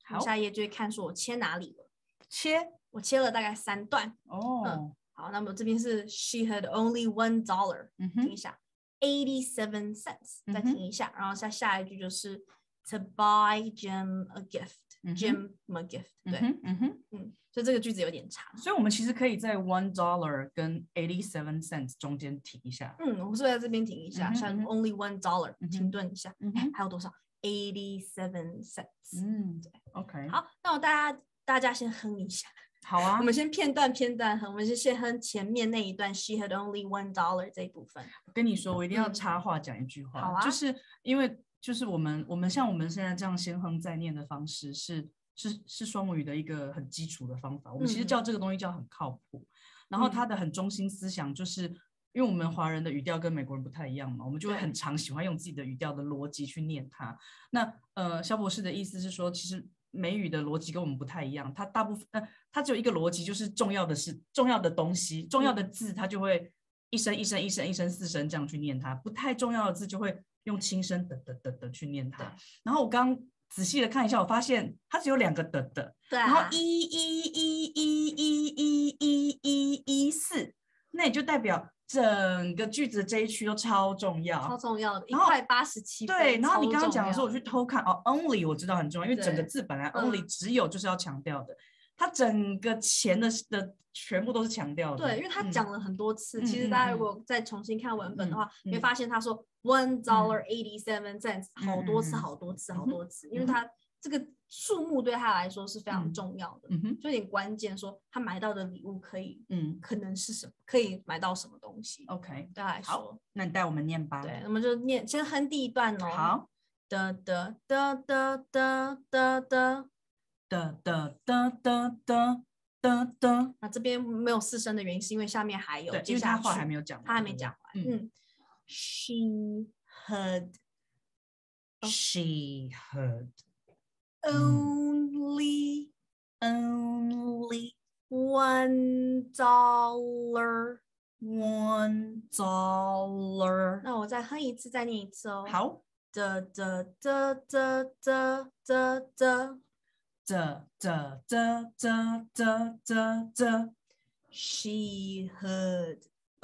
[SPEAKER 3] 好，
[SPEAKER 2] 下一页就会看说我切哪里了。
[SPEAKER 3] 切
[SPEAKER 2] 我切了大概三段。
[SPEAKER 3] 哦。
[SPEAKER 2] 嗯，好，那么这边是 She had only one dollar，
[SPEAKER 3] 嗯哼，
[SPEAKER 2] 听一下 eighty-seven cents，再
[SPEAKER 3] 嗯哼
[SPEAKER 2] 听一下，然后下下一句就是 To buy Jim a gift，
[SPEAKER 3] 嗯哼
[SPEAKER 2] Jim a gift，对，
[SPEAKER 3] 嗯哼，嗯哼。
[SPEAKER 2] 嗯，所以这个句子有点长。
[SPEAKER 3] 所以我们其实可以在 one dollar 跟 eighty seven cents 中间停一下。
[SPEAKER 2] 嗯，我是不是在这边停一下，像
[SPEAKER 3] 嗯哼嗯哼
[SPEAKER 2] only one dollar，
[SPEAKER 3] 嗯哼
[SPEAKER 2] 停顿一下，
[SPEAKER 3] 嗯哼
[SPEAKER 2] 哎还有多少 eighty-seven cents。
[SPEAKER 3] 嗯，对 ，OK，
[SPEAKER 2] 好，那我大家大家先哼一下。
[SPEAKER 3] 好啊。
[SPEAKER 2] 我们先片段片段哼，我们是先哼前面那一段 She had only one dollar 这一部分。
[SPEAKER 3] 跟你说，我一定要
[SPEAKER 2] 嗯
[SPEAKER 3] 插话讲一句话，
[SPEAKER 2] 好啊
[SPEAKER 3] 就是因为就是我们我们像我们现在这样先哼再念的方式是是是双母语的一个很基础的方法，我们其实叫这个东西叫很靠谱。然后它的很中心思想就是因为我们华人的语调跟美国人不太一样嘛，我们就会很常喜欢用自己的语调的逻辑去念它。那呃，肖博士的意思是说，其实美语的逻辑跟我们不太一样，它大部分呃，它只有一个逻辑，就是重要的是重要的东西，重要的字，它就会一声一声一声一声四声这样去念它，不太重要的字就会用轻声的的的的去念它。然后我刚仔细的看一下，我发现它只有两个的的，
[SPEAKER 2] 对、啊，
[SPEAKER 3] 然后一一一一一一一一一四，那也就代表整个句子的这一区都超重要，
[SPEAKER 2] 超重要的，一
[SPEAKER 3] 然后
[SPEAKER 2] 块八十七分。
[SPEAKER 3] 对，然后你刚刚
[SPEAKER 2] 超重要
[SPEAKER 3] 讲的时候，我去偷看哦，only 我知道很重要，因为整个
[SPEAKER 2] 对
[SPEAKER 3] 字本来
[SPEAKER 2] 嗯
[SPEAKER 3] only 只有就是要强调的，它整个前的的全部都是强调的。
[SPEAKER 2] 对，因为他
[SPEAKER 3] 嗯
[SPEAKER 2] 讲了很多次，
[SPEAKER 3] 嗯
[SPEAKER 2] 其实
[SPEAKER 3] 嗯嗯
[SPEAKER 2] 大家如果再重新看文本的话，
[SPEAKER 3] 嗯
[SPEAKER 2] 你会
[SPEAKER 3] 嗯
[SPEAKER 2] 发现他说 one dollar eighty seven cents 好多次、
[SPEAKER 3] 嗯嗯嗯
[SPEAKER 2] 好多次、
[SPEAKER 3] 嗯
[SPEAKER 2] 好多次，因为
[SPEAKER 3] 嗯哼
[SPEAKER 2] 他这个数目对他来说是非常
[SPEAKER 3] 嗯
[SPEAKER 2] 重要的，
[SPEAKER 3] 嗯哼，
[SPEAKER 2] 就有点关键，说他买到的礼物可以
[SPEAKER 3] 嗯
[SPEAKER 2] 可能是什么，可以买到什么东西，
[SPEAKER 3] ，OK，
[SPEAKER 2] 对他来
[SPEAKER 3] 好
[SPEAKER 2] 说。
[SPEAKER 3] 那你带我们念吧。
[SPEAKER 2] 对，那么就念，先哼第一段哦。
[SPEAKER 3] 好，
[SPEAKER 2] 的的的的的的的，
[SPEAKER 3] 的的的的的的的，
[SPEAKER 2] 那这边没有四声的原因是因为下面还有
[SPEAKER 3] 对，
[SPEAKER 2] 接下去，
[SPEAKER 3] 因为他话还没有讲完，
[SPEAKER 2] 他还没
[SPEAKER 3] 对不对
[SPEAKER 2] 讲完。
[SPEAKER 3] 嗯
[SPEAKER 2] 嗯，She had
[SPEAKER 3] ，She heard
[SPEAKER 2] only
[SPEAKER 3] only
[SPEAKER 2] one dollar。
[SPEAKER 3] one dollar。
[SPEAKER 2] 那我再哼一次，再念一次哦。，
[SPEAKER 3] 好，
[SPEAKER 2] 的的的的的的的
[SPEAKER 3] 这这这这这这这。
[SPEAKER 2] ，She had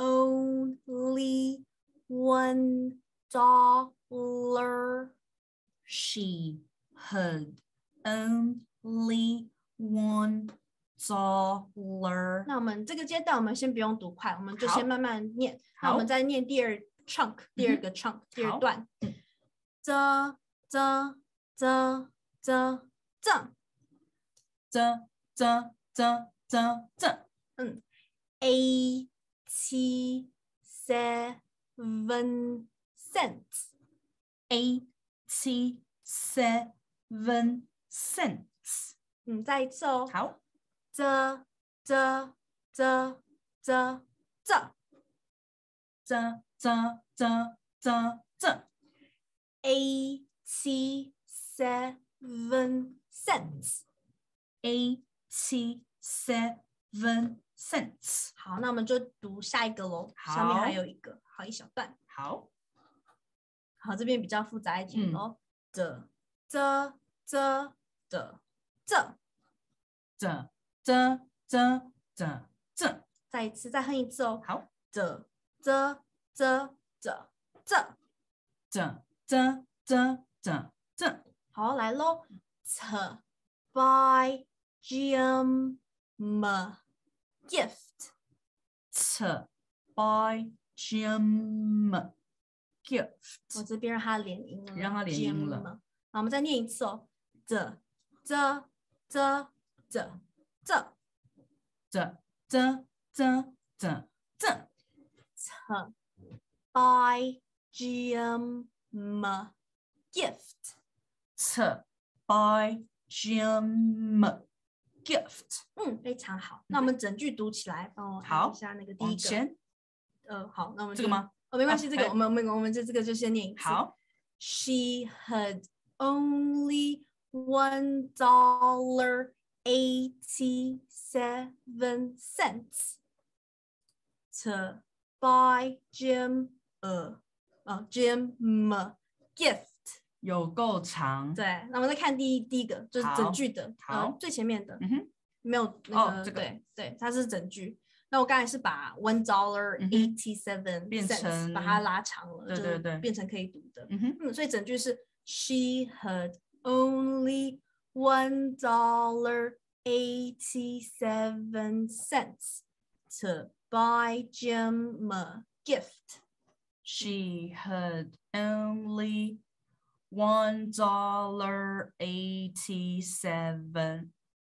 [SPEAKER 2] only one dollar。
[SPEAKER 3] She had only one dollar。
[SPEAKER 2] 那我们这个阶段我们先不用读快，我们就
[SPEAKER 3] 好
[SPEAKER 2] 先慢慢念。那我
[SPEAKER 3] 好
[SPEAKER 2] 们再念第二 chunk，第二个 chunk，、第二
[SPEAKER 3] 好
[SPEAKER 2] 段。这这这这这，
[SPEAKER 3] 这这这这这。
[SPEAKER 2] 嗯 ，eighty seven cents。
[SPEAKER 3] eighty seven cents。
[SPEAKER 2] 嗯，再一次哦。
[SPEAKER 3] 好，
[SPEAKER 2] 这这这这这
[SPEAKER 3] 这这这这这。
[SPEAKER 2] eighty seven cents。
[SPEAKER 3] eighty seven cents。
[SPEAKER 2] 好，那我们就读下一个喽。
[SPEAKER 3] 好
[SPEAKER 2] 下面还有一个，好一小段。
[SPEAKER 3] 好，
[SPEAKER 2] 好，这边比较复杂一点
[SPEAKER 3] 嗯
[SPEAKER 2] 哦。这这这这这，
[SPEAKER 3] 这这这这这。
[SPEAKER 2] 再一次，再哼一次哦。
[SPEAKER 3] 好，
[SPEAKER 2] 这这这这这，
[SPEAKER 3] 这这这这这。
[SPEAKER 2] 好，来喽。To buy Jim a gift。
[SPEAKER 3] To buy Jim a gift。
[SPEAKER 2] 我这边让它连音了，
[SPEAKER 3] 让它连音了
[SPEAKER 2] Jim。好，我们再念一次哦。这这这这这
[SPEAKER 3] 这这这这这。
[SPEAKER 2] To buy Jim a gift。
[SPEAKER 3] To buy Jim a gift。
[SPEAKER 2] 嗯，非常好。那我们整句读起来，帮我按
[SPEAKER 3] 好
[SPEAKER 2] 一下那个第一个。
[SPEAKER 3] 往前。
[SPEAKER 2] 呃，好，那我们就
[SPEAKER 3] 这个吗？
[SPEAKER 2] 哦，没关系，这个
[SPEAKER 3] 哎
[SPEAKER 2] 我们我们我们这这个就先念一次。
[SPEAKER 3] 好。
[SPEAKER 2] She had only one dollar eighty seven cents to buy Jim a uh, Jim a gift。
[SPEAKER 3] 有够长。
[SPEAKER 2] 对，那我们再看第一第一个，就是整句的，
[SPEAKER 3] 好，
[SPEAKER 2] 呃，最前面的，
[SPEAKER 3] 嗯哼，
[SPEAKER 2] 没有那个，
[SPEAKER 3] 哦、这个
[SPEAKER 2] 对对，它是整句。那我刚才是把 one dollar eighty seven
[SPEAKER 3] 变成
[SPEAKER 2] 把它拉长了，
[SPEAKER 3] 对对对，
[SPEAKER 2] 变成可以读的。
[SPEAKER 3] 嗯哼，
[SPEAKER 2] 嗯，所以整句是 She had only one dollar eighty seven cents to buy Jim a gift.
[SPEAKER 3] She had only one dollar eighty seven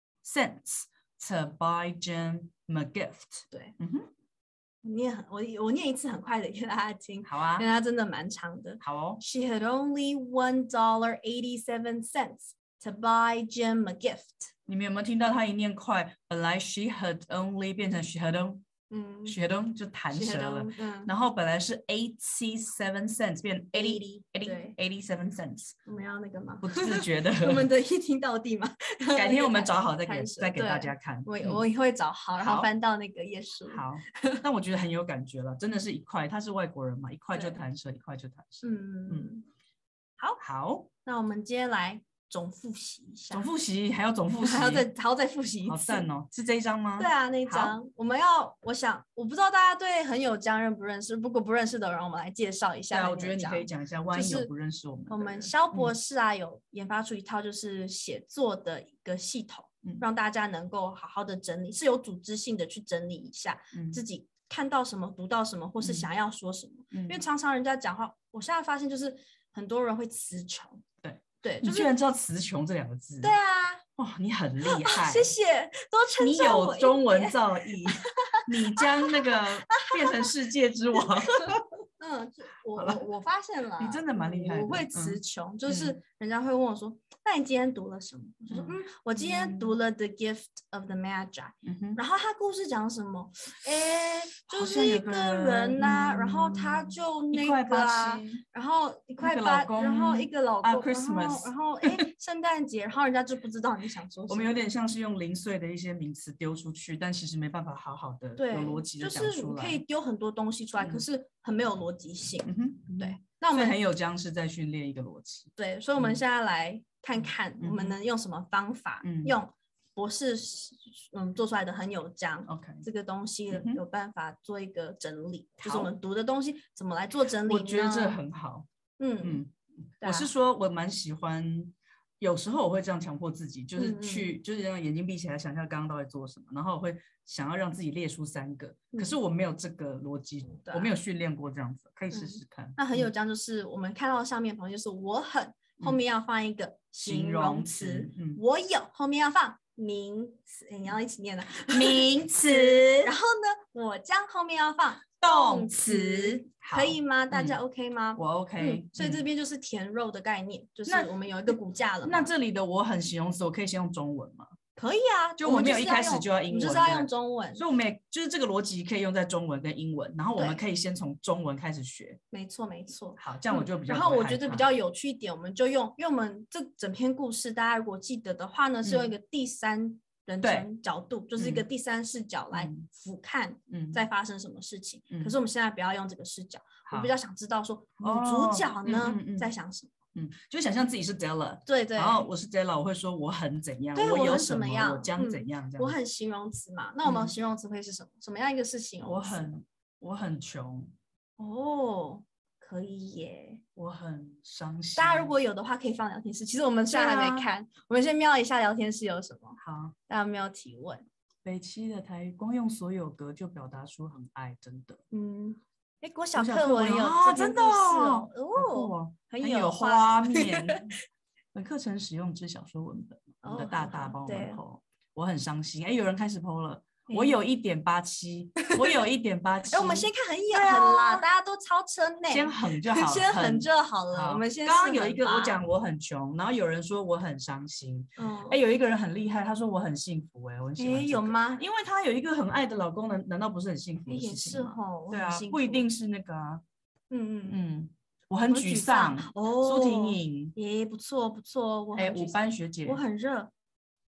[SPEAKER 3] cents to buy Jim a gift.
[SPEAKER 2] 对，
[SPEAKER 3] 嗯哼，
[SPEAKER 2] 我念很我我念一次很快的给大家听，
[SPEAKER 3] 好啊，
[SPEAKER 2] 因为它真的蛮长的。
[SPEAKER 3] 好哦。
[SPEAKER 2] She had only one dollar eighty seven cents to buy Jim a gift.
[SPEAKER 3] 你们有没有听到他一念快？本来 she had only 变成 she had on，
[SPEAKER 2] 嗯
[SPEAKER 3] she had on 就弹舌了。
[SPEAKER 2] 嗯，
[SPEAKER 3] 然后本来是 eighty seven cents 变 eighty
[SPEAKER 2] eighty
[SPEAKER 3] eighty eighty seven cents，
[SPEAKER 2] 我们要那个吗？
[SPEAKER 3] 不自觉的。
[SPEAKER 2] 我们的一听到底吗？
[SPEAKER 3] 改天我们找好再给
[SPEAKER 2] 弹舌
[SPEAKER 3] 再给大
[SPEAKER 2] 对
[SPEAKER 3] 家看。
[SPEAKER 2] 我
[SPEAKER 3] 嗯
[SPEAKER 2] 我也会找好，然后
[SPEAKER 3] 好
[SPEAKER 2] 翻到那个页数。
[SPEAKER 3] 好，但我觉得很有感觉了，真的是一块，他是外国人嘛，一块就
[SPEAKER 2] 对
[SPEAKER 3] 弹舌，一块就弹舌。
[SPEAKER 2] 嗯嗯嗯。好，
[SPEAKER 3] 好，
[SPEAKER 2] 那我们今天来总复习一下，
[SPEAKER 3] 总复习还要总复习，
[SPEAKER 2] 还要再还要再复习一次。
[SPEAKER 3] 好赞哦！是这一张吗？
[SPEAKER 2] 对啊，那一张我们要，我想我不知道大家对很有江认不认识，如果不认识的人，我们来介绍一下。
[SPEAKER 3] 对啊，我觉得你可以讲一下，万一有不认识我们的人。
[SPEAKER 2] 我们肖博士啊，有研发出一套就是写作的一个系统，
[SPEAKER 3] 嗯、
[SPEAKER 2] 让大家能够好好的整理，是有组织性的去整理一下、嗯、自己看到什么、读到什么，或是想要说什么。嗯、因为常常人家讲话，我现在发现就是很多人会词穷。
[SPEAKER 3] 对
[SPEAKER 2] 对，就是、
[SPEAKER 3] 你居然知道词穷这两个字？
[SPEAKER 2] 对啊。
[SPEAKER 3] 哇、哦，你很厉害，
[SPEAKER 2] 谢谢，多称
[SPEAKER 3] 你
[SPEAKER 2] 赞我。
[SPEAKER 3] 有中文造诣，你将那个变成世界之王。
[SPEAKER 2] 嗯，我我我发现了，
[SPEAKER 3] 你真的蛮厉害的。
[SPEAKER 2] 我会词穷，
[SPEAKER 3] 嗯、
[SPEAKER 2] 就是人家会问我说：“嗯、那你今天读了什么？”我就说：“嗯，嗯我今天读了《The Gift of the Magi》。嗯”然后他故事讲什么？哎，就是一个人呐、啊嗯，然后他就那个啊，然后一块八，然后一个老公，
[SPEAKER 3] 啊、然
[SPEAKER 2] 后然后哎，圣诞节，然后人家就不知道你想说什么。
[SPEAKER 3] 我们有点像是用零碎的一些名词丢出去，但其实没办法好好的有逻辑的讲出来。
[SPEAKER 2] 就是你可以丢很多东西出来，嗯、可是很没有逻辑性。
[SPEAKER 3] 嗯哼，
[SPEAKER 2] 对。那我们
[SPEAKER 3] 很有将是在训练一个逻辑。
[SPEAKER 2] 对，所以我们现在来看看我们能用什么方法，嗯、用博士嗯做出来的很有将、
[SPEAKER 3] okay.
[SPEAKER 2] 这个东西有办法做一个整理，就是我们读的东西怎么来做整理呢？
[SPEAKER 3] 我觉得这很好。嗯嗯，啊、我是说我蛮喜欢。有时候我会这样强迫自己，就是去，嗯、就是让眼睛闭起来，想象刚刚到底做什么，然后我会想要让自己列出三个，嗯、可是我没有这个逻辑，我没有训练过这样子，可以试试看。
[SPEAKER 2] 嗯、那很有这样，就是我们看到上面旁边就是我很、嗯、后面要放一个形容词，嗯、我有后面要放名词，你要一起念的名词，然后呢，我将后面要放动词。可以吗？大家 OK 吗？
[SPEAKER 3] 嗯、我 OK、
[SPEAKER 2] 嗯。所以这边就是填肉的概念，嗯、就是我们有一个骨架了。
[SPEAKER 3] 那这里的我很形容词，我可以先用中文吗？
[SPEAKER 2] 可以啊，
[SPEAKER 3] 就我没有一开始就要英文，
[SPEAKER 2] 就是要用中文。
[SPEAKER 3] 所以我们也就是这个逻辑可以用在中文跟英文，然后我们可以先从中文开始学。
[SPEAKER 2] 没错，没错。
[SPEAKER 3] 好，这样我就比较、
[SPEAKER 2] 嗯。然后我觉得比较有趣一点，我们就用，因为我们这整篇故事，大家如果记得的话呢，嗯、是用一个第三人称角度，就是一个第三视角来俯瞰在发生什么事情。嗯、可是我们现在不要用这个视角。我比较想知道说女主角呢、哦嗯嗯嗯、在想什么，
[SPEAKER 3] 嗯，就是想象自己是 Della，
[SPEAKER 2] 对对，
[SPEAKER 3] 然后我是 Della， 我会说我很怎样，
[SPEAKER 2] 对
[SPEAKER 3] 我有什么，
[SPEAKER 2] 么
[SPEAKER 3] 我将怎样，这样、
[SPEAKER 2] 嗯。我很形容词嘛，那我们形容词会是什么？嗯、什么样一个是形容词？
[SPEAKER 3] 我很我很穷，
[SPEAKER 2] 哦，可以耶。
[SPEAKER 3] 我很伤心。
[SPEAKER 2] 大家如果有的话，可以放聊天室。其实我们现在还没看，啊、我们先瞄一下聊天室有什么。
[SPEAKER 3] 好，
[SPEAKER 2] 大家有没有提问？
[SPEAKER 3] 北七的台语光用所有格就表达出很爱，真的，
[SPEAKER 2] 嗯。哎，国小课文有
[SPEAKER 3] 啊，真的
[SPEAKER 2] 哦，
[SPEAKER 3] 哦，很有画面。本课程使用之小说文本，我们的大大帮我们 po， 我很伤心。哎，有人开始 po 了，我有一点八七，我有一点八七。
[SPEAKER 2] 哎，我们先看很远很啦，大家都超车内，
[SPEAKER 3] 先狠就好，
[SPEAKER 2] 先狠就好了。我们先
[SPEAKER 3] 刚刚有一个我讲我很穷，然后有人说我很伤心。嗯，哎，有一个人很厉害，他说我很幸福。哎，我很喜欢。哎，
[SPEAKER 2] 有吗？
[SPEAKER 3] 因为他有一个很爱的老公，难难道不是很幸福的
[SPEAKER 2] 事情吗？也是哦，
[SPEAKER 3] 对啊，不一定是那个啊。
[SPEAKER 2] 嗯嗯
[SPEAKER 3] 嗯，我很沮丧。哦，苏婷颖，
[SPEAKER 2] 也不错不错。我
[SPEAKER 3] 哎，五班学姐，
[SPEAKER 2] 我很热。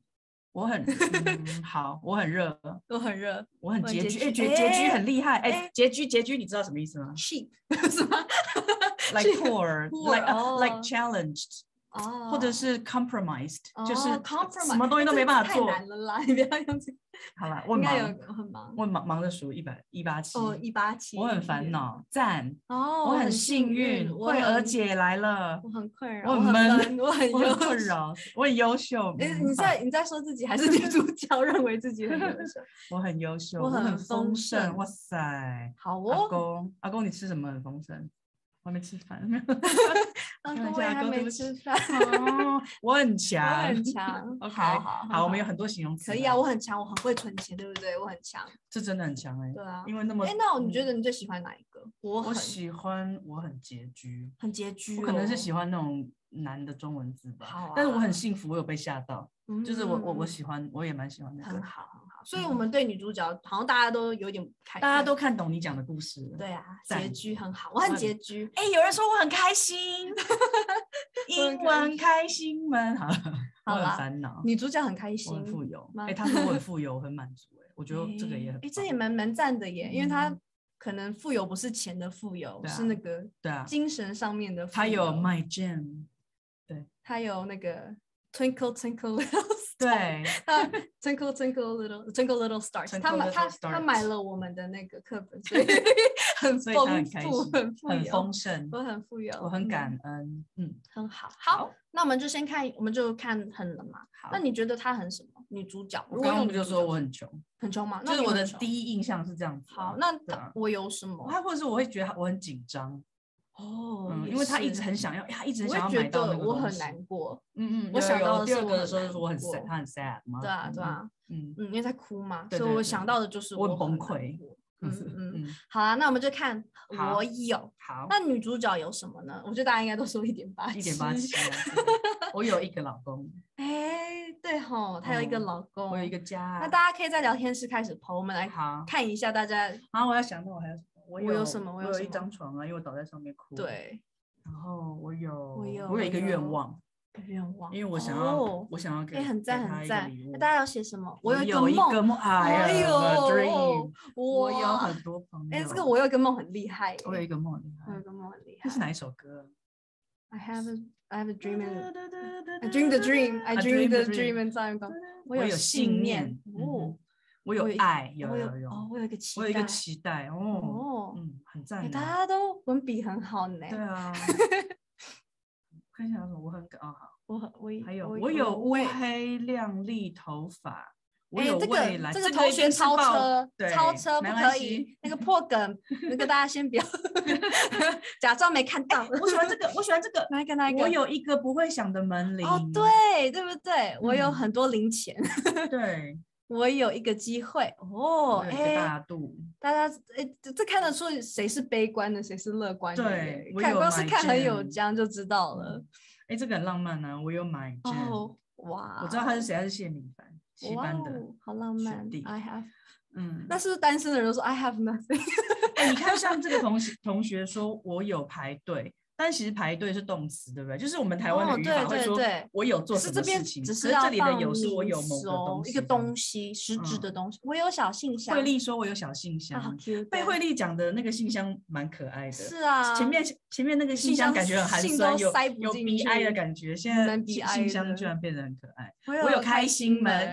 [SPEAKER 3] 我很、嗯、好，我很热，
[SPEAKER 2] 我很热，
[SPEAKER 3] 我很拮据。哎，
[SPEAKER 2] 拮
[SPEAKER 3] 拮拮据很厉害。哎，拮据拮据，你知道什么意思吗
[SPEAKER 2] ？Sheep 是吗
[SPEAKER 3] ？Like poor,
[SPEAKER 2] poor,
[SPEAKER 3] like、uh,
[SPEAKER 2] 哦
[SPEAKER 3] like challenged，
[SPEAKER 2] 哦，
[SPEAKER 3] 或者是 compromised，、
[SPEAKER 2] 哦、
[SPEAKER 3] 就是
[SPEAKER 2] compromise
[SPEAKER 3] 什么东西都没办法做。
[SPEAKER 2] 太难了啦，你不要用这个。
[SPEAKER 3] 好了，我
[SPEAKER 2] 应该
[SPEAKER 3] 忙，
[SPEAKER 2] 有很忙。
[SPEAKER 3] 我忙忙着数一百一八七。
[SPEAKER 2] 哦，一八七。
[SPEAKER 3] 我很烦恼，赞。
[SPEAKER 2] 哦，
[SPEAKER 3] 我
[SPEAKER 2] 很
[SPEAKER 3] 幸
[SPEAKER 2] 运，
[SPEAKER 3] 慧儿姐来了。
[SPEAKER 2] 我很困扰，
[SPEAKER 3] 我很闷，
[SPEAKER 2] 我很
[SPEAKER 3] 我很困扰，我很优秀。
[SPEAKER 2] 哎，你在你在说自己还是女主角认为自己很优秀？
[SPEAKER 3] 我很优秀，
[SPEAKER 2] 我
[SPEAKER 3] 很
[SPEAKER 2] 丰
[SPEAKER 3] 盛。哇塞，
[SPEAKER 2] 好哦。
[SPEAKER 3] 阿公，阿公，你吃什么很丰盛？我还没吃饭。
[SPEAKER 2] 阿公我也还没吃饭。
[SPEAKER 3] 哦，我很强，
[SPEAKER 2] 我很强。
[SPEAKER 3] OK，
[SPEAKER 2] 好好
[SPEAKER 3] 好，我们有很多形容词。
[SPEAKER 2] 可以啊，我很强，我很会存钱，对不对？我很强。
[SPEAKER 3] 这真的很强哎。
[SPEAKER 2] 对啊，
[SPEAKER 3] 因为那么……
[SPEAKER 2] 哎，那你觉得你最喜欢哪一个？我
[SPEAKER 3] 我喜欢，我很拮据，
[SPEAKER 2] 很拮据。
[SPEAKER 3] 我可能是喜欢那种难的中文字吧。
[SPEAKER 2] 好啊。
[SPEAKER 3] 但是我很幸福，我有被吓到。就是我我我喜欢，我也蛮喜欢那个。
[SPEAKER 2] 很好很好，所以我们对女主角好像大家都有点开，
[SPEAKER 3] 大家都看懂你讲的故事。
[SPEAKER 2] 对啊，拮据很好，我很拮据。
[SPEAKER 3] 哎，有人说我很开心，英文开心们，好了，我很烦恼。
[SPEAKER 2] 女主角很开心，
[SPEAKER 3] 我很富有。哎，她说我很富有，我很满足。哎，我觉得这个也很，
[SPEAKER 2] 哎，这也蛮蛮赞的耶，因为她可能富有不是钱的富有，是那个
[SPEAKER 3] 对啊
[SPEAKER 2] 精神上面的富有。
[SPEAKER 3] 她有 my gem， 对，
[SPEAKER 2] 她有那个 twinkle twinkle little stars，
[SPEAKER 3] 对，
[SPEAKER 2] 她 twinkle twinkle little twinkle little stars， 她买她她买了我们的那个课本，所以很丰富，很富有，
[SPEAKER 3] 很丰盛，
[SPEAKER 2] 我很富有，
[SPEAKER 3] 我很感恩，嗯，
[SPEAKER 2] 很好。好，那我们就先看，我们就看很了嘛。那你觉得她很什么？女主角？
[SPEAKER 3] 我刚刚不就说我很穷，
[SPEAKER 2] 很穷吗？
[SPEAKER 3] 就是我的第一印象是这样子。
[SPEAKER 2] 好，那我有什么？
[SPEAKER 3] 他或者是我会觉得我很紧张。
[SPEAKER 2] 哦，
[SPEAKER 3] 因为他一直很想要，他一直想要买到那个东西。
[SPEAKER 2] 我很难过。
[SPEAKER 3] 嗯嗯，
[SPEAKER 2] 我想到
[SPEAKER 3] 第二个的时候就是我很 sad，他很 sad 嘛。
[SPEAKER 2] 对啊对啊，嗯嗯，因为在哭嘛，所以我想到的就是
[SPEAKER 3] 我很崩溃。
[SPEAKER 2] 嗯嗯嗯，好啊，那我们就看我有。
[SPEAKER 3] 好，
[SPEAKER 2] 那女主角有什么呢？我觉得大家应该都说一点八七。
[SPEAKER 3] 一点八七。我有一个老公。
[SPEAKER 2] 哎，对吼，她有一个老公，
[SPEAKER 3] 我有一个家。
[SPEAKER 2] 那大家可以在聊天室开始 po， 我们来看一下大家。
[SPEAKER 3] 啊，我要想到我还有什么？我
[SPEAKER 2] 有什么？
[SPEAKER 3] 我有一张床啊，因为我倒在上面哭。
[SPEAKER 2] 对。
[SPEAKER 3] 然后我有，
[SPEAKER 2] 我有，
[SPEAKER 3] 我有一个愿望。
[SPEAKER 2] 愿望，
[SPEAKER 3] 因为我想要，我想要给，
[SPEAKER 2] 哎，很赞很赞。那大家要写什么？
[SPEAKER 3] 我有一个梦，哎呦，我有很多朋友。
[SPEAKER 2] 哎，这个我有一个梦很厉害。
[SPEAKER 3] 我有一个梦很厉害。
[SPEAKER 2] 我有一个梦很厉害。
[SPEAKER 3] 这是哪一首歌
[SPEAKER 2] ？I have a I have a dream and I dream the dream I dream the dream and time gone。我有信念，哦，
[SPEAKER 3] 我有爱，有有有。
[SPEAKER 2] 哦，我有一个期待，
[SPEAKER 3] 我有一个期待，哦，嗯，很赞。
[SPEAKER 2] 大家都文笔很好呢。
[SPEAKER 3] 对啊。看一下什么？我很哦好，
[SPEAKER 2] 我我
[SPEAKER 3] 还有我有乌黑亮丽头发，我有未来。
[SPEAKER 2] 这个同学超车，超车不可
[SPEAKER 3] 以。
[SPEAKER 2] 那个破梗，那个大家先不要假装没看到。
[SPEAKER 3] 我喜欢这个，我喜欢这个。
[SPEAKER 2] 哪一个？哪一个？
[SPEAKER 3] 我有一个不会响的门铃。
[SPEAKER 2] 哦，对，对不对？我有很多零钱。
[SPEAKER 3] 对。
[SPEAKER 2] 我有一个机会哦，
[SPEAKER 3] 哎，大度，
[SPEAKER 2] 大家哎，这看得出谁是悲观的，谁是乐观的。
[SPEAKER 3] 对，
[SPEAKER 2] 看光是看很有浆就知道了。
[SPEAKER 3] 哎，这个很浪漫呢，我有买件。
[SPEAKER 2] 哦，哇，
[SPEAKER 3] 我知道他是谁，他是谢敏凡，戏班的，
[SPEAKER 2] 好浪漫。I have，
[SPEAKER 3] 嗯，
[SPEAKER 2] 那是不是单身的人说 I have nothing？
[SPEAKER 3] 哎，你看，像这个同学同学说，我有排队。但其实排队是动词，对不对？就是我们台湾的语法会说我有做什么事情，
[SPEAKER 2] 只是
[SPEAKER 3] 这里的有是我有某个东西，
[SPEAKER 2] 一个东西，实质的东西。我有小信箱。
[SPEAKER 3] 慧丽说我有小信箱，被慧丽讲的那个信箱蛮可爱的。
[SPEAKER 2] 是啊，
[SPEAKER 3] 前面前面那个信箱感觉很寒酸，有有悲哀的感觉，现在信箱居然变得很可爱。我有开心门，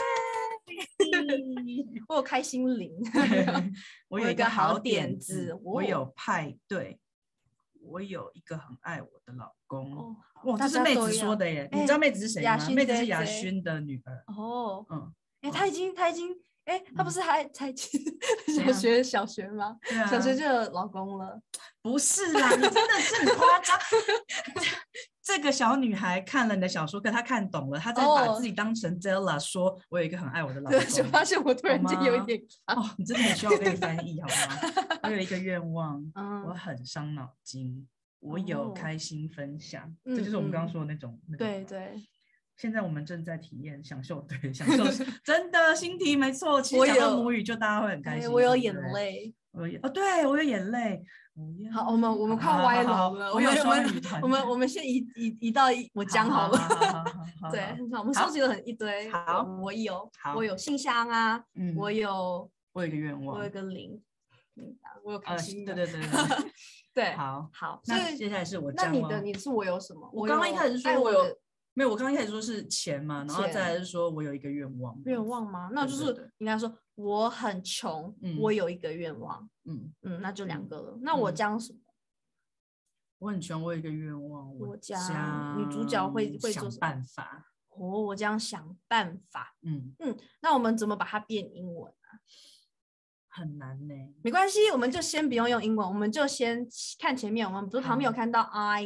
[SPEAKER 2] 我有开心铃，
[SPEAKER 3] 我有一个好点子，我有派对。我有一个很爱我的老公，哦、哇，这是妹子说的耶！你知道妹子是谁吗？妹子是亚勋的女儿。
[SPEAKER 2] 哦，嗯，哎，她已经，她已经，哎，她不是还才小学小学吗？
[SPEAKER 3] 啊、
[SPEAKER 2] 小学就有老公了？
[SPEAKER 3] 不是啦，你真的是很夸张。这个小女孩看了你的小说，可她看懂了，她在把自己当成 Della 说，我有一个很爱我的老公。
[SPEAKER 2] 就发现我突然间有一点
[SPEAKER 3] 哦，你真的很需要我给你翻译好吗？我有一个愿望，嗯、我很伤脑筋，我有开心分享，哦、这就是我们刚刚说的那种。
[SPEAKER 2] 嗯、对对。
[SPEAKER 3] 现在我们正在体验享受，对，享受真的新题没错。其实讲到母语就大家会很开心。
[SPEAKER 2] 我有眼泪。
[SPEAKER 3] 我有哦，对我有眼泪，
[SPEAKER 1] 好，我们我们快歪楼了。
[SPEAKER 3] 我有
[SPEAKER 1] 我们
[SPEAKER 3] 双语团
[SPEAKER 1] 我们我们先移移移到我讲好了。
[SPEAKER 3] 好好好好好
[SPEAKER 1] 对，那我们收集了很一堆。
[SPEAKER 3] 好，
[SPEAKER 1] 我有，
[SPEAKER 3] 好
[SPEAKER 1] 我有信箱啊，
[SPEAKER 3] 嗯
[SPEAKER 1] 我有，
[SPEAKER 3] 我有一个愿望，
[SPEAKER 1] 我有个零，嗯，我有开
[SPEAKER 3] 呃，
[SPEAKER 1] 心的。
[SPEAKER 3] 对对对对，
[SPEAKER 1] 对，
[SPEAKER 3] 好，
[SPEAKER 1] 好，所以
[SPEAKER 3] 那接下来是我
[SPEAKER 1] 那你
[SPEAKER 3] 将吗
[SPEAKER 1] 的你是我有什么？
[SPEAKER 3] 我刚刚一开始说
[SPEAKER 1] 爱的
[SPEAKER 3] 我有，没有，我刚刚一开始说是钱嘛，然后
[SPEAKER 1] 钱
[SPEAKER 3] 再来是说我有一个愿望，
[SPEAKER 1] 愿望吗？那就
[SPEAKER 3] 对对对
[SPEAKER 1] 是应该说我很穷，
[SPEAKER 3] 嗯
[SPEAKER 1] 我有一个愿望，
[SPEAKER 3] 嗯，
[SPEAKER 1] 嗯，那就两个了。那我
[SPEAKER 3] 嗯
[SPEAKER 1] 将什么？
[SPEAKER 3] 我很穷，我有一个愿望，
[SPEAKER 1] 我将
[SPEAKER 3] 将
[SPEAKER 1] 女主角会会做
[SPEAKER 3] 想
[SPEAKER 1] 什么
[SPEAKER 3] 办法，
[SPEAKER 1] 哦，我将想办法。
[SPEAKER 3] 嗯，
[SPEAKER 1] 嗯，那我们怎么把它变英文啊？
[SPEAKER 3] 很难呢，
[SPEAKER 1] 没关系，我们就先不用用英文，我们就先看前面。我们不是旁边有看到 I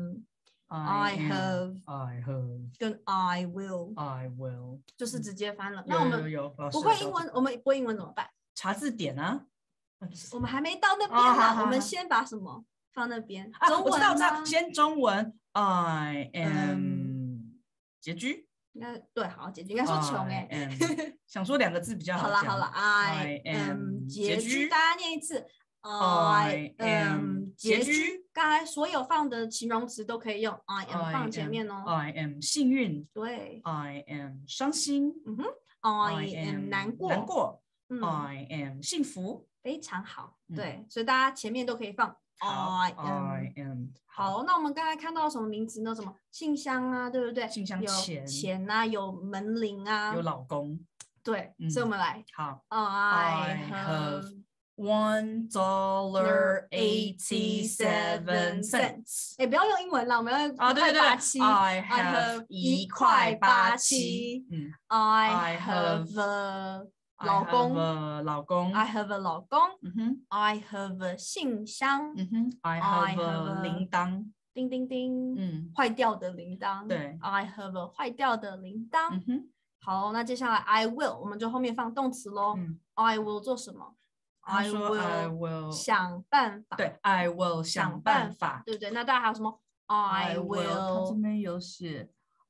[SPEAKER 1] am、I have
[SPEAKER 3] I have
[SPEAKER 1] 跟 I will，
[SPEAKER 3] I will，
[SPEAKER 1] 就是直接翻了。
[SPEAKER 3] 有
[SPEAKER 1] 那我们
[SPEAKER 3] 有有，老师
[SPEAKER 1] 不会英文，
[SPEAKER 3] 有教这个
[SPEAKER 1] 我们不会英文怎么办？
[SPEAKER 3] 查字典啊，
[SPEAKER 1] 我们还没到那边
[SPEAKER 3] 哦好
[SPEAKER 1] 呢，
[SPEAKER 3] 好
[SPEAKER 1] 我们
[SPEAKER 3] 好
[SPEAKER 1] 先把什么放那边？
[SPEAKER 3] 啊，
[SPEAKER 1] 中文
[SPEAKER 3] 我知道，我知道，
[SPEAKER 1] 吗？
[SPEAKER 3] 先中文 I am
[SPEAKER 1] 嗯
[SPEAKER 3] 拮据，
[SPEAKER 1] 应该对，好，姐姐应该说穷哎。
[SPEAKER 3] I am 想说两个字比较讲
[SPEAKER 1] 好了好了，I
[SPEAKER 3] I am
[SPEAKER 1] am 拮
[SPEAKER 3] 拮据
[SPEAKER 1] 据，大家念一次。I
[SPEAKER 3] I am
[SPEAKER 1] am
[SPEAKER 3] 拮
[SPEAKER 1] 拮据
[SPEAKER 3] 据。
[SPEAKER 1] 刚才所有放的形容词都可以用 I am 放前面哦。
[SPEAKER 3] I am 幸运
[SPEAKER 1] 对，
[SPEAKER 3] ，I am 伤心
[SPEAKER 1] 嗯哼，I am 难过，
[SPEAKER 3] 难过
[SPEAKER 1] 嗯，
[SPEAKER 3] ，I am 幸福。
[SPEAKER 1] 非常好。
[SPEAKER 3] 嗯
[SPEAKER 1] 对，所以大家前面都可以放
[SPEAKER 3] 好
[SPEAKER 1] I am。
[SPEAKER 3] I am
[SPEAKER 1] 好，那我们刚才看到什么名词呢？什么信箱啊，对不对？
[SPEAKER 3] 信箱
[SPEAKER 1] 有
[SPEAKER 3] 钱
[SPEAKER 1] 钱啊，有门铃啊，
[SPEAKER 3] 有老公。
[SPEAKER 1] 对，
[SPEAKER 3] 嗯
[SPEAKER 1] 所以我们来
[SPEAKER 3] 好
[SPEAKER 1] I
[SPEAKER 3] I
[SPEAKER 1] have
[SPEAKER 3] have one dollar eighty seven cents。
[SPEAKER 1] 哎，不要用英文啦，我们要用
[SPEAKER 3] 啊，对对对
[SPEAKER 1] 八七。
[SPEAKER 3] ，I
[SPEAKER 1] I have
[SPEAKER 3] have 一块八七
[SPEAKER 1] 七。
[SPEAKER 3] 嗯
[SPEAKER 1] I
[SPEAKER 3] I
[SPEAKER 1] have
[SPEAKER 3] have
[SPEAKER 1] a
[SPEAKER 3] I
[SPEAKER 1] 老
[SPEAKER 3] have
[SPEAKER 1] 公
[SPEAKER 3] a 老公。
[SPEAKER 1] I have a 老公。
[SPEAKER 3] 嗯哼，
[SPEAKER 1] I have a 信箱。
[SPEAKER 3] 嗯哼，I
[SPEAKER 1] I
[SPEAKER 3] have
[SPEAKER 1] have
[SPEAKER 3] a
[SPEAKER 1] a
[SPEAKER 3] 铃铛。
[SPEAKER 1] 叮叮叮，
[SPEAKER 3] 嗯
[SPEAKER 1] 坏掉的铃铛。
[SPEAKER 3] 对
[SPEAKER 1] ，I have a 坏掉的铃铛。
[SPEAKER 3] 嗯哼，
[SPEAKER 1] 好，那接下来 I will，我们就后面放动词喽。
[SPEAKER 3] 嗯，
[SPEAKER 1] I will 做什么
[SPEAKER 3] 他
[SPEAKER 1] ？I
[SPEAKER 3] 说 I
[SPEAKER 1] will
[SPEAKER 3] will
[SPEAKER 1] 想办法。
[SPEAKER 3] 对 I will 想
[SPEAKER 1] 想
[SPEAKER 3] 办
[SPEAKER 1] 办法
[SPEAKER 3] 法，
[SPEAKER 1] 对不对？那大家还有什么？I
[SPEAKER 3] 他这
[SPEAKER 1] will
[SPEAKER 3] 边有写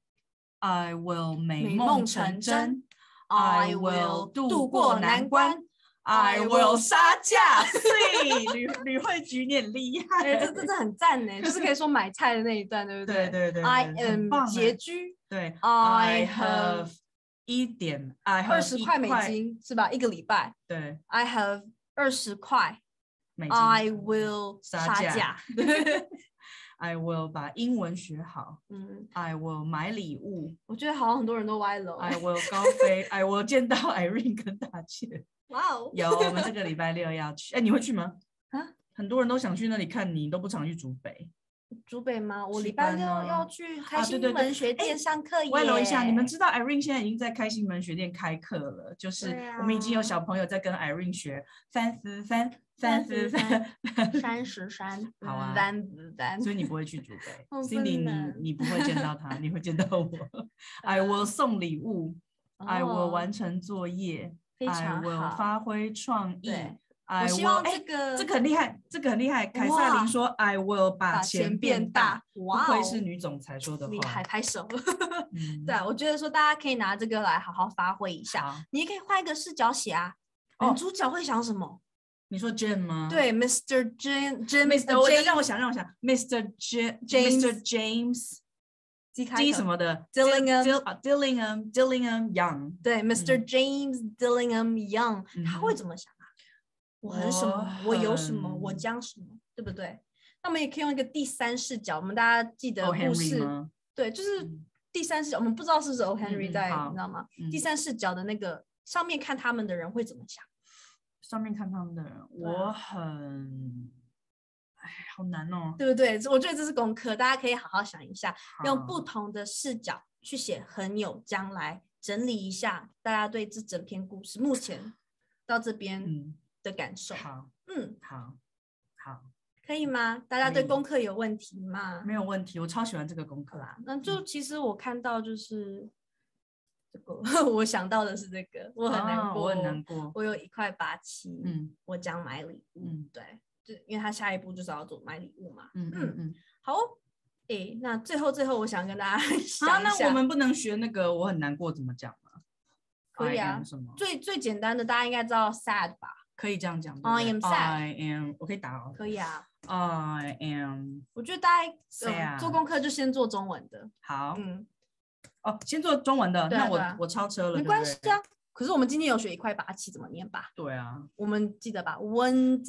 [SPEAKER 3] I will 美
[SPEAKER 1] 美
[SPEAKER 3] 梦
[SPEAKER 1] 梦成
[SPEAKER 3] 成真
[SPEAKER 1] 真。
[SPEAKER 3] I
[SPEAKER 1] I
[SPEAKER 3] will
[SPEAKER 1] will 度
[SPEAKER 3] 度过
[SPEAKER 1] 过难
[SPEAKER 3] 难关
[SPEAKER 1] 关。
[SPEAKER 3] I
[SPEAKER 1] I
[SPEAKER 3] will
[SPEAKER 1] will
[SPEAKER 3] 杀价，对，吕吕慧菊你很厉害，
[SPEAKER 1] 哎，这这这很赞呢，就是可以说买菜的那一段，对不
[SPEAKER 3] 对对对
[SPEAKER 1] ？I
[SPEAKER 3] 对很
[SPEAKER 1] am
[SPEAKER 3] 棒
[SPEAKER 1] 拮
[SPEAKER 3] 哎
[SPEAKER 1] 据，
[SPEAKER 3] 对
[SPEAKER 1] I
[SPEAKER 3] I have 一点 I
[SPEAKER 1] 二
[SPEAKER 3] have 一
[SPEAKER 1] 十块美金是吧？一个礼拜。
[SPEAKER 3] 对
[SPEAKER 1] I have 二十块。
[SPEAKER 3] 美金
[SPEAKER 1] I will
[SPEAKER 3] 杀价
[SPEAKER 1] 杀价。
[SPEAKER 3] I will 把英文学好
[SPEAKER 1] 嗯，
[SPEAKER 3] I will 买礼物
[SPEAKER 1] 我觉得好像很多人都歪楼。
[SPEAKER 3] I will 高飞 I will 见到 Irene 跟大姐。
[SPEAKER 1] 哇哦，
[SPEAKER 3] 有，我们这个礼拜六要去。哎，你会去吗？
[SPEAKER 1] 啊，
[SPEAKER 3] 很多人都想去那里看你，都不常去竹北。
[SPEAKER 1] 竹北吗？我
[SPEAKER 3] 去
[SPEAKER 1] 礼拜六
[SPEAKER 3] 班啊
[SPEAKER 1] 要去开心
[SPEAKER 3] 啊对对对
[SPEAKER 1] 门学店
[SPEAKER 3] 哎
[SPEAKER 1] 上课耶。
[SPEAKER 3] 歪楼一下，你们知道 Irene 现在已经在开心门学店开课了，就是
[SPEAKER 1] 对啊
[SPEAKER 3] 我们已经有小朋友在跟 Irene 学三十三、三十三。
[SPEAKER 1] 三十三，
[SPEAKER 3] 好啊
[SPEAKER 1] 三十三。
[SPEAKER 3] 所以你不会去竹北
[SPEAKER 1] 好
[SPEAKER 3] ，Cindy
[SPEAKER 1] 困难
[SPEAKER 3] 你你不会见到他，你会见到我。I will 送礼物，I will
[SPEAKER 1] 哦
[SPEAKER 3] 完成作业
[SPEAKER 1] 非
[SPEAKER 3] ，I
[SPEAKER 1] 常
[SPEAKER 3] will
[SPEAKER 1] 好。
[SPEAKER 3] 发挥创意
[SPEAKER 1] 对
[SPEAKER 3] ，I
[SPEAKER 1] 我希
[SPEAKER 3] will
[SPEAKER 1] 望
[SPEAKER 3] 哎
[SPEAKER 1] 这个
[SPEAKER 3] 这个很厉害，这个很厉害。凯撒琳说 I will 把
[SPEAKER 1] 把
[SPEAKER 3] 钱
[SPEAKER 1] 钱变
[SPEAKER 3] 变大
[SPEAKER 1] 大，哇
[SPEAKER 3] 不愧
[SPEAKER 1] 哦
[SPEAKER 3] 是女总裁说的
[SPEAKER 1] 厉害，
[SPEAKER 3] 话。
[SPEAKER 1] 拍手。
[SPEAKER 3] 嗯
[SPEAKER 1] 对啊，我觉得说大家可以拿这个来好好发挥一下。
[SPEAKER 3] 好，
[SPEAKER 1] 你也可以换一个视角写啊。
[SPEAKER 3] 哦
[SPEAKER 1] 男主角会想什么？
[SPEAKER 3] 你说 Jane 吗？
[SPEAKER 1] 对，Mister Jim，Jim，
[SPEAKER 3] ，Mister 我
[SPEAKER 1] James
[SPEAKER 3] 让我想让我想，Mister J
[SPEAKER 1] James
[SPEAKER 3] Mister James
[SPEAKER 1] G 开
[SPEAKER 3] D
[SPEAKER 1] 头
[SPEAKER 3] 什么的
[SPEAKER 1] Dillingham
[SPEAKER 3] Dill- 啊 Dillingham Dillingham Young。
[SPEAKER 1] 对，Mister
[SPEAKER 3] 嗯
[SPEAKER 1] James Dillingham Young，
[SPEAKER 3] 嗯
[SPEAKER 1] 他会怎么想啊？我很什么？我有什么？
[SPEAKER 3] 很
[SPEAKER 1] 我将什么？对不对？那我们也可以用一个第三视角，我们大家记得
[SPEAKER 3] O
[SPEAKER 1] 故
[SPEAKER 3] Henry
[SPEAKER 1] 事，
[SPEAKER 3] 吗？
[SPEAKER 1] 对，就是
[SPEAKER 3] 嗯
[SPEAKER 1] 第三视角。我们不知道是不是 O
[SPEAKER 3] 嗯
[SPEAKER 1] Henry
[SPEAKER 3] 嗯
[SPEAKER 1] 在，
[SPEAKER 3] 好
[SPEAKER 1] 你知道吗？
[SPEAKER 3] 嗯
[SPEAKER 1] 第三视角的那个上面看他们的人会怎么想？
[SPEAKER 3] 上面看他们的人，
[SPEAKER 1] 对啊
[SPEAKER 3] 我很，哎，好难哦。
[SPEAKER 1] 对不对？我觉得这是功课，大家可以好好想一下，用
[SPEAKER 3] 好
[SPEAKER 1] 不同的视角去写很有将来，整理一下大家对这整篇故事目前到这边
[SPEAKER 3] 嗯，
[SPEAKER 1] 的感受。
[SPEAKER 3] 好，
[SPEAKER 1] 嗯，
[SPEAKER 3] 好，好，
[SPEAKER 1] 可以吗？大家对
[SPEAKER 3] 可以
[SPEAKER 1] 功课有问题吗？
[SPEAKER 3] 没有问题，我超喜欢这个功课
[SPEAKER 1] 啦，那就其实我看到就是这个，我想到的是这个，我很难过，
[SPEAKER 3] 啊我很难过。
[SPEAKER 1] 我有一块八七，
[SPEAKER 3] 嗯
[SPEAKER 1] 我将买礼物，
[SPEAKER 3] 嗯
[SPEAKER 1] 对，就因为他下一步就是要做买礼物嘛，
[SPEAKER 3] 嗯嗯嗯。
[SPEAKER 1] 好哦，诶，那最后最后我想跟大家想
[SPEAKER 3] 啊，
[SPEAKER 1] 一下，
[SPEAKER 3] 那我们不能学那个我很难过怎么讲吗？
[SPEAKER 1] 可以
[SPEAKER 3] I
[SPEAKER 1] 啊
[SPEAKER 3] am 什么？
[SPEAKER 1] 最最简单的大家应该知道 sad 吧，
[SPEAKER 3] 可以这样讲。
[SPEAKER 2] I am sad.
[SPEAKER 3] I am， 我可以打哦。
[SPEAKER 2] 可以啊。
[SPEAKER 3] I am。
[SPEAKER 2] 我觉得大家、
[SPEAKER 3] 呃、
[SPEAKER 2] 做功课就先做中文的。
[SPEAKER 3] 好。
[SPEAKER 2] 嗯。
[SPEAKER 3] 哦，先做中文的，那我、
[SPEAKER 2] 啊、
[SPEAKER 3] 我超车了，
[SPEAKER 2] 没关系啊。可是我们今天有学一块八七怎么念吧？
[SPEAKER 3] 对啊，
[SPEAKER 2] 我们记得吧 ？One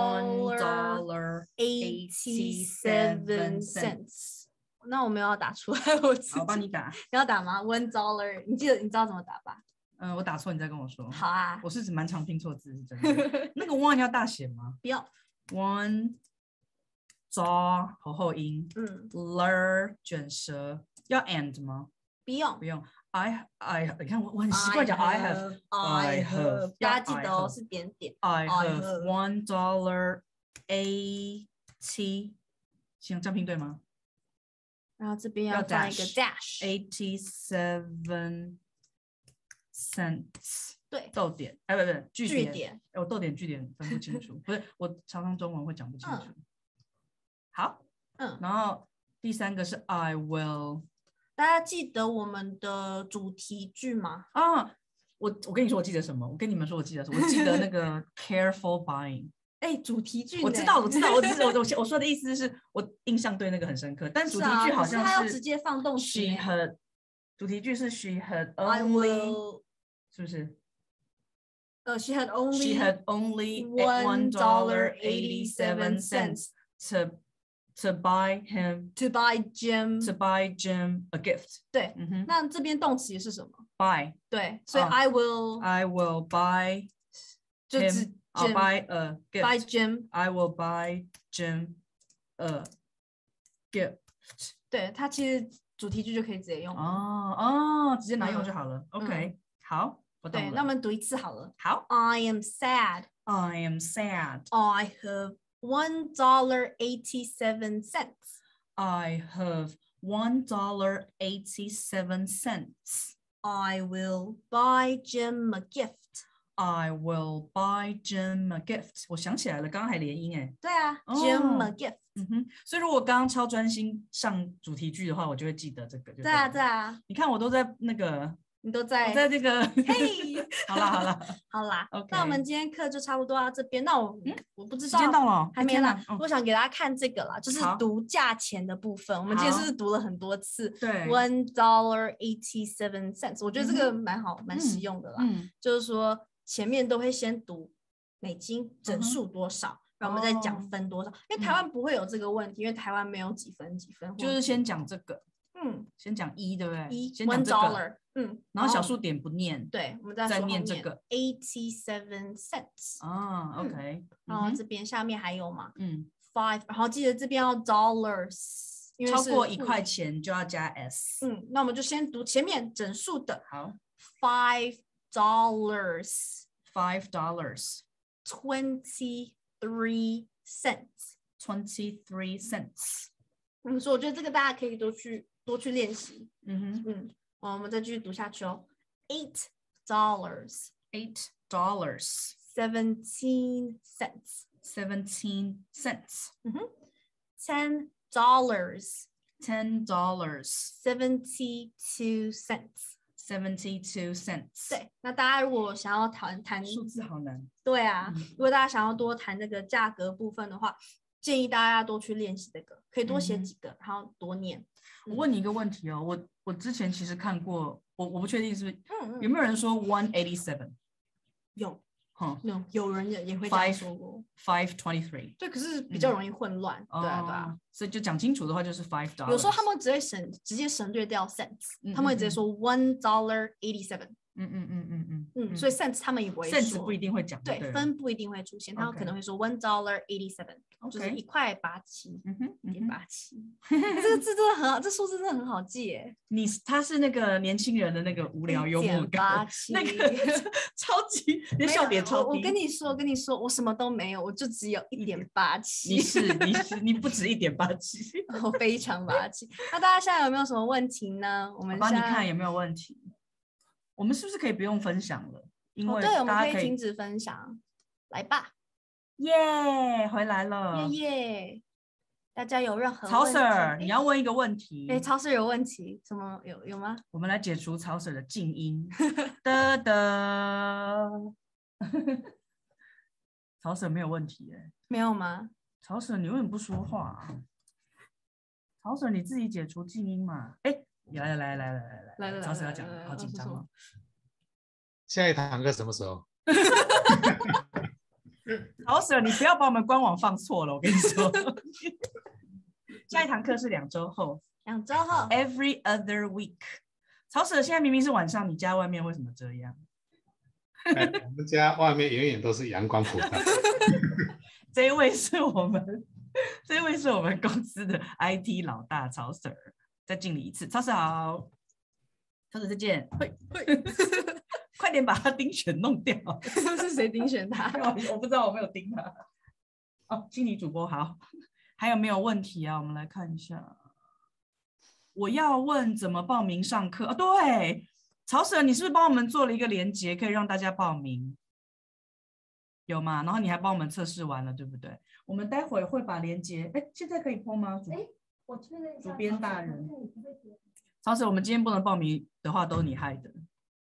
[SPEAKER 3] dollar
[SPEAKER 2] eighty seven cents。那我们要打出来，我自己。
[SPEAKER 3] 我帮你打。
[SPEAKER 2] 你要打吗 ？One dollar， 你记得你知道怎么打吧？
[SPEAKER 3] 嗯、呃，我打错，你再跟我说。
[SPEAKER 2] 好啊。
[SPEAKER 3] 我是蛮常拼错字，是真的。那个 one 要大写吗？
[SPEAKER 2] 不要。
[SPEAKER 3] one 抓喉后音。
[SPEAKER 2] 嗯。
[SPEAKER 3] ler 卷舌，要 and 吗？
[SPEAKER 2] 不用。
[SPEAKER 3] 不用。I I 你看我我很习惯讲 I have
[SPEAKER 2] I have， 大家记得哦，是点点。
[SPEAKER 3] I have one dollar eighty， 行，这样拼对吗？
[SPEAKER 2] 然后这边要放一个 dash。
[SPEAKER 3] eighty seven cents。
[SPEAKER 2] 对。
[SPEAKER 3] 逗点，哎，不不，句点。
[SPEAKER 2] 句点。
[SPEAKER 3] 我逗点句点分不清楚，不是我常常中文会讲不清楚。
[SPEAKER 2] 嗯、
[SPEAKER 3] 好。
[SPEAKER 2] 嗯。
[SPEAKER 3] 然后第三个是 I will。
[SPEAKER 2] 大家记得我们的主题句吗？
[SPEAKER 3] 啊，我我跟你说我记得什么？我跟你们说我记得什么？我记得那个 careful buying。
[SPEAKER 2] 哎、欸，主题句
[SPEAKER 3] 我知道，我知道，我只是我我我说的意思是我印象对那个很深刻，但主题句好像是
[SPEAKER 2] 他要直接放动词。
[SPEAKER 3] She had， 主题句是 She had
[SPEAKER 2] only，
[SPEAKER 3] will， 是不是？
[SPEAKER 2] 呃、uh, ，She had only
[SPEAKER 3] She had only one dollar eighty seven cents to to buy him
[SPEAKER 2] to buy Jim
[SPEAKER 3] to buy Jim a gift。
[SPEAKER 2] 对，
[SPEAKER 3] 嗯哼，
[SPEAKER 2] 那这边动词是什么
[SPEAKER 3] ？buy。
[SPEAKER 2] 对，所以 I will、
[SPEAKER 3] uh, I will buy
[SPEAKER 2] 就
[SPEAKER 3] him I'll buy a gift.
[SPEAKER 2] Buy Jim.
[SPEAKER 3] I will buy Jim a gift.
[SPEAKER 2] 对，它其实主题句就可以直接用。
[SPEAKER 3] 哦哦，直接拿用就好了。嗯、OK，、嗯、好，我懂了。
[SPEAKER 2] 对，那我们读一次好了。
[SPEAKER 3] 好
[SPEAKER 2] ，I am sad.
[SPEAKER 3] I am sad.
[SPEAKER 2] I have one dollar eighty seven cents.
[SPEAKER 3] I have one dollar eighty seven cents.
[SPEAKER 2] I will buy Jim a gift.
[SPEAKER 3] I will buy Jim a gift. 我想起来了，刚刚还连音哎。
[SPEAKER 2] 对啊、哦、，Jim a gift。
[SPEAKER 3] 嗯哼，所以如果刚刚超专心上主题句的话，我就会记得这个。对
[SPEAKER 2] 啊，对啊。
[SPEAKER 3] 你看我都在那个，
[SPEAKER 2] 你都在，
[SPEAKER 3] 我在这个。
[SPEAKER 2] 嘿，
[SPEAKER 3] 好啦好啦
[SPEAKER 2] 好啦。
[SPEAKER 3] OK，
[SPEAKER 2] 那我们今天课就差不多到这边。那我、嗯、我不知道，
[SPEAKER 3] 时间到了，
[SPEAKER 2] 还没啦、
[SPEAKER 3] 哦。
[SPEAKER 2] 我想给大家看这个啦，就是读价钱的部分。我们今天是读了很多次。
[SPEAKER 3] 对
[SPEAKER 2] ，one dollar eighty seven cents。我觉得这个蛮好，蛮、嗯、实用的啦。
[SPEAKER 3] 嗯，
[SPEAKER 2] 就是说。前面都会先读美金整数多少，嗯、然后我们再讲分多少，哦、因为台湾不会有这个问题，嗯、因为台湾没有几分几分，
[SPEAKER 3] 就是先讲这个，
[SPEAKER 2] 嗯，
[SPEAKER 3] 先讲一，对不对？
[SPEAKER 2] 一，
[SPEAKER 3] 先讲这个
[SPEAKER 2] one dollar， 嗯，
[SPEAKER 3] 然后小数点不念，
[SPEAKER 2] 对，我们再
[SPEAKER 3] 再念这个
[SPEAKER 2] eighty seven cents，
[SPEAKER 3] 啊 ，OK，
[SPEAKER 2] 嗯、然后这边下面还有嘛，
[SPEAKER 3] 嗯
[SPEAKER 2] ，five， 然后记得这边要 dollars， 因为
[SPEAKER 3] 超过一块钱就要加 s，
[SPEAKER 2] 嗯，那我们就先读前面整数的，
[SPEAKER 3] 好
[SPEAKER 2] ，five dollars。
[SPEAKER 3] Five dollars,
[SPEAKER 2] twenty-three cents,
[SPEAKER 3] twenty-three cents。
[SPEAKER 2] 嗯，所以我觉得这个大家可以多去多去练习。
[SPEAKER 3] 嗯哼，
[SPEAKER 2] 嗯，好，我们再继续读下去哦。Eight dollars,
[SPEAKER 3] eight dollars,
[SPEAKER 2] seventeen cents,
[SPEAKER 3] seventeen cents。
[SPEAKER 2] 嗯哼 ，ten dollars,
[SPEAKER 3] ten dollars,
[SPEAKER 2] seventy-two cents。seventy-two
[SPEAKER 3] cents。
[SPEAKER 2] 对，那大家如果想要谈谈
[SPEAKER 3] 数字好难。
[SPEAKER 2] 对啊，嗯、如果大家想要多谈这个价格部分的话，建议大家多去练习这个，可以多写几个，嗯、然后多念。
[SPEAKER 3] 我问你一个问题哦，我我之前其实看过，我我不确定是不是、
[SPEAKER 2] 嗯嗯、
[SPEAKER 3] 有没有人说 one eighty seven？
[SPEAKER 2] 有。
[SPEAKER 3] 嗯，
[SPEAKER 2] 有有人也也会这样说过
[SPEAKER 3] five twenty-three，
[SPEAKER 2] 对，可是比较容易混乱，
[SPEAKER 3] 嗯、
[SPEAKER 2] 对啊对啊，
[SPEAKER 3] 所以就讲清楚的话就是 five dollars。
[SPEAKER 2] 有时候他们只会省直接省略掉 cents，、嗯、他们会直接说 one dollar eighty seven。
[SPEAKER 3] 嗯嗯嗯嗯嗯
[SPEAKER 2] 嗯，所以 cents 他们也不会说
[SPEAKER 3] ，cents 不一定会讲，
[SPEAKER 2] 对，分不一定会出现，他们可能会说 one dollar eighty seven， 就是一块八七，
[SPEAKER 3] 嗯哼，
[SPEAKER 2] 一点八七，这个字真的很好，这数字真的很好记耶。
[SPEAKER 3] 你他是那个年轻人的那个无聊幽默感，那个超级，你的笑点超低。
[SPEAKER 2] 我跟你说，我跟你说，我什么都没有，我就只有一点八七。
[SPEAKER 3] 你是你是你不止一点八七，
[SPEAKER 2] 我非常八七。那大家现在有没有什么问题呢？我们
[SPEAKER 3] 我帮你看有没有问题。我们是不是可以不用分享了？因为、
[SPEAKER 2] 哦、对，我们可以停止分享。来吧，
[SPEAKER 3] 耶、yeah, 回来了，
[SPEAKER 2] 耶耶！大家有任何
[SPEAKER 3] 曹 Sir， 你要问一个问题。
[SPEAKER 2] 哎，曹 Sir 有问题？什么有有吗？
[SPEAKER 3] 我们来解除曹 Sir 的静音。的的， 曹婶没有问题哎、欸，
[SPEAKER 2] 没有吗？
[SPEAKER 3] 曹婶你为什么不说话、啊？曹婶你自己解除静音嘛？哎、欸，来来来来来来
[SPEAKER 2] 来来，
[SPEAKER 3] 曹婶要讲，好紧张哦。
[SPEAKER 5] 下一堂课什么时候？
[SPEAKER 3] 曹婶，你不要把我们官网放错了，我跟你说。下一堂课是两周后，
[SPEAKER 2] 两周后
[SPEAKER 3] ，every other week。曹婶，现在明明是晚上，你家外面为什么这样？
[SPEAKER 5] 哎、我们家外面永远都是阳光普照。
[SPEAKER 3] 这一位是我们，这一位是我们公司的 I T 老大曹婶，再敬礼一次，曹婶好，曹婶再见，会会，快点把他钉选弄掉。
[SPEAKER 2] 是谁盯选他？
[SPEAKER 3] 我不知道，我没有盯他。哦，经理主播好，还有没有问题啊？我们来看一下。我要问怎么报名上课啊？对，曹婶，你是不是帮我们做了一个连结，可以让大家报名？有吗？然后你还帮我们测试完了，对不对？我们待会会把连结，哎，现在可以 po 吗？哎，
[SPEAKER 1] 我确认一
[SPEAKER 3] 下。主编大人，曹婶，我们今天不能报名的话，都是你害的。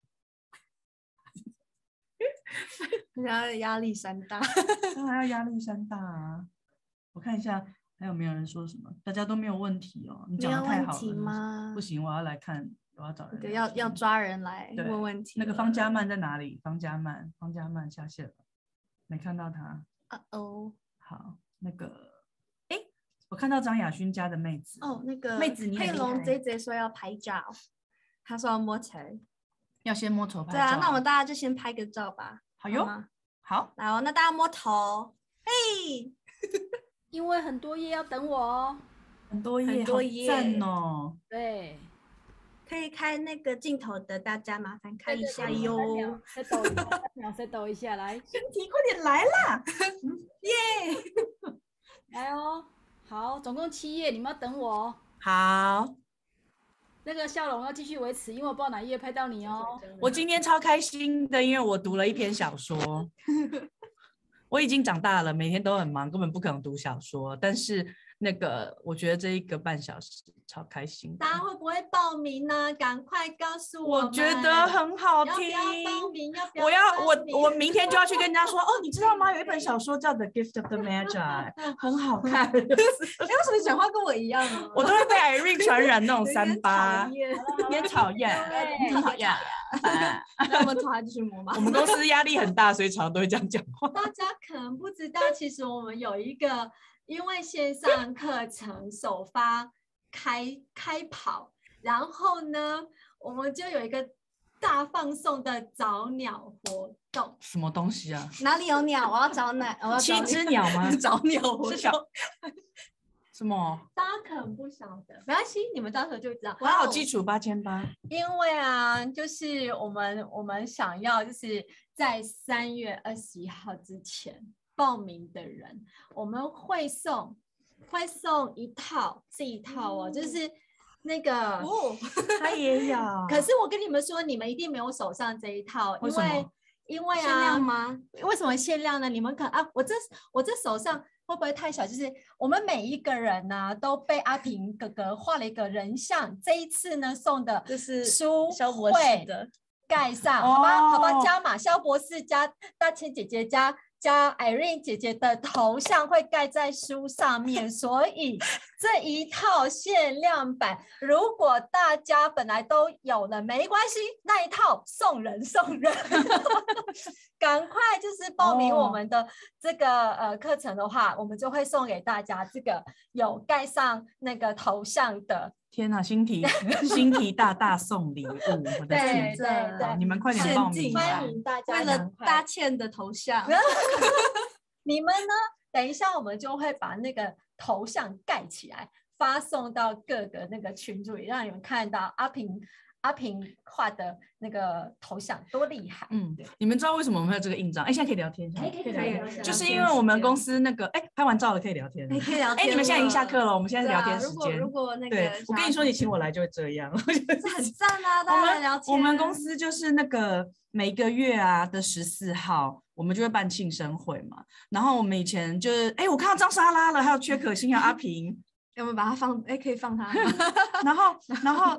[SPEAKER 2] 人家压力山大，
[SPEAKER 3] 当然要压力山大啊！我看一下还有没有人说什么，大家都没有问题哦。你讲的太好了。
[SPEAKER 2] 没有问题吗？
[SPEAKER 3] 不行，我要来看，我要找人。
[SPEAKER 2] 对，要要抓人来问问题。
[SPEAKER 3] 那个方嘉曼在哪里？方嘉曼，方嘉曼下线了，没看到他。
[SPEAKER 2] 啊哦。
[SPEAKER 3] 好，那个，哎，我看到张雅勋家的妹子。
[SPEAKER 2] 哦，那个
[SPEAKER 3] 妹子你
[SPEAKER 2] 佩龙 J J 说要拍照，他说要摸头，
[SPEAKER 3] 要先摸头拍照。
[SPEAKER 2] 对啊，那我们大家就先拍个照吧。
[SPEAKER 3] 好哟，好，
[SPEAKER 2] 来哦，那大家摸头，嘿，
[SPEAKER 6] 因为很多页要等我哦，
[SPEAKER 3] 很多页，
[SPEAKER 2] 很多页，
[SPEAKER 3] 赞哦。
[SPEAKER 6] 对，
[SPEAKER 2] 可以开那个镜头的，大家麻烦开一下哟。
[SPEAKER 6] 再抖一下，三秒，再抖一下，来，
[SPEAKER 3] 身体快点来啦！
[SPEAKER 2] 耶，
[SPEAKER 6] 来哦，好，总共七页，你们要等我哦。
[SPEAKER 3] 好。
[SPEAKER 6] 那个笑容要继续维持，因为我不知道哪一页拍到你哦。
[SPEAKER 3] 我今天超开心的，因为我读了一篇小说。我已经长大了，每天都很忙，根本不可能读小说。但是那个，我觉得这一个半小时超开心。
[SPEAKER 1] 大家会不会报名呢？赶快告诉我。
[SPEAKER 3] 我觉得很好听。
[SPEAKER 1] 要不要报名？要不要？
[SPEAKER 3] 我要我我明天就要去跟人家说哦，你知道吗？有一本小说叫《The Gift of the Magi》，很好看。哎，为
[SPEAKER 2] 什么讲话跟我一样呢？
[SPEAKER 3] 我都会被 Irene 传染那种三八，
[SPEAKER 2] 有
[SPEAKER 3] 点讨厌，很讨厌。
[SPEAKER 2] 那我们从他继续摸吧。
[SPEAKER 3] 我们公司压力很大，所以常常都会这样讲话。
[SPEAKER 1] 大家可能不知道，其实我们有一个，因为线上课程首发开开跑，然后呢，我们就有一个大放送的早鸟活动。
[SPEAKER 3] 什么东西啊？
[SPEAKER 2] 哪里有鸟？我要找奶，我要
[SPEAKER 3] 七只鸟吗？
[SPEAKER 2] 找鸟活动。
[SPEAKER 3] 什么？
[SPEAKER 1] 大家可能不晓得，没关系，你们到时候就知道。
[SPEAKER 3] 我好基础八千八。
[SPEAKER 1] 因为啊，就是我们我们想要就是在三月二十一号之前报名的人，我们会送会送一套这一套哦，就是那个
[SPEAKER 2] 哦，
[SPEAKER 3] 他也有。
[SPEAKER 1] 可是我跟你们说，你们一定没有手上这一套，因为因为啊，
[SPEAKER 2] 限量吗？
[SPEAKER 1] 为什么限量呢？你们可啊，我这我这手上。会不会太小？就是我们每一个人呢、啊，都被阿平哥哥画了一个人像。这一次呢，送的
[SPEAKER 2] 就是
[SPEAKER 1] 书
[SPEAKER 2] 肖博士的
[SPEAKER 1] 盖上，好吧，好吧，加码肖博士加大千姐姐加加 Irene 姐姐的头像会盖在书上面，所以这一套限量版，如果大家本来都有了，没关系，那一套送人送人。赶快就是报名我们的这个、哦、呃课程的话，我们就会送给大家这个有盖上那个头像的。
[SPEAKER 3] 天哪，新题新题大大送礼物，我的天！
[SPEAKER 1] 对对对，
[SPEAKER 3] 你们快点报名！
[SPEAKER 1] 欢迎大家，
[SPEAKER 2] 为了大倩的头像，
[SPEAKER 1] 你们呢？等一下我们就会把那个头像盖起来，发送到各个那个群组里，让你们看到阿平。阿平画的那个头像多厉害！
[SPEAKER 3] 嗯，你们知道为什么我们会有这个印章？哎，现在可以聊天，
[SPEAKER 1] 可以可以聊天，
[SPEAKER 3] 就是因为我们公司那个，哎，拍完照了可以聊天，
[SPEAKER 2] 可以聊天。
[SPEAKER 3] 哎，你们现在已经下课了，我们现在是聊天时间。
[SPEAKER 2] 如果那个，
[SPEAKER 3] 对，我跟你说，你请我来就会这样，
[SPEAKER 2] 这很赞啊！大家来聊天。
[SPEAKER 3] 我们公司就是那个每个月啊的十四号，我们就会办庆生会嘛。然后我们以前就是，哎，我看到张莎拉了，还有薛可欣，还有阿平，
[SPEAKER 2] 我们把它放，哎，可以放他。
[SPEAKER 3] 然后，然后。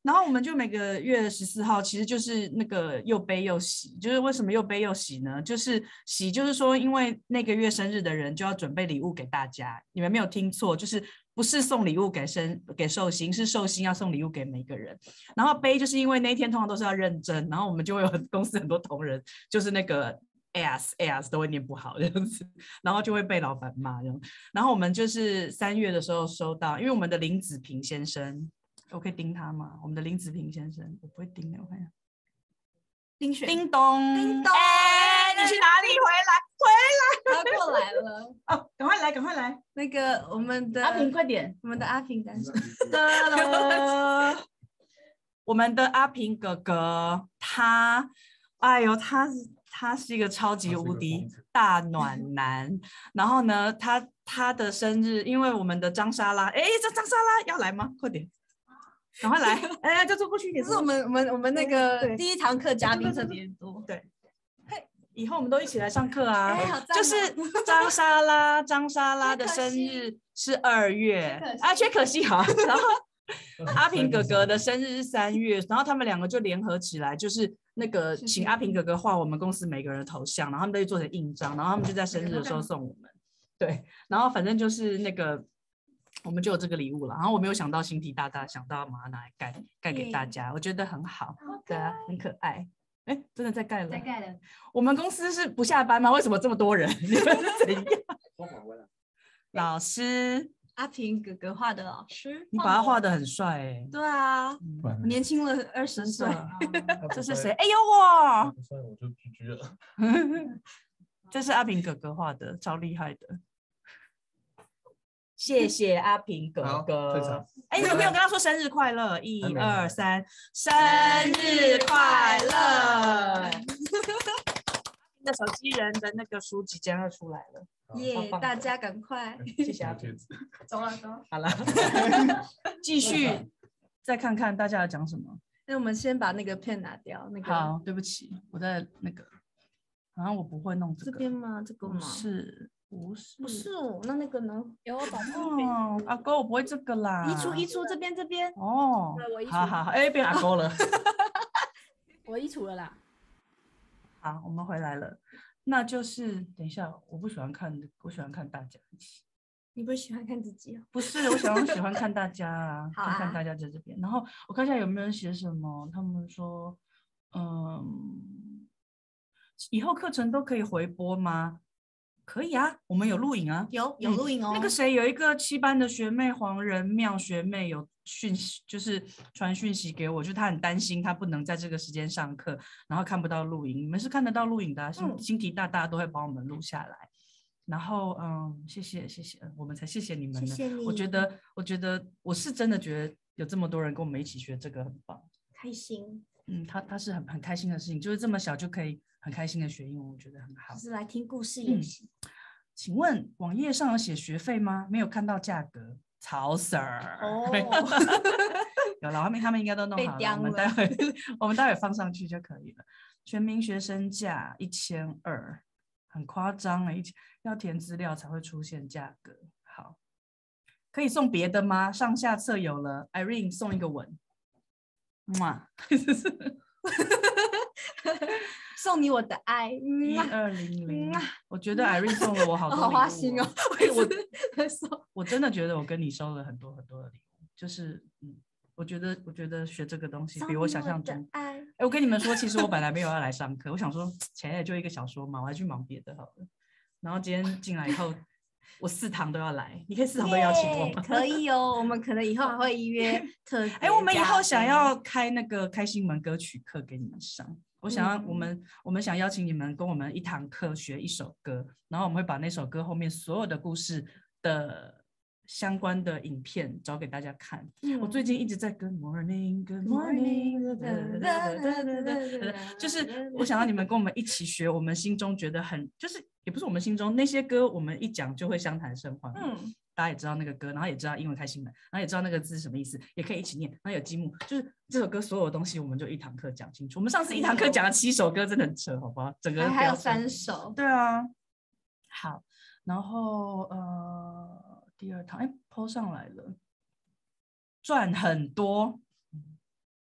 [SPEAKER 3] 然后我们就每个月十四号，其实就是那个又悲又喜。就是为什么又悲又喜呢？就是喜，就是说因为那个月生日的人就要准备礼物给大家。你们没有听错，就是不是送礼物给生给寿星，是寿星要送礼物给每个人。然后悲就是因为那一天通常都是要认真，然后我们就会有公司很多同仁，就是那个 ass ass 都会念不好这样子，然后就会被老板骂这样。然后我们就是三月的时候收到，因为我们的林子平先生。我可以盯他吗？我们的林子平先生，我不会盯的，我看一下。
[SPEAKER 2] 丁选
[SPEAKER 3] 叮咚，
[SPEAKER 2] 叮咚，
[SPEAKER 3] 哎，你去哪里？回来，回来！
[SPEAKER 1] 他过来了。
[SPEAKER 3] 哦，赶快来，赶快来！
[SPEAKER 2] 那个我们的
[SPEAKER 3] 阿平，快点！
[SPEAKER 2] 我们的阿平单身。
[SPEAKER 3] 哒啦我们的阿平哥哥，他，哎呦，他是他是一个超级无敌大暖男。然后呢，他他的生日，因为我们的张莎拉，哎，这张莎拉要来吗？快点！赶快来！哎，就坐过去一点。
[SPEAKER 2] 这是我们我们我们那个第一堂课嘉宾特别多。
[SPEAKER 3] 对，嘿，以后我们都一起来上课啊！
[SPEAKER 2] 哎好赞哦
[SPEAKER 3] 就是张莎拉，张莎拉的生日是二月啊，缺可惜好。然后阿平哥哥的生日是三月，然后他们两个就联合起来，就是那个请阿平哥哥画我们公司每个人的头像，然后他们都做成印章，然后他们就在生日的时候送我们。对，然后反正就是那个。我们就有这个礼物了，然后我没有想到星体大大想到把它拿来盖盖给大家，我觉得很好，对啊，很可爱。哎，真的在盖了，
[SPEAKER 1] 在盖了。
[SPEAKER 3] 我们公司是不下班吗？为什么这么多人？你们是怎样？老师，
[SPEAKER 2] 阿平哥哥画的老师，
[SPEAKER 3] 你把他画得很帅哎。
[SPEAKER 2] 对啊，
[SPEAKER 3] 嗯
[SPEAKER 2] 我年轻了二十岁。
[SPEAKER 3] 这是谁？哎呦我，
[SPEAKER 4] 不帅我就 G G 了。
[SPEAKER 3] 这是阿平哥哥画的，超厉害的。谢谢阿平哥哥。哎，你有没有跟他说生日快乐？一二三，生日快乐！你的手机人的那个书即将要出来了，
[SPEAKER 2] 耶！大家赶快，
[SPEAKER 3] 谢谢阿平。
[SPEAKER 2] 走了走了。
[SPEAKER 3] 好了，继续再看看大家要讲什么。
[SPEAKER 2] 那我们先把那个片拿掉。那个
[SPEAKER 3] 好，对不起，我在那个，好像我不会弄这个。
[SPEAKER 2] 这边吗？这个吗？
[SPEAKER 3] 是。不是
[SPEAKER 2] 不是哦，那那个呢？
[SPEAKER 6] 有找到
[SPEAKER 3] 哦，阿哥我不会这个啦。
[SPEAKER 2] 移除移除这边这边。
[SPEAKER 3] 哦，
[SPEAKER 6] 我移除
[SPEAKER 3] 好好好，哎，变阿哥了。
[SPEAKER 6] 我移除了啦。
[SPEAKER 3] 好，我们回来了。那就是等一下，我不喜欢看，我喜欢看大家一起。
[SPEAKER 2] 你不喜欢看自己哦？
[SPEAKER 3] 不是，我想喜欢看大家啊，
[SPEAKER 2] 好啊
[SPEAKER 3] 看看大家在这边。然后我看一下有没有人写什么，他们说，嗯，以后课程都可以回播吗？可以啊，我们有录影啊，
[SPEAKER 2] 有有录影哦、
[SPEAKER 3] 嗯。那个谁，有一个七班的学妹黄仁妙学妹有讯息，就是传讯息给我，就是她很担心她不能在这个时间上课，然后看不到录影。你们是看得到录影的、啊，星星体大大都会帮我们录下来。然后嗯，谢谢谢谢，我们才谢谢你们呢。
[SPEAKER 2] 谢谢你。
[SPEAKER 3] 我觉得我觉得我是真的觉得有这么多人跟我们一起学这个很棒，
[SPEAKER 2] 开心。
[SPEAKER 3] 嗯，他他是很很开心的事情，就是这么小就可以很开心的学英文，我觉得很好。
[SPEAKER 2] 就是来听故事也行、
[SPEAKER 3] 嗯。请问网页上有写学费吗？没有看到价格，曹 Sir。
[SPEAKER 2] 哦，
[SPEAKER 3] 有了，他们他们应该都弄好了，我们待会我们待会放上去就可以了。全民学生价一千二，很夸张了，一要填资料才会出现价格。好，可以送别的吗？上下册有了 ，Irene 送一个吻。哇，
[SPEAKER 2] 送你我的爱，
[SPEAKER 3] 一二零零，我觉得 Irene 送了我好多礼物、哦，
[SPEAKER 2] 好花心哦。
[SPEAKER 3] 我我真的觉得我跟你收了很多很多的礼物，就是嗯，我觉得我觉得学这个东西比我想象中。哎，我跟你们说，其实我本来没有要来上课，我想说前也就一个小说嘛，我还去忙别的好了。然后今天进来以后。我四堂都要来，你可以四堂都邀请我吗？
[SPEAKER 2] yeah, 可以哦，我们可能以后还会约特别。
[SPEAKER 3] 哎，我们以后想要开那个开心门歌曲课给你们上。我想要、嗯、我们我们想邀请你们跟我们一堂课学一首歌，然后我们会把那首歌后面所有的故事的相关的影片找给大家看。嗯、我最近一直在 Good morning Good morning， 就是我想要你们跟我们一起学，我们心中觉得很就是也不是我们心中那些歌，我们一讲就会相谈甚欢。嗯，大家也知道那个歌，然后也知道英文开心门，然后也知道那个字是什么意思，也可以一起念。然后有积木，就是这首歌所有的东西，我们就一堂课讲清楚。我们上次一堂课讲了七首歌，真的很扯，好不好？整个
[SPEAKER 2] 还有三首。
[SPEAKER 3] 对啊，好，然后呃，第二堂哎 po 上来了，赚很多。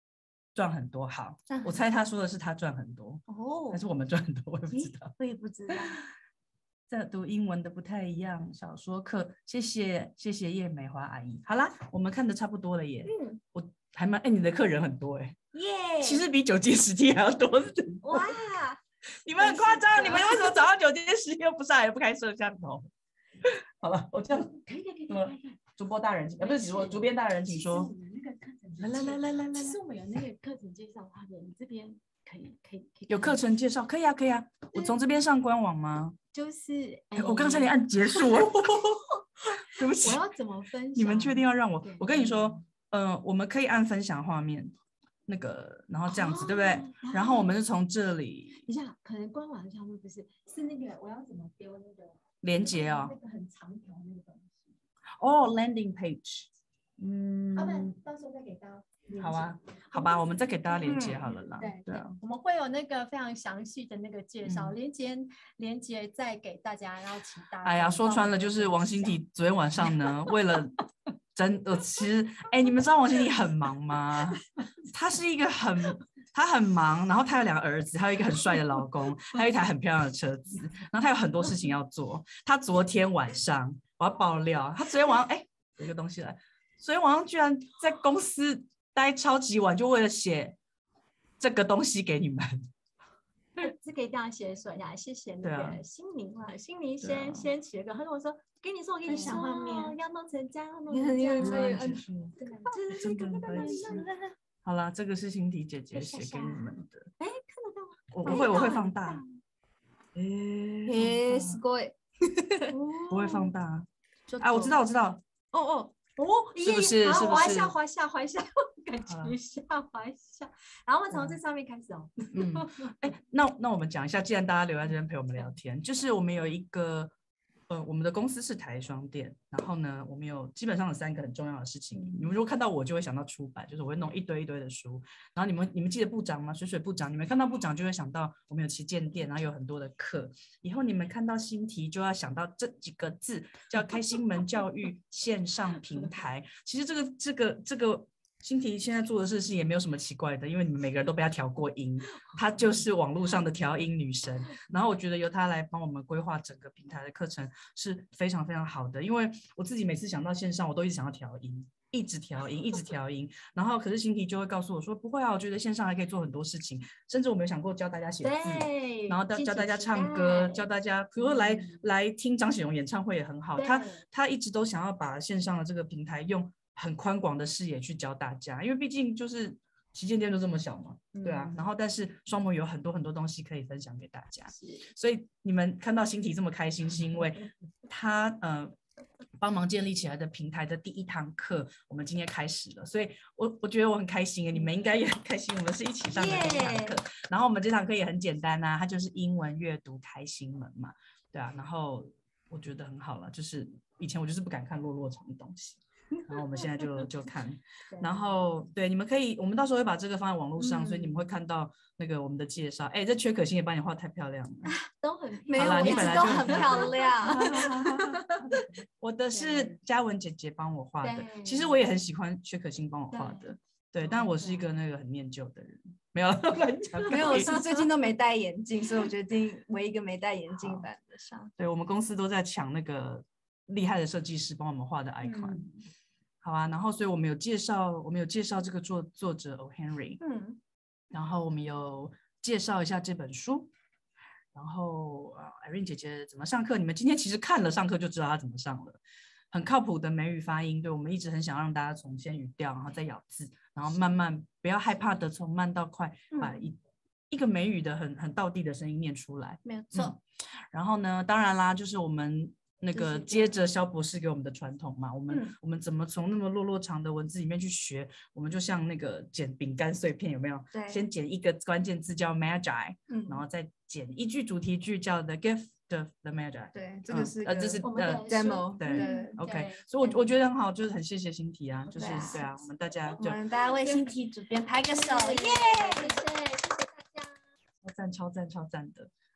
[SPEAKER 3] 赚很多。好，
[SPEAKER 7] 赚很
[SPEAKER 3] 我猜他说的是他赚很多，
[SPEAKER 7] 哦
[SPEAKER 3] 还是我们赚很多，我也不知
[SPEAKER 7] 诶
[SPEAKER 3] 道。
[SPEAKER 7] 我也不知道。
[SPEAKER 3] 这读英文的不太一样，小说课，谢谢谢谢叶美华阿姨。好啦，我们看的差不多了耶。
[SPEAKER 7] 嗯，
[SPEAKER 3] 我还蛮哎，你的客人很多哎，
[SPEAKER 7] 耶！
[SPEAKER 3] 其实比九阶十梯还要多。
[SPEAKER 7] 哇，
[SPEAKER 3] 你们很夸张，
[SPEAKER 7] 真是的
[SPEAKER 3] 你们为什么早上九阶十梯又不上来，又不开摄像头？好了，我这样，
[SPEAKER 7] 可以可以可以
[SPEAKER 3] 那么
[SPEAKER 7] 可以可以。
[SPEAKER 3] 主播大人，呃，不是主播，主编大人，请说。
[SPEAKER 1] 那个课程
[SPEAKER 3] 来来来来来来
[SPEAKER 1] 其实我们有那个课程介绍画面，你这边可以可以可以
[SPEAKER 3] 有课程介绍，可以啊，可以啊。我从这边上官网吗？
[SPEAKER 1] 就是
[SPEAKER 3] 哎，我刚才连按结束哦，对不起。
[SPEAKER 1] 我要怎么分享？
[SPEAKER 3] 你们确定要让我
[SPEAKER 1] 对？
[SPEAKER 3] 我跟你说，嗯、我们可以按分享画面，那个，然后这样子，对不对
[SPEAKER 1] 哦？
[SPEAKER 3] 然后我们是从这里
[SPEAKER 1] 等一下，可能官网上面不是是那个我要怎么丢那个
[SPEAKER 3] 连接哦
[SPEAKER 1] 那。个很长条那个东西。
[SPEAKER 3] 哦，landing page。
[SPEAKER 1] 要不然
[SPEAKER 3] 嗯，
[SPEAKER 1] 到时候再给大家连
[SPEAKER 3] 好啊
[SPEAKER 1] 接。
[SPEAKER 3] 好吧，我们再给大家连接好了啦。
[SPEAKER 1] 对
[SPEAKER 3] 对啊。
[SPEAKER 1] 我们会有那个非常详细的那个介绍，
[SPEAKER 3] 嗯
[SPEAKER 1] 连接连接再给大家，然后请大家。
[SPEAKER 3] 哎呀，说穿了就是王心体昨天晚上呢，为了真呃，其实哎，你们知道王心体很忙吗？她是一个很，她很忙，然后她有两个儿子，还有一个很帅的老公，还有一台很漂亮的车子，然后她有很多事情要做。她昨天晚上，我要爆料，她昨天晚上哎，有一个东西来，昨天晚上居然在公司待超级晚，就为了写这个东西给你们。
[SPEAKER 1] 是可以这样写说一下，谢谢那
[SPEAKER 3] 对啊
[SPEAKER 1] 个心灵啦，心灵
[SPEAKER 3] 对啊
[SPEAKER 1] 先先起了个，他跟我说，跟你说，我跟你说
[SPEAKER 7] 分享画面，
[SPEAKER 1] 要弄成这样，要弄
[SPEAKER 7] 你
[SPEAKER 1] 成这样，
[SPEAKER 7] 很有
[SPEAKER 1] 对
[SPEAKER 3] 结束
[SPEAKER 1] 对对
[SPEAKER 3] 真的很白痴。好啦，这个是心体姐姐写给你们的。
[SPEAKER 1] 哎，看得到吗？
[SPEAKER 3] 我我会我会放
[SPEAKER 1] 很
[SPEAKER 3] 大。诶，
[SPEAKER 7] 诶，
[SPEAKER 3] 放大
[SPEAKER 7] すごい。
[SPEAKER 3] 不会放大
[SPEAKER 7] ちょっと
[SPEAKER 3] 啊！我知道，我知道，
[SPEAKER 7] 哦哦，
[SPEAKER 1] 哦，
[SPEAKER 3] 是不是
[SPEAKER 1] 好
[SPEAKER 3] 是不是
[SPEAKER 1] 滑一下，滑一下，滑一下，感
[SPEAKER 3] 好啦
[SPEAKER 1] 觉一下，滑一下。然后我们从
[SPEAKER 3] 对
[SPEAKER 1] 这上面开始哦。
[SPEAKER 3] 嗯，哎，那那我们讲一下，既然大家留在这边陪我们聊天，就是我们有一个，呃，我们的公司是台双店，然后呢，我们有基本上有三个很重要的事情。你们如果看到我，就会想到出版，就是我会弄一堆一堆的书。然后你们你们记得部长吗？水水部长，你们看到部长就会想到我们有旗舰店，然后有很多的课。以后你们看到新题就要想到这几个字，叫开心门教育线上平台。其实这个这个这个。新题现在做的事情也没有什么奇怪的，因为你们每个人都被她调过音，她就是网络上的调音女神。然后我觉得由她来帮我们规划整个平台的课程是非常非常好的，因为我自己每次想到线上，我都一直想要调音，一直调音，一直调音。然后可是新题就会告诉我说，不会啊，我觉得线上还可以做很多事情，甚至我没有想过教大家写字。
[SPEAKER 1] 对，
[SPEAKER 3] 然后教
[SPEAKER 1] 敬请期
[SPEAKER 3] 教大家唱
[SPEAKER 1] 待
[SPEAKER 3] 歌，教大家，比如说来、
[SPEAKER 1] 嗯
[SPEAKER 3] 来听张显荣演唱会也很好。他
[SPEAKER 1] 对
[SPEAKER 3] 他一直都想要把线上的这个平台用很宽广的视野去教大家，因为毕竟就是旗舰店就这么小嘛，对啊。
[SPEAKER 1] 嗯
[SPEAKER 3] 然后但是双模有很多很多东西可以分享给大家，
[SPEAKER 1] 是
[SPEAKER 3] 所以你们看到新题这么开心，是因为他呃。帮忙建立起来的平台的第一堂课，我们今天开始了，所以我我觉得我很开心，你们应该也很开心，我们是一起上的第一堂课。
[SPEAKER 7] 耶
[SPEAKER 3] 然后我们这堂课也很简单啊，它就是英文阅读开心门嘛，对啊。然后我觉得很好了，就是以前我就是不敢看落落长的东西，然后我们现在就就看，
[SPEAKER 1] 对
[SPEAKER 3] 然后对你们可以，我们到时候会把这个放在网络上，
[SPEAKER 1] 嗯
[SPEAKER 3] 所以你们会看到那个我们的介绍。哎，这缺可心也帮你画太漂亮了。
[SPEAKER 1] 都很
[SPEAKER 7] 没有，
[SPEAKER 3] 好啦
[SPEAKER 7] 我一
[SPEAKER 3] 你本来就
[SPEAKER 7] 直都很漂亮。
[SPEAKER 3] 我的是嘉文姐姐帮我画的，其实
[SPEAKER 1] 对
[SPEAKER 3] 我也很喜欢薛可欣帮我画的，对，但我是一个那个很念旧的人，没有乱讲。
[SPEAKER 7] 没有，我是最近都没戴眼镜，所以我决定为一个没戴眼镜版的上。
[SPEAKER 3] 对，我们公司都在抢那个厉害的设计师帮我们画的 icon。
[SPEAKER 1] 嗯
[SPEAKER 3] 好啊，然后所以我们有介绍，我们有介绍这个作作者 O. Henry，
[SPEAKER 7] 嗯，
[SPEAKER 3] 然后我们有介绍一下这本书，然后啊 Irene 姐姐怎么上课，你们今天其实看了上课就知道她怎么上了，很靠谱的美语发音，对，我们一直很想让大家从先语调，然后再咬字，然后慢慢不要害怕的从慢到快，把一、一个美语的很很道地的声音念出来，
[SPEAKER 7] 没有错。
[SPEAKER 3] 嗯然后呢，当然啦，就是我们那个
[SPEAKER 1] 就是
[SPEAKER 3] 接着肖博士给我们的传统嘛，我们、
[SPEAKER 7] 嗯
[SPEAKER 3] 我们怎么从那么落落长的文字里面去学？我们就像那个剪饼干碎片，有没有？
[SPEAKER 7] 对
[SPEAKER 3] 先剪一个关键字叫 magi，、
[SPEAKER 7] 嗯
[SPEAKER 3] 然后再剪一句主题句叫 the gift of the magi。
[SPEAKER 7] 对，这个
[SPEAKER 3] 嗯
[SPEAKER 7] 是
[SPEAKER 3] 呃这是
[SPEAKER 1] 我们的
[SPEAKER 3] 呃
[SPEAKER 7] demo，
[SPEAKER 3] 对
[SPEAKER 7] 对
[SPEAKER 3] ，OK，
[SPEAKER 1] 对
[SPEAKER 3] 所以我
[SPEAKER 1] 对
[SPEAKER 3] 我觉得很好，就是很谢谢新题啊，就是
[SPEAKER 7] 对啊
[SPEAKER 3] 对啊，我们大家
[SPEAKER 7] 我
[SPEAKER 3] 就
[SPEAKER 7] 们大家为新题主编拍个手，耶！
[SPEAKER 1] 谢谢谢谢大家。
[SPEAKER 3] 超赞超赞超赞的。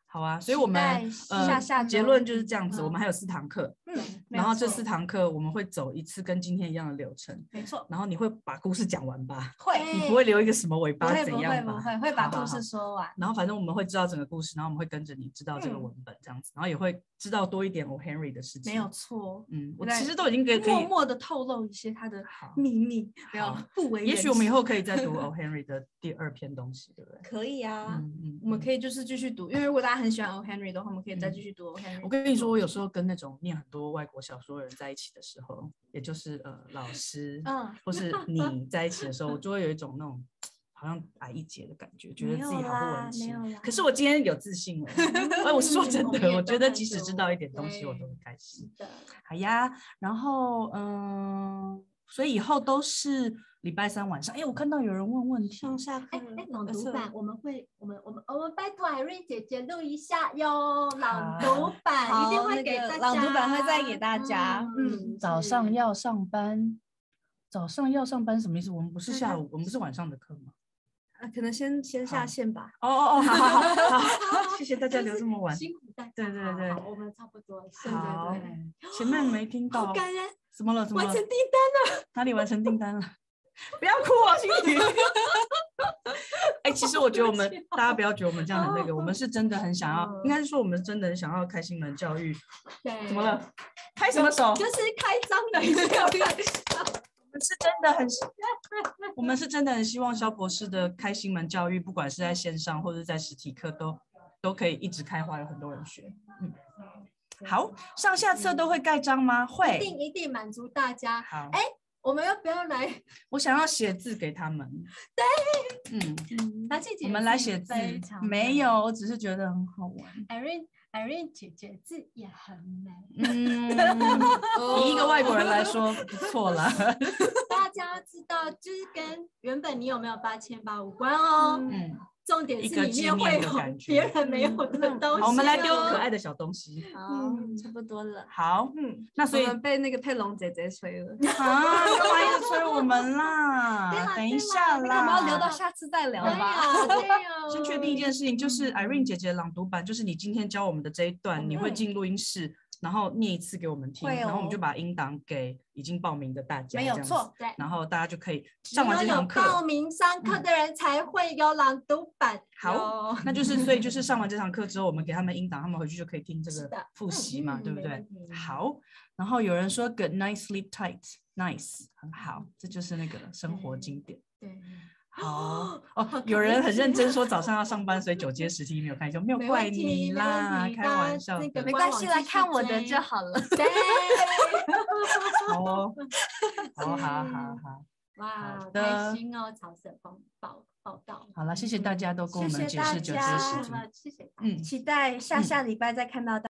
[SPEAKER 3] 好啊，所以我们呃
[SPEAKER 7] 下下
[SPEAKER 3] 结论就是这样子，我们还有四堂课，
[SPEAKER 7] 嗯，
[SPEAKER 3] 然后这四堂课我们会走一次跟今天一样的流程，
[SPEAKER 2] 没错，
[SPEAKER 3] 然后你会把故事讲完吧？
[SPEAKER 7] 会，
[SPEAKER 3] 你不会留一个什么尾巴
[SPEAKER 7] 不会不
[SPEAKER 3] 怎样吧？
[SPEAKER 7] 会不会，会把
[SPEAKER 3] 好好
[SPEAKER 7] 故事说完。
[SPEAKER 3] 然后反正我们会知道整个故事，然后我们会跟着你知道这个文本这样子，然后也会知道多一点 O Henry 的事情。
[SPEAKER 2] 没有错。
[SPEAKER 3] 嗯，我
[SPEAKER 2] 对
[SPEAKER 3] 其实都已经可以可以
[SPEAKER 2] 默默的透露一些他的秘密，没有
[SPEAKER 3] 好
[SPEAKER 2] 不为人知。
[SPEAKER 3] 也许我们以后可以再读 O Henry 的第二篇东西，对不对？
[SPEAKER 2] 可以啊，
[SPEAKER 3] 嗯嗯，
[SPEAKER 2] 我们可以就是继续读，因为如果大家很喜欢 O Henry 的话，我们可以再继续读 O Henry。
[SPEAKER 3] 我跟你说，我有时候跟那种念很多外国小说的人在一起的时候，也就是呃老师，
[SPEAKER 2] 嗯
[SPEAKER 3] 或是你在一起的时候，我就会有一种那种好像矮一截的感觉，觉得自己好不文青。可是我今天有自信了，哎，我是说真的，我觉得即使知道一点东西，我都很开心。好呀，然后嗯，所以以后都是礼拜三晚上。哎，我看到有人问问题，
[SPEAKER 2] 上下课
[SPEAKER 1] 哎哎，朗读版我们会，我们我们我们拜托海瑞姐姐录一下哟，朗读版一定会给大家，
[SPEAKER 2] 朗读版会再给大家。
[SPEAKER 1] 嗯，
[SPEAKER 3] 早上要上班，早上要上班什么意思？我们不是下午，我们不是晚上的课吗？
[SPEAKER 2] 啊，可能先先下线吧。
[SPEAKER 3] 哦哦哦，好好好好，谢谢大家留这么晚，
[SPEAKER 1] 辛苦大家。
[SPEAKER 3] 对对对，
[SPEAKER 1] 我们差不多。
[SPEAKER 3] 好，前面没听到，
[SPEAKER 1] 好感人，
[SPEAKER 3] 怎么了？怎么了？
[SPEAKER 1] 完成订单了，
[SPEAKER 3] 哪里完成订单了？不要哭哦，心雨。哎，其实我觉得我们大家不要觉得我们这样很那个，我们是真的很想要，应该是说我们真的很想要开心门教育。
[SPEAKER 1] 对，
[SPEAKER 3] 怎么了？拍什么手？
[SPEAKER 1] 就是开张的一个。
[SPEAKER 3] 我们是真的很，我们是真的很希望萧博士的开心门教育，不管是在线上或者在实体课，都都可以一直开花，有很多人学。嗯，好，上下册都会盖章吗？会，
[SPEAKER 1] 一定一定满足大家。
[SPEAKER 3] 好，
[SPEAKER 1] 哎，我们要不要来？
[SPEAKER 3] 我想要写字给他们。
[SPEAKER 1] 对，
[SPEAKER 3] 嗯，
[SPEAKER 1] 拿去
[SPEAKER 3] 我们来写字。没有，我只是觉得很好玩。
[SPEAKER 1] Irene Irene 姐姐字也很美。
[SPEAKER 3] 嗯，以一个外国人来说，不错了。
[SPEAKER 1] 大家知道，就是跟原本你有没有八千八无关哦。
[SPEAKER 3] 嗯，
[SPEAKER 1] 重点是里面会有别人没有的东西。
[SPEAKER 3] 好，我们来丢可爱的小东西。
[SPEAKER 1] 好，差不多了。
[SPEAKER 3] 好，嗯，那所以
[SPEAKER 2] 我们被那个佩龙姐姐催了。
[SPEAKER 3] 啊，干嘛一直催我们啦？等一下啦，
[SPEAKER 2] 我们要留到下次再聊吧。
[SPEAKER 3] 先确定一件事情，就是 Irene 姐姐的朗读版，就是你今天教我们的这一段，你会进录音室，然后念一次给我们听，然后我们就把音档给已经报名的大家，
[SPEAKER 2] 没有错，
[SPEAKER 1] 对，
[SPEAKER 3] 然后大家就可以上完这堂课，
[SPEAKER 1] 报名上课的人才会有朗读版。
[SPEAKER 3] 好，那就是所以就是上完这堂课之后，我们给他们音档，他们回去就可以听这个复习嘛，对不对？好，然后有人说 Good night, sleep tight, nice， 很好，这就是那个生活经典。
[SPEAKER 1] 对。
[SPEAKER 3] 好哦，有人很认真说早上要上班，所以九阶十题没有看，就没有怪你啦，开玩笑的，
[SPEAKER 7] 没关系，来看我的就好了。
[SPEAKER 1] 对，
[SPEAKER 3] 好哦，好好好好，
[SPEAKER 1] 哇，开心哦，草蛇报报报道。
[SPEAKER 3] 好了，谢谢大家都跟我们解释九阶十题，
[SPEAKER 1] 谢谢，
[SPEAKER 3] 嗯，
[SPEAKER 2] 期待下下礼拜再看到大家。